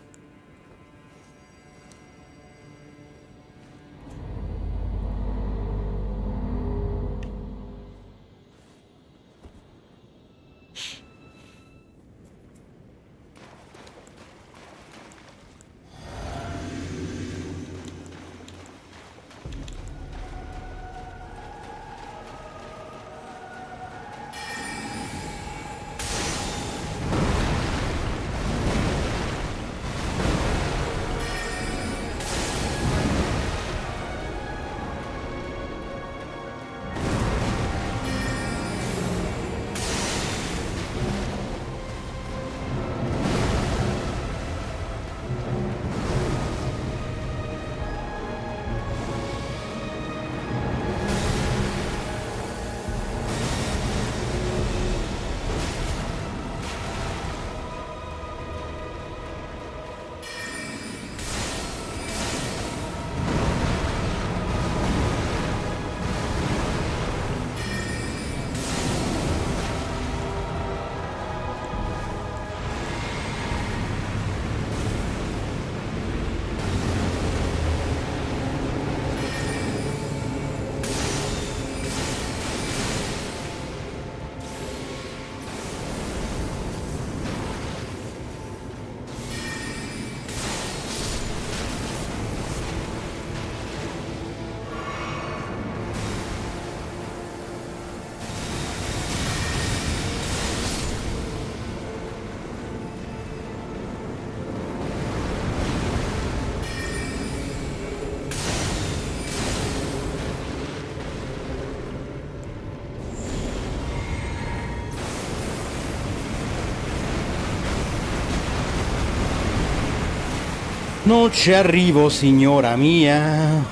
Non ci arrivo, signora mia.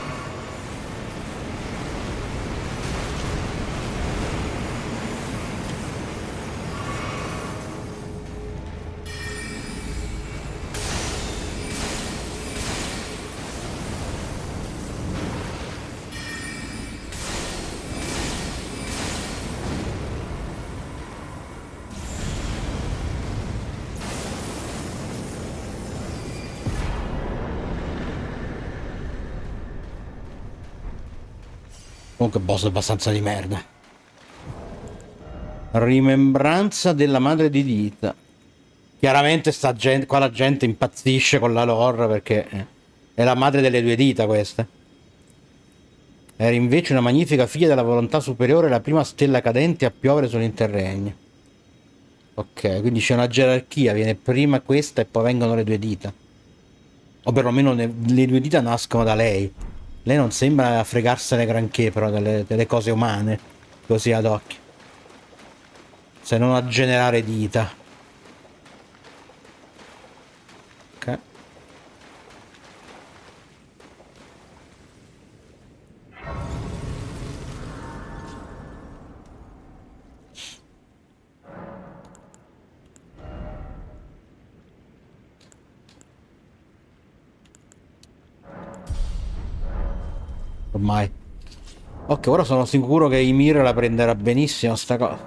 Comunque boss abbastanza di merda. Rimembranza della madre di Dita. Chiaramente sta gente, qua la gente impazzisce con la lore perché è la madre delle due dita questa. Era invece una magnifica figlia della volontà superiore, la prima stella cadente a piovere sull'interregno. Ok, quindi c'è una gerarchia, viene prima questa e poi vengono le due dita. O perlomeno le due dita nascono da lei. Lei non sembra fregarsene granché però delle cose umane, così ad occhio. Se non a generare dita. Ok. Ormai. Ok, ora sono sicuro che Ymir la prenderà benissimo sta cosa.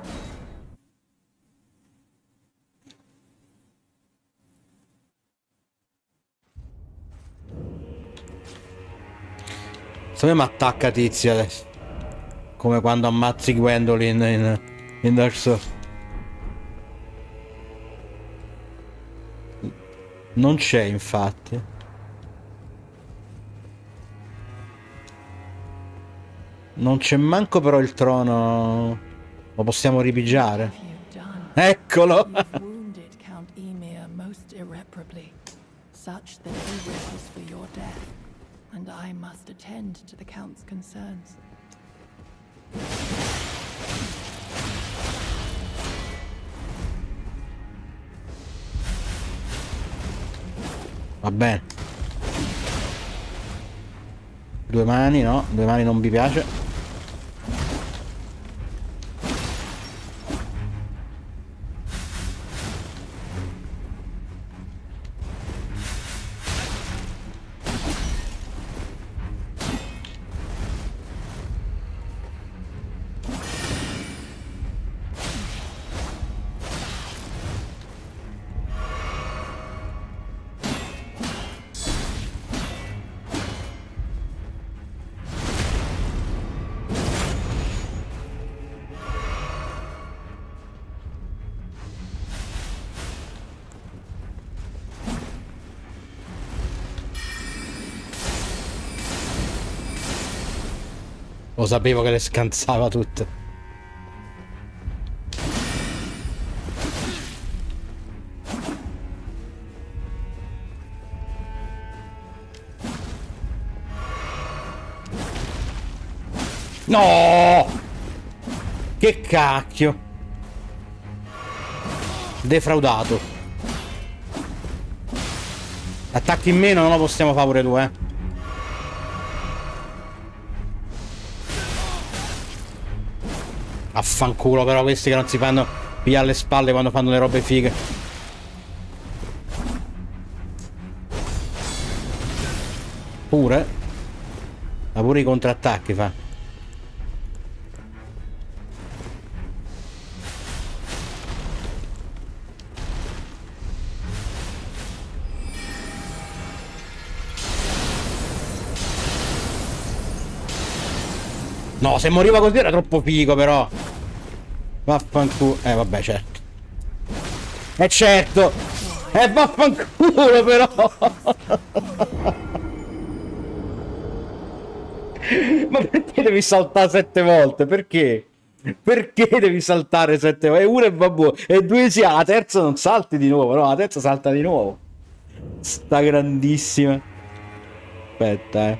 Secondo me mi attacca Tizia adesso. Come quando ammazzi Gwendolyn in Dark Souls. Non c'è infatti. Non c'è manco però il trono. Lo possiamo ripigiare. Eccolo! Wounded Count Ymir most irreparably, such that he wishes for your death, and I must attend to the Count's concerns. Va bene. Due mani, no? Due mani non mi piace. Lo sapevo che le scansava tutte. No! Che cacchio! Defraudato. Attacchi in meno non lo possiamo fare pure tu, eh. Affanculo però questi che non si fanno pigliare alle spalle quando fanno le robe fighe. Pure? Ma pure i contrattacchi fa. No, se moriva così era troppo figo però. Vaffanculo. Vabbè, certo. Certo. Vaffanculo però. Ma perché devi saltare 7 volte? Perché? Perché devi saltare 7 volte? E uno e vabbè. E due sia. La terza non salti di nuovo. No, la terza salta di nuovo. Sta grandissima. Aspetta,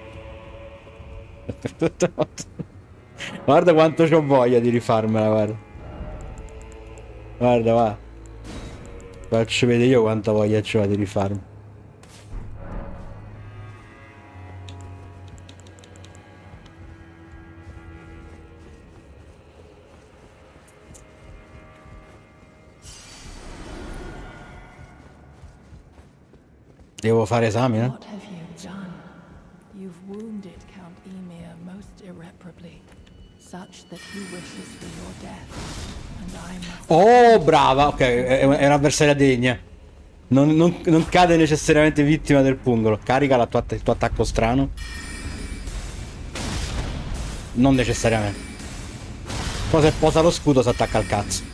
Guarda quanto c'ho voglia di rifarmela, guarda. Guarda, va. Faccio vedere io quanta voglia c'ho di rifarmi. Devo fare esami, eh? What have you done? You've wounded Count Emir most irreparably, such that he wishes for your death, and I must... Oh, brava! Ok, è un'avversaria degna. Non cade necessariamente vittima del pungolo. Carica il tuo attacco strano. Non necessariamente. Poi se posa lo scudo si attacca al cazzo.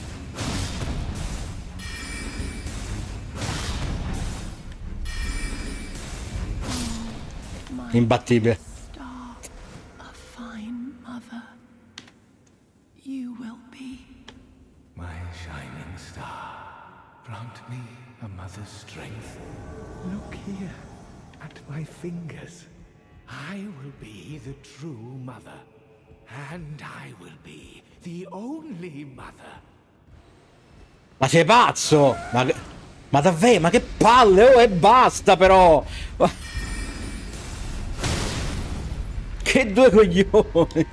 Imbattibile. Star, a fine mother. You will be. My shining star, grant me a mother's strength. Look here, at my fingers. I will be the true mother. And I will be the only mother. Ma sei pazzo? Ma davvero? Ma che palle? Oh, e basta però! Che due coglioni!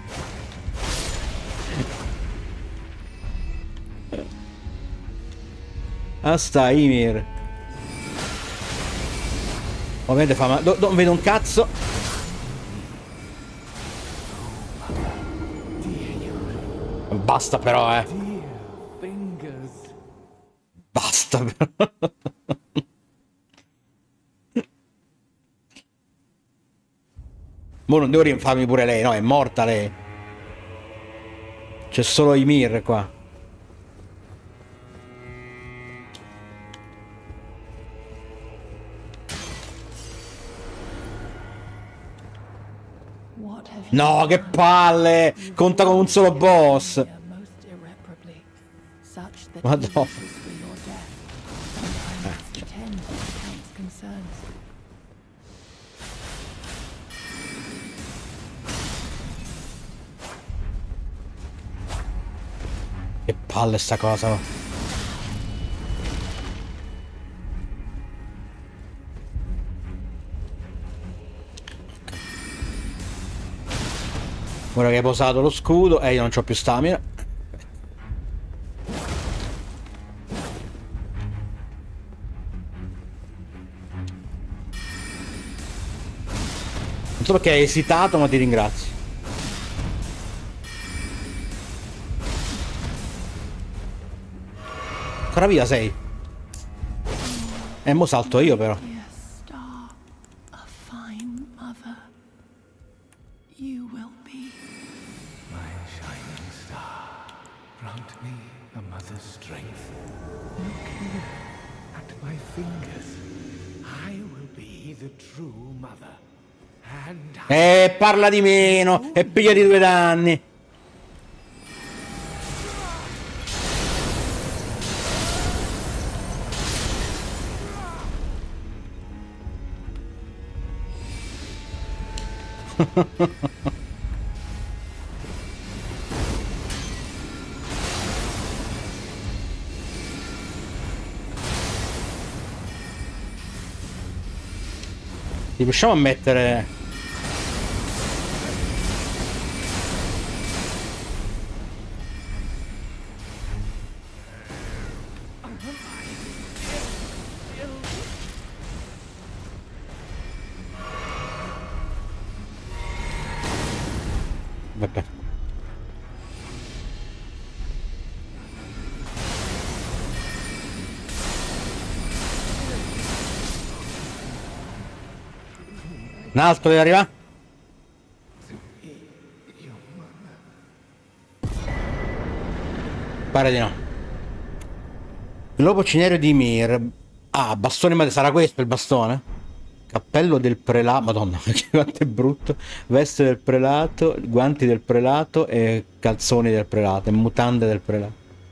Asta Ymir. Ovviamente fa ma non vedo un cazzo. Basta però, Basta però. Mo non devo rinfarmi pure lei, no, è morta lei. C'è solo Ymir qua. No, che palle! Conta come un solo boss. Madonna. Che palle sta cosa. Ora che hai posato lo scudo, io non c'ho più stamina. Non so perché hai esitato, ma ti ringrazio. Ancora via sei. E mo salto io però. Parla di meno e pigliati 2 danni. Ti riusciamo a mettere... Vabbè. Un altro deve arrivare? Pare di no. Il lobo cinerio di Ymir. Ah, bastone, sarà questo il bastone? Cappello del prelato, madonna, quanto è brutto. Veste del prelato, guanti del prelato e calzoni del prelato e mutande del prelato.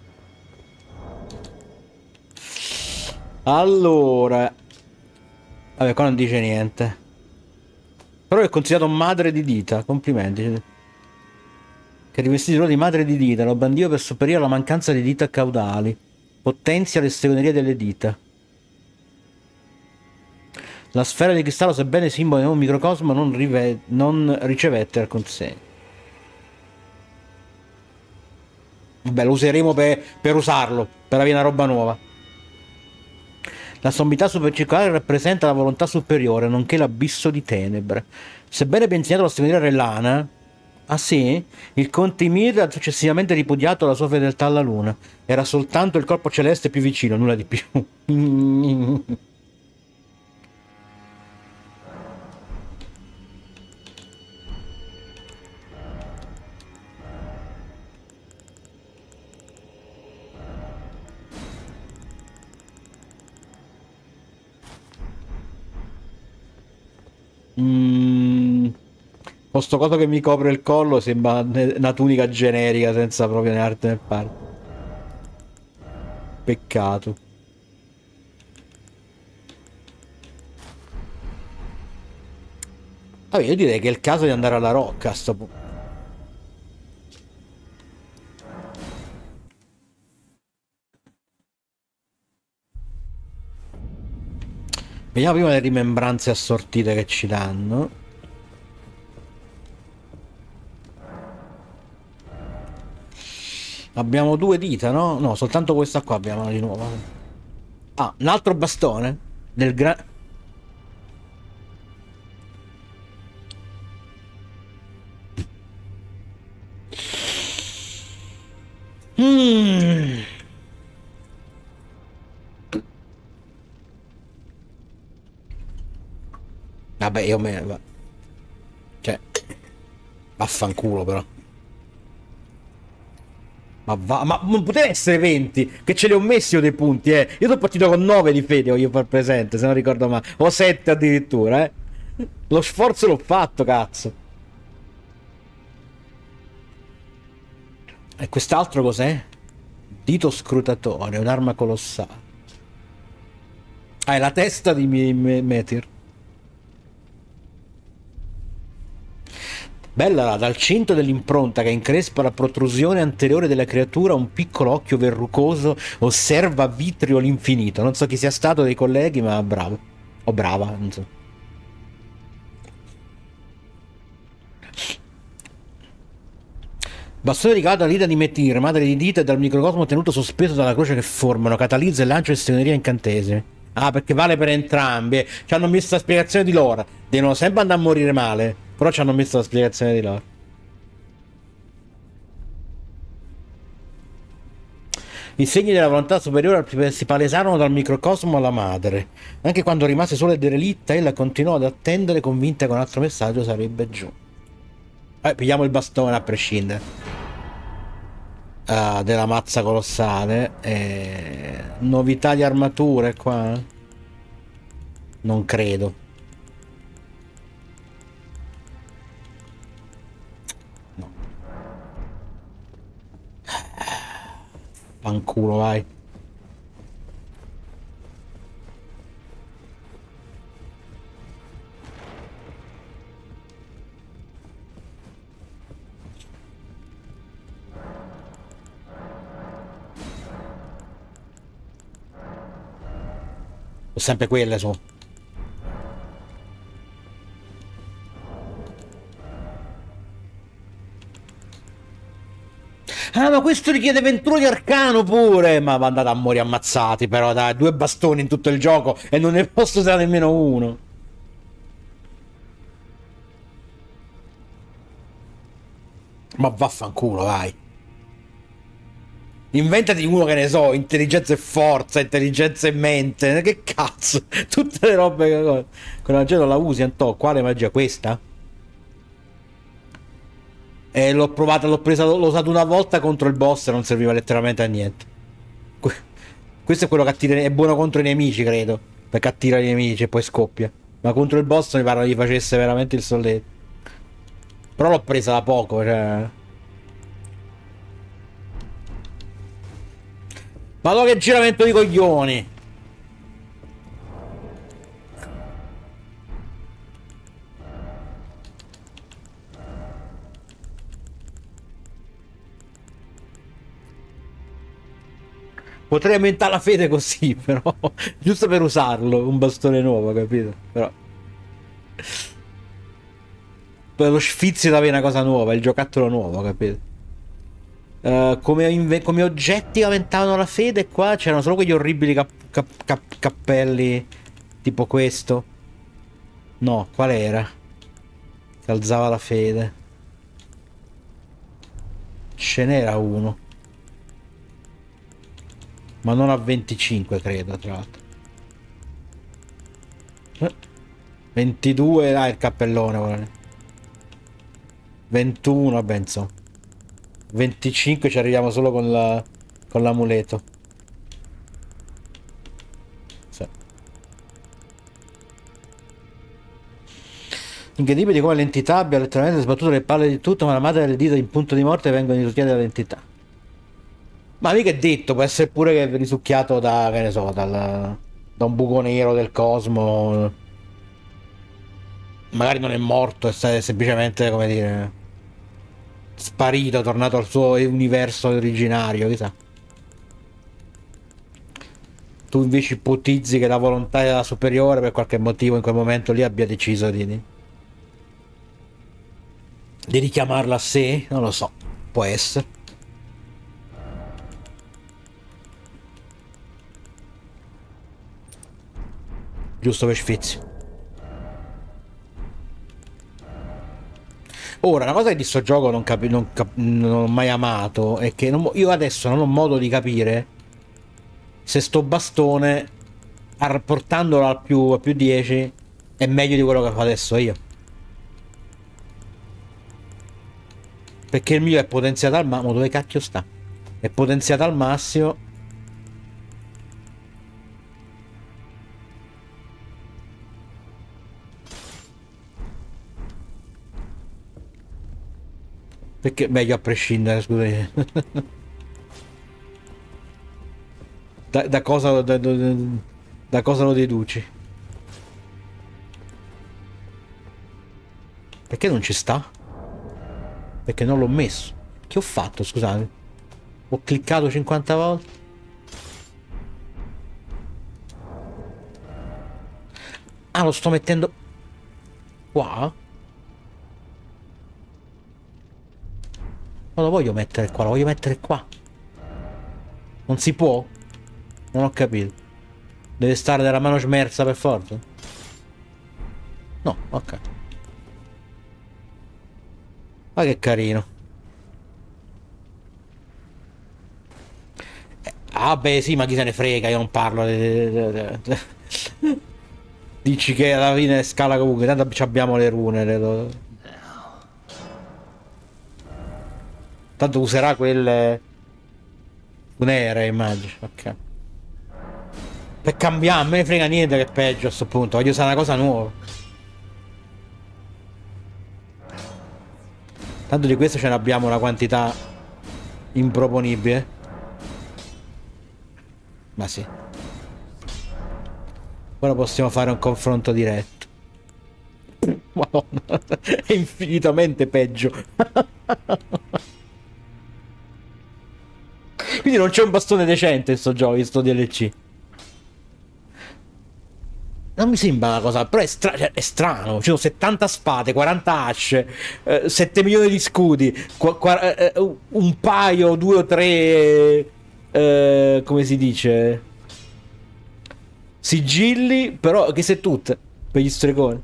Allora, vabbè, qua non dice niente. Però è considerato madre di dita, complimenti. Che rivestito il ruolo di madre di dita, lo bandiva per sopperire alla mancanza di dita caudali. Potenzia le stregonerie delle dita. La sfera di cristallo, sebbene simbolo di un microcosmo, non ricevette alcun segno. Vabbè, lo useremo per usarlo, per avere una roba nuova. La sommità supercircolare rappresenta la volontà superiore, nonché l'abisso di tenebre. Sebbene ben insegnato la stregoneria relana, ah sì, il conte Ymir ha successivamente ripudiato la sua fedeltà alla luna. Era soltanto il corpo celeste più vicino, nulla di più. Con sto coso che mi copre il collo sembra una tunica generica senza proprio né arte né parte. Peccato. Vabbè, io direi che è il caso di andare alla Rocca a sto punto. Vediamo prima le rimembranze assortite che ci danno. Abbiamo 2 dita, no? No, soltanto questa qua abbiamo di nuovo. Ah, un altro bastone del gran... Vabbè, io me... Cioè... Vaffanculo però. Ma non poteva essere 20, che ce li ho messi io dei punti, eh. Io sono partito con 9 di fede, voglio far presente, se non ricordo male. O 7 addirittura, eh. Lo sforzo l'ho fatto, cazzo. E quest'altro cos'è? Dito scrutatore, un'arma colossale. Ah, è la testa di Metir. Bella, dal centro dell'impronta che increspa la protrusione anteriore della creatura, un piccolo occhio verrucoso osserva vitrio l'infinito. Non so chi sia stato dei colleghi, ma bravo. O brava, non so. Bastone ricavato dalla dita di Metir, madre di dita, e dal microcosmo tenuto sospeso dalla croce che formano, catalizza e lancia le stregonerie incantesime. Ah, perché vale per entrambi. Ci hanno messo la spiegazione di loro. Devono sempre andare a morire male. Però ci hanno messo la spiegazione di loro. I segni della volontà superiore si palesarono dal microcosmo alla madre. Anche quando rimase sola e derelitta, ella continuò ad attendere, convinta che un altro messaggio sarebbe giù. Pigliamo il bastone a prescindere. Della mazza colossale. Novità di armature qua? Non credo. Fanculo, vai. Sono sempre quelle, sono. Ah, ma questo richiede 21 di arcano pure! Ma andate a morire ammazzati, però, dai, 2 bastoni in tutto il gioco e non ne posso usare nemmeno uno. Ma vaffanculo, vai. Inventati uno, che ne so, intelligenza e forza, intelligenza e mente. Che cazzo? Tutte le robe che... Con la magia non la usi, Antò. Quale magia? Questa? L'ho provata, l'ho presa, l'ho usato una volta contro il boss e non serviva letteralmente a niente. Questo è quello che attira, è buono contro i nemici, credo. Perché attira i nemici e poi scoppia. Ma contro il boss mi pare gli facesse veramente il solletico. Però l'ho presa da poco, cioè... Madò che giramento di coglioni! Potrei aumentare la fede così, però... Giusto per usarlo, un bastone nuovo, capito? Però... Per lo sfizio da avere una cosa nuova, il giocattolo nuovo, capito? come oggetti che aumentavano la fede, qua c'erano solo quegli orribili cappelli tipo questo. No, qual era? Che alzava la fede. Ce n'era uno, ma non a 25 credo, tra l'altro. 22, il cappellone, guarda. 21, vabbè, insomma. 25 ci arriviamo solo con l'amuleto. Sì. Incredibile come l'entità abbia letteralmente sbattuto le palle di tutto, ma la madre e le dita in punto di morte vengono risucchiate dall'entità. Ma mica è detto, può essere pure che è risucchiato da, che ne so, da un buco nero del cosmo. Magari non è morto, è semplicemente, come dire, sparito, tornato al suo universo originario, chissà. Tu invece ipotizzi che la volontà della superiore per qualche motivo in quel momento lì abbia deciso di richiamarla a sé? Non lo so, può essere. Giusto per sfizio. Ora, una cosa che di sto gioco non ho mai amato è che io adesso non ho modo di capire se sto bastone, portandolo a più 10, è meglio di quello che fa adesso io. Perché il mio è potenziato al massimo. Dove cacchio sta? È potenziato al massimo. Perché meglio a prescindere, scusate. da cosa da cosa lo deduci? Perché non ci sta? Perché non l'ho messo. Che ho fatto, scusate? Ho cliccato 50 volte. Ah, lo sto mettendo qua? Non lo voglio mettere qua, lo voglio mettere qua. Non si può? Non ho capito. Deve stare nella mano smerza per forza? No, ok. Ma che carino. Ah beh sì, ma chi se ne frega, io non parlo. Dici che alla fine scala comunque, tanto abbiamo le rune. Tanto userà quelle funere, immagino. Ok. Per cambiare, a me ne frega niente che è peggio a sto punto. Voglio usare una cosa nuova. Tanto di questo ce ne abbiamo una quantità improponibile. Ma sì. Ora possiamo fare un confronto diretto. Madonna, è infinitamente peggio. Quindi non c'è un bastone decente in sto gioco, in sto DLC. Non mi sembra una cosa, però cioè, è strano. Ci sono 70 spade, 40 asce, 7 milioni di scudi, un paio, 2 o 3, come si dice, sigilli, però che se tutte, per gli stregoni.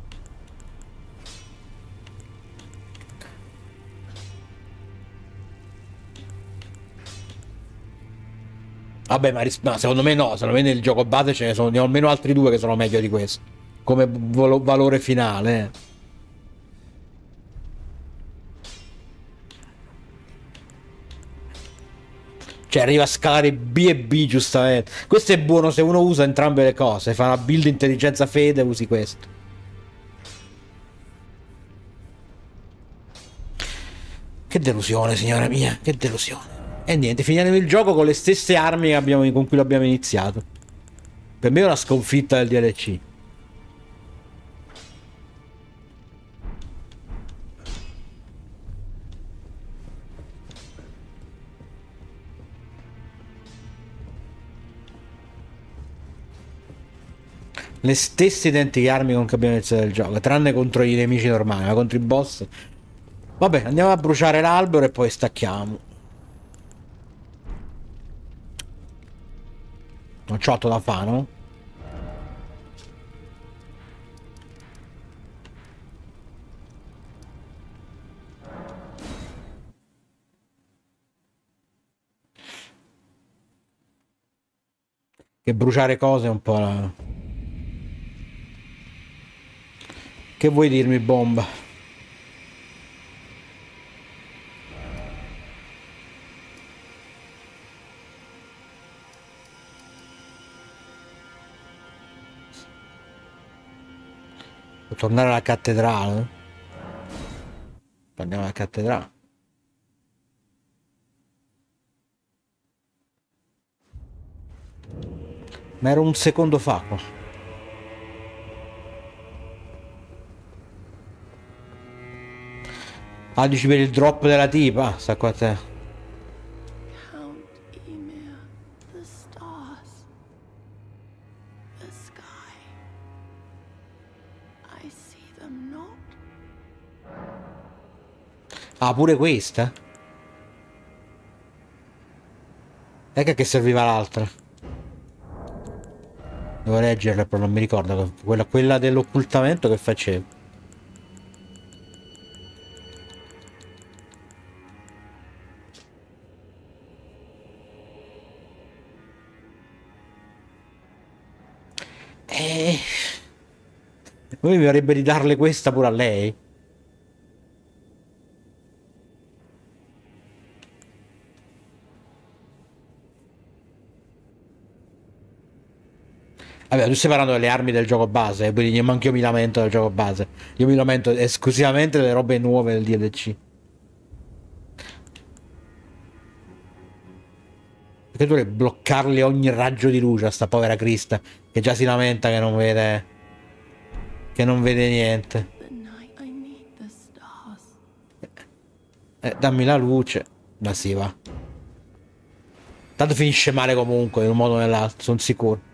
Vabbè, ma secondo me no, secondo me nel gioco base ce ne sono almeno altri 2 che sono meglio di questo. Come valore finale. Cioè arriva a scalare B e B giustamente. Questo è buono se uno usa entrambe le cose. Fa una build intelligenza fede, usi questo. Che delusione, signora mia, che delusione. E niente, finiremo il gioco con le stesse armi con cui l'abbiamo iniziato. Per me è una sconfitta del DLC. Le stesse identiche armi con cui abbiamo iniziato il gioco, tranne contro i nemici normali, ma contro i boss. Vabbè, andiamo a bruciare l'albero e poi stacchiamo. Non c'ho altro da fare, no? Che bruciare cose è un po' la... Che vuoi dirmi, bomba? Devo tornare alla cattedrale? Andiamo alla cattedrale. Ma ero un secondo fa qua. Ah, dici per il drop della tipa? Sta qua a te. Count Ymir, the stars, the sky. I see them not. Ah, pure questa? Ecco che serviva l'altra. Devo leggerla, però non mi ricordo. Quella dell'occultamento che facevo. Poi mi vorrebbe di darle questa pure a lei. Vabbè, tu stai parlando delle armi del gioco base, quindi neanche io mi lamento del gioco base. Io mi lamento esclusivamente delle robe nuove del DLC. Perché tu devi bloccarle ogni raggio di luce a sta povera Krista, che già si lamenta che non vede... Che non vede niente. Dammi la luce. Ma sì, va. Tanto finisce male comunque, in un modo o nell'altro, sono sicuro.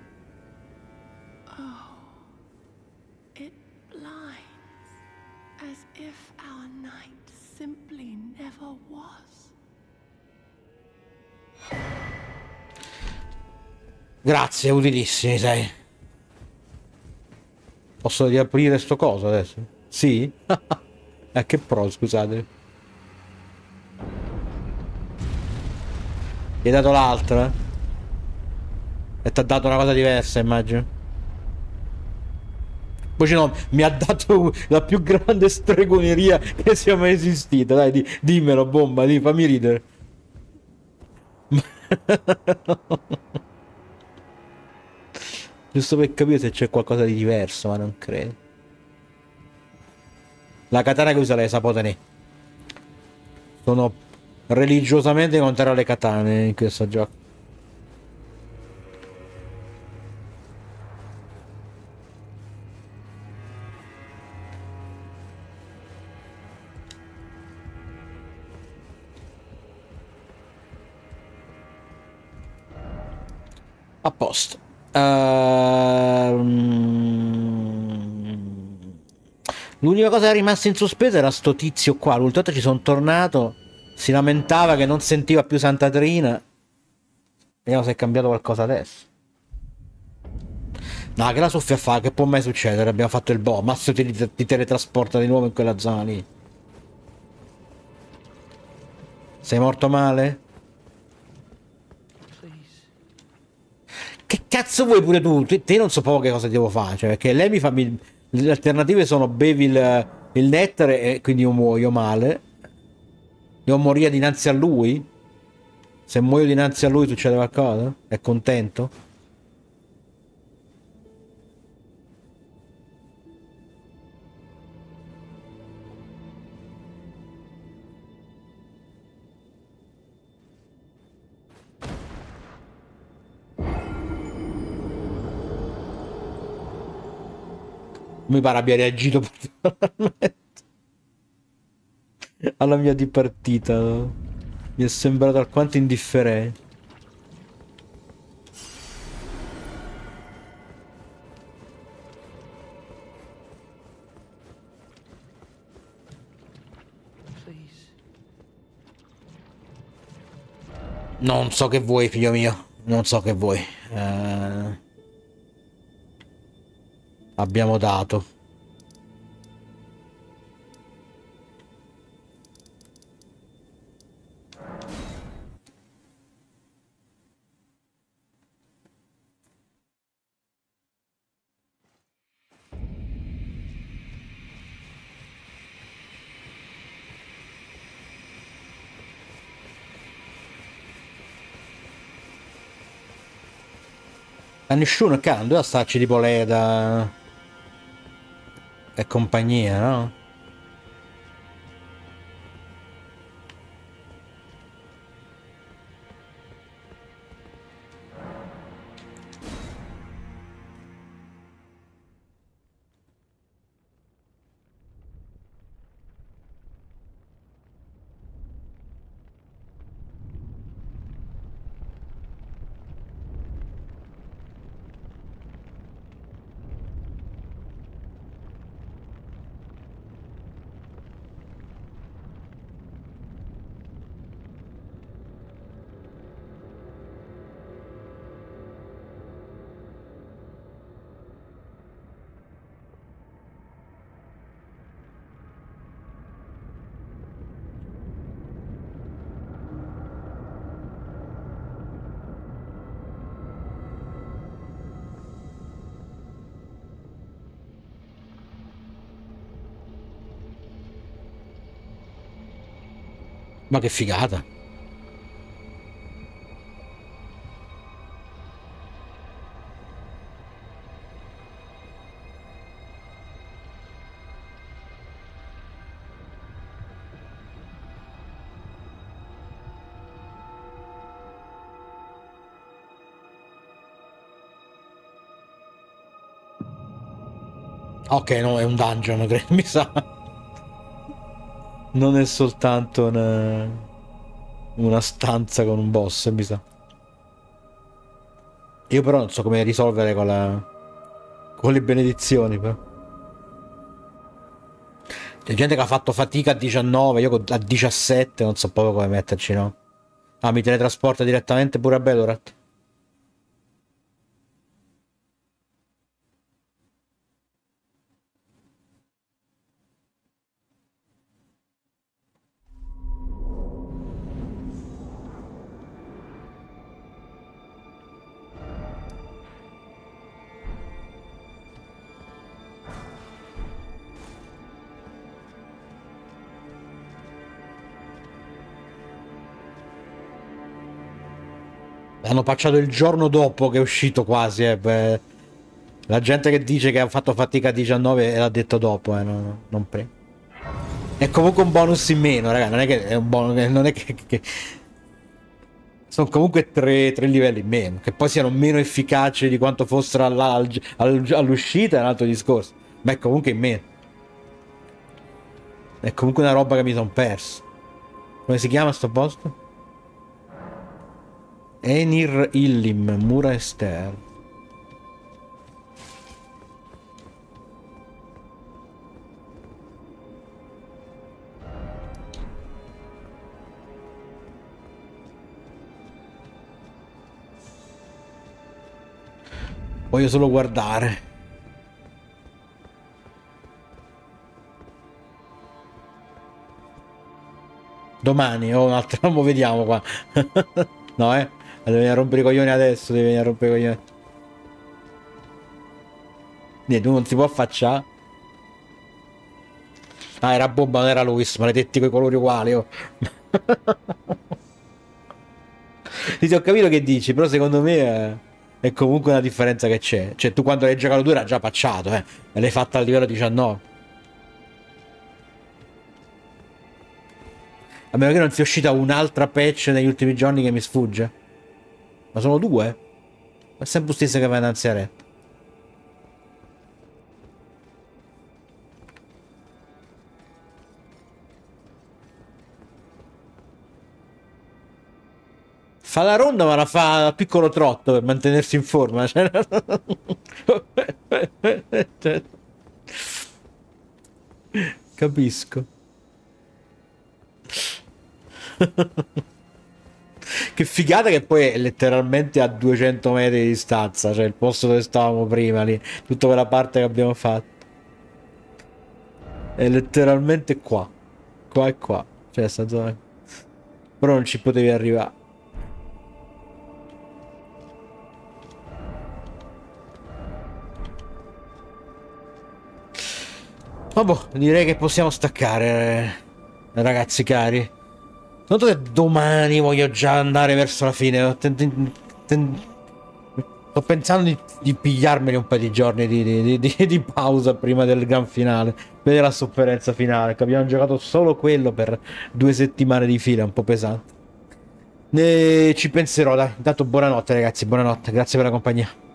Grazie, utilissimi, sei. Posso riaprire sto coso adesso? Sì? Che pro, scusate. Gli hai dato l'altra? E ti ha dato una cosa diversa, immagino. Poi no, mi ha dato la più grande stregoneria che sia mai esistita. Dai, dimmelo, bomba, fammi ridere. Giusto per capire se c'è qualcosa di diverso, ma non credo. La katana che usa lei, Sapotene. Sono religiosamente contrario alle katane in questo gioco. A posto. L'unica cosa che è rimasta in sospeso era sto tizio qua. L'ultima volta ci sono tornato. Si lamentava che non sentiva più Santa Trina. Vediamo se è cambiato qualcosa adesso. No, che la soffia fa? Che può mai succedere? Abbiamo fatto il boh. Massimo ti teletrasporta di nuovo in quella zona lì. Sei morto male? Che cazzo vuoi pure tu? Te non so proprio che cosa devo fare. Cioè, perché lei mi fa... Le alternative sono bevi il nettare e quindi io muoio male. Devo morire dinanzi a lui? Se muoio dinanzi a lui succede qualcosa? È contento? Mi pare abbia reagito particolarmente alla mia di partita. Mi è sembrato alquanto indifferente. Non so che vuoi, figlio mio. Non so che vuoi. Abbiamo dato. A nessuno cambia, dove starci tipo Leda e compagnia, no? Ma che figata. Ok, no, è un dungeon, mi sa. Non è soltanto una stanza con un boss, mi sa. Io però non so come risolvere con le benedizioni, però. C'è gente che ha fatto fatica a 19, io a 17 non so proprio come metterci, no? Ah, mi teletrasporta direttamente pure a Belorat. Hanno patchato il giorno dopo che è uscito quasi, beh. La gente che dice che ha fatto fatica a 19 l'ha detto dopo, non prima. È comunque un bonus in meno, raga, non è che è un bonus, non è che... Sono comunque tre livelli in meno. Che poi siano meno efficaci di quanto fossero all'uscita è un altro discorso. Ma è comunque in meno. È comunque una roba che mi sono perso. Come si chiama sto posto? Enir Illim, Mura Ester. Voglio solo guardare. Domani o un altro, mo vediamo qua. No, devi venire a rompere i coglioni adesso, devi venire a rompere i coglioni. Niente, tu non si può affacciare. Ah, era bomba, non era Luis, maledetti coi colori uguali, oh. Sì, ho capito che dici, però secondo me è comunque una differenza che c'è. Cioè, tu quando l'hai giocato tu era già patchato, e l'hai fatta al livello 19. A meno che non sia uscita un'altra patch negli ultimi giorni che mi sfugge. Ma sono due? È sempre stessa che va innanzi a retta. Fa la ronda ma la fa a piccolo trotto per mantenersi in forma. Cioè... Capisco. Che figata che poi è letteralmente a 200 metri di distanza, cioè il posto dove stavamo prima lì, tutta quella parte che abbiamo fatto. È letteralmente qua. Qua e qua. Cioè sta zona. Però non ci potevi arrivare. Vabbè, direi che possiamo staccare, ragazzi cari. Non so se domani voglio già andare verso la fine. Sto pensando di pigliarmeli un paio di giorni di pausa prima del gran finale. Vedere la sofferenza finale. Che abbiamo giocato solo quello per 2 settimane di fila, un po' pesante. Ci penserò, dai. Intanto buonanotte ragazzi, buonanotte. Grazie per la compagnia.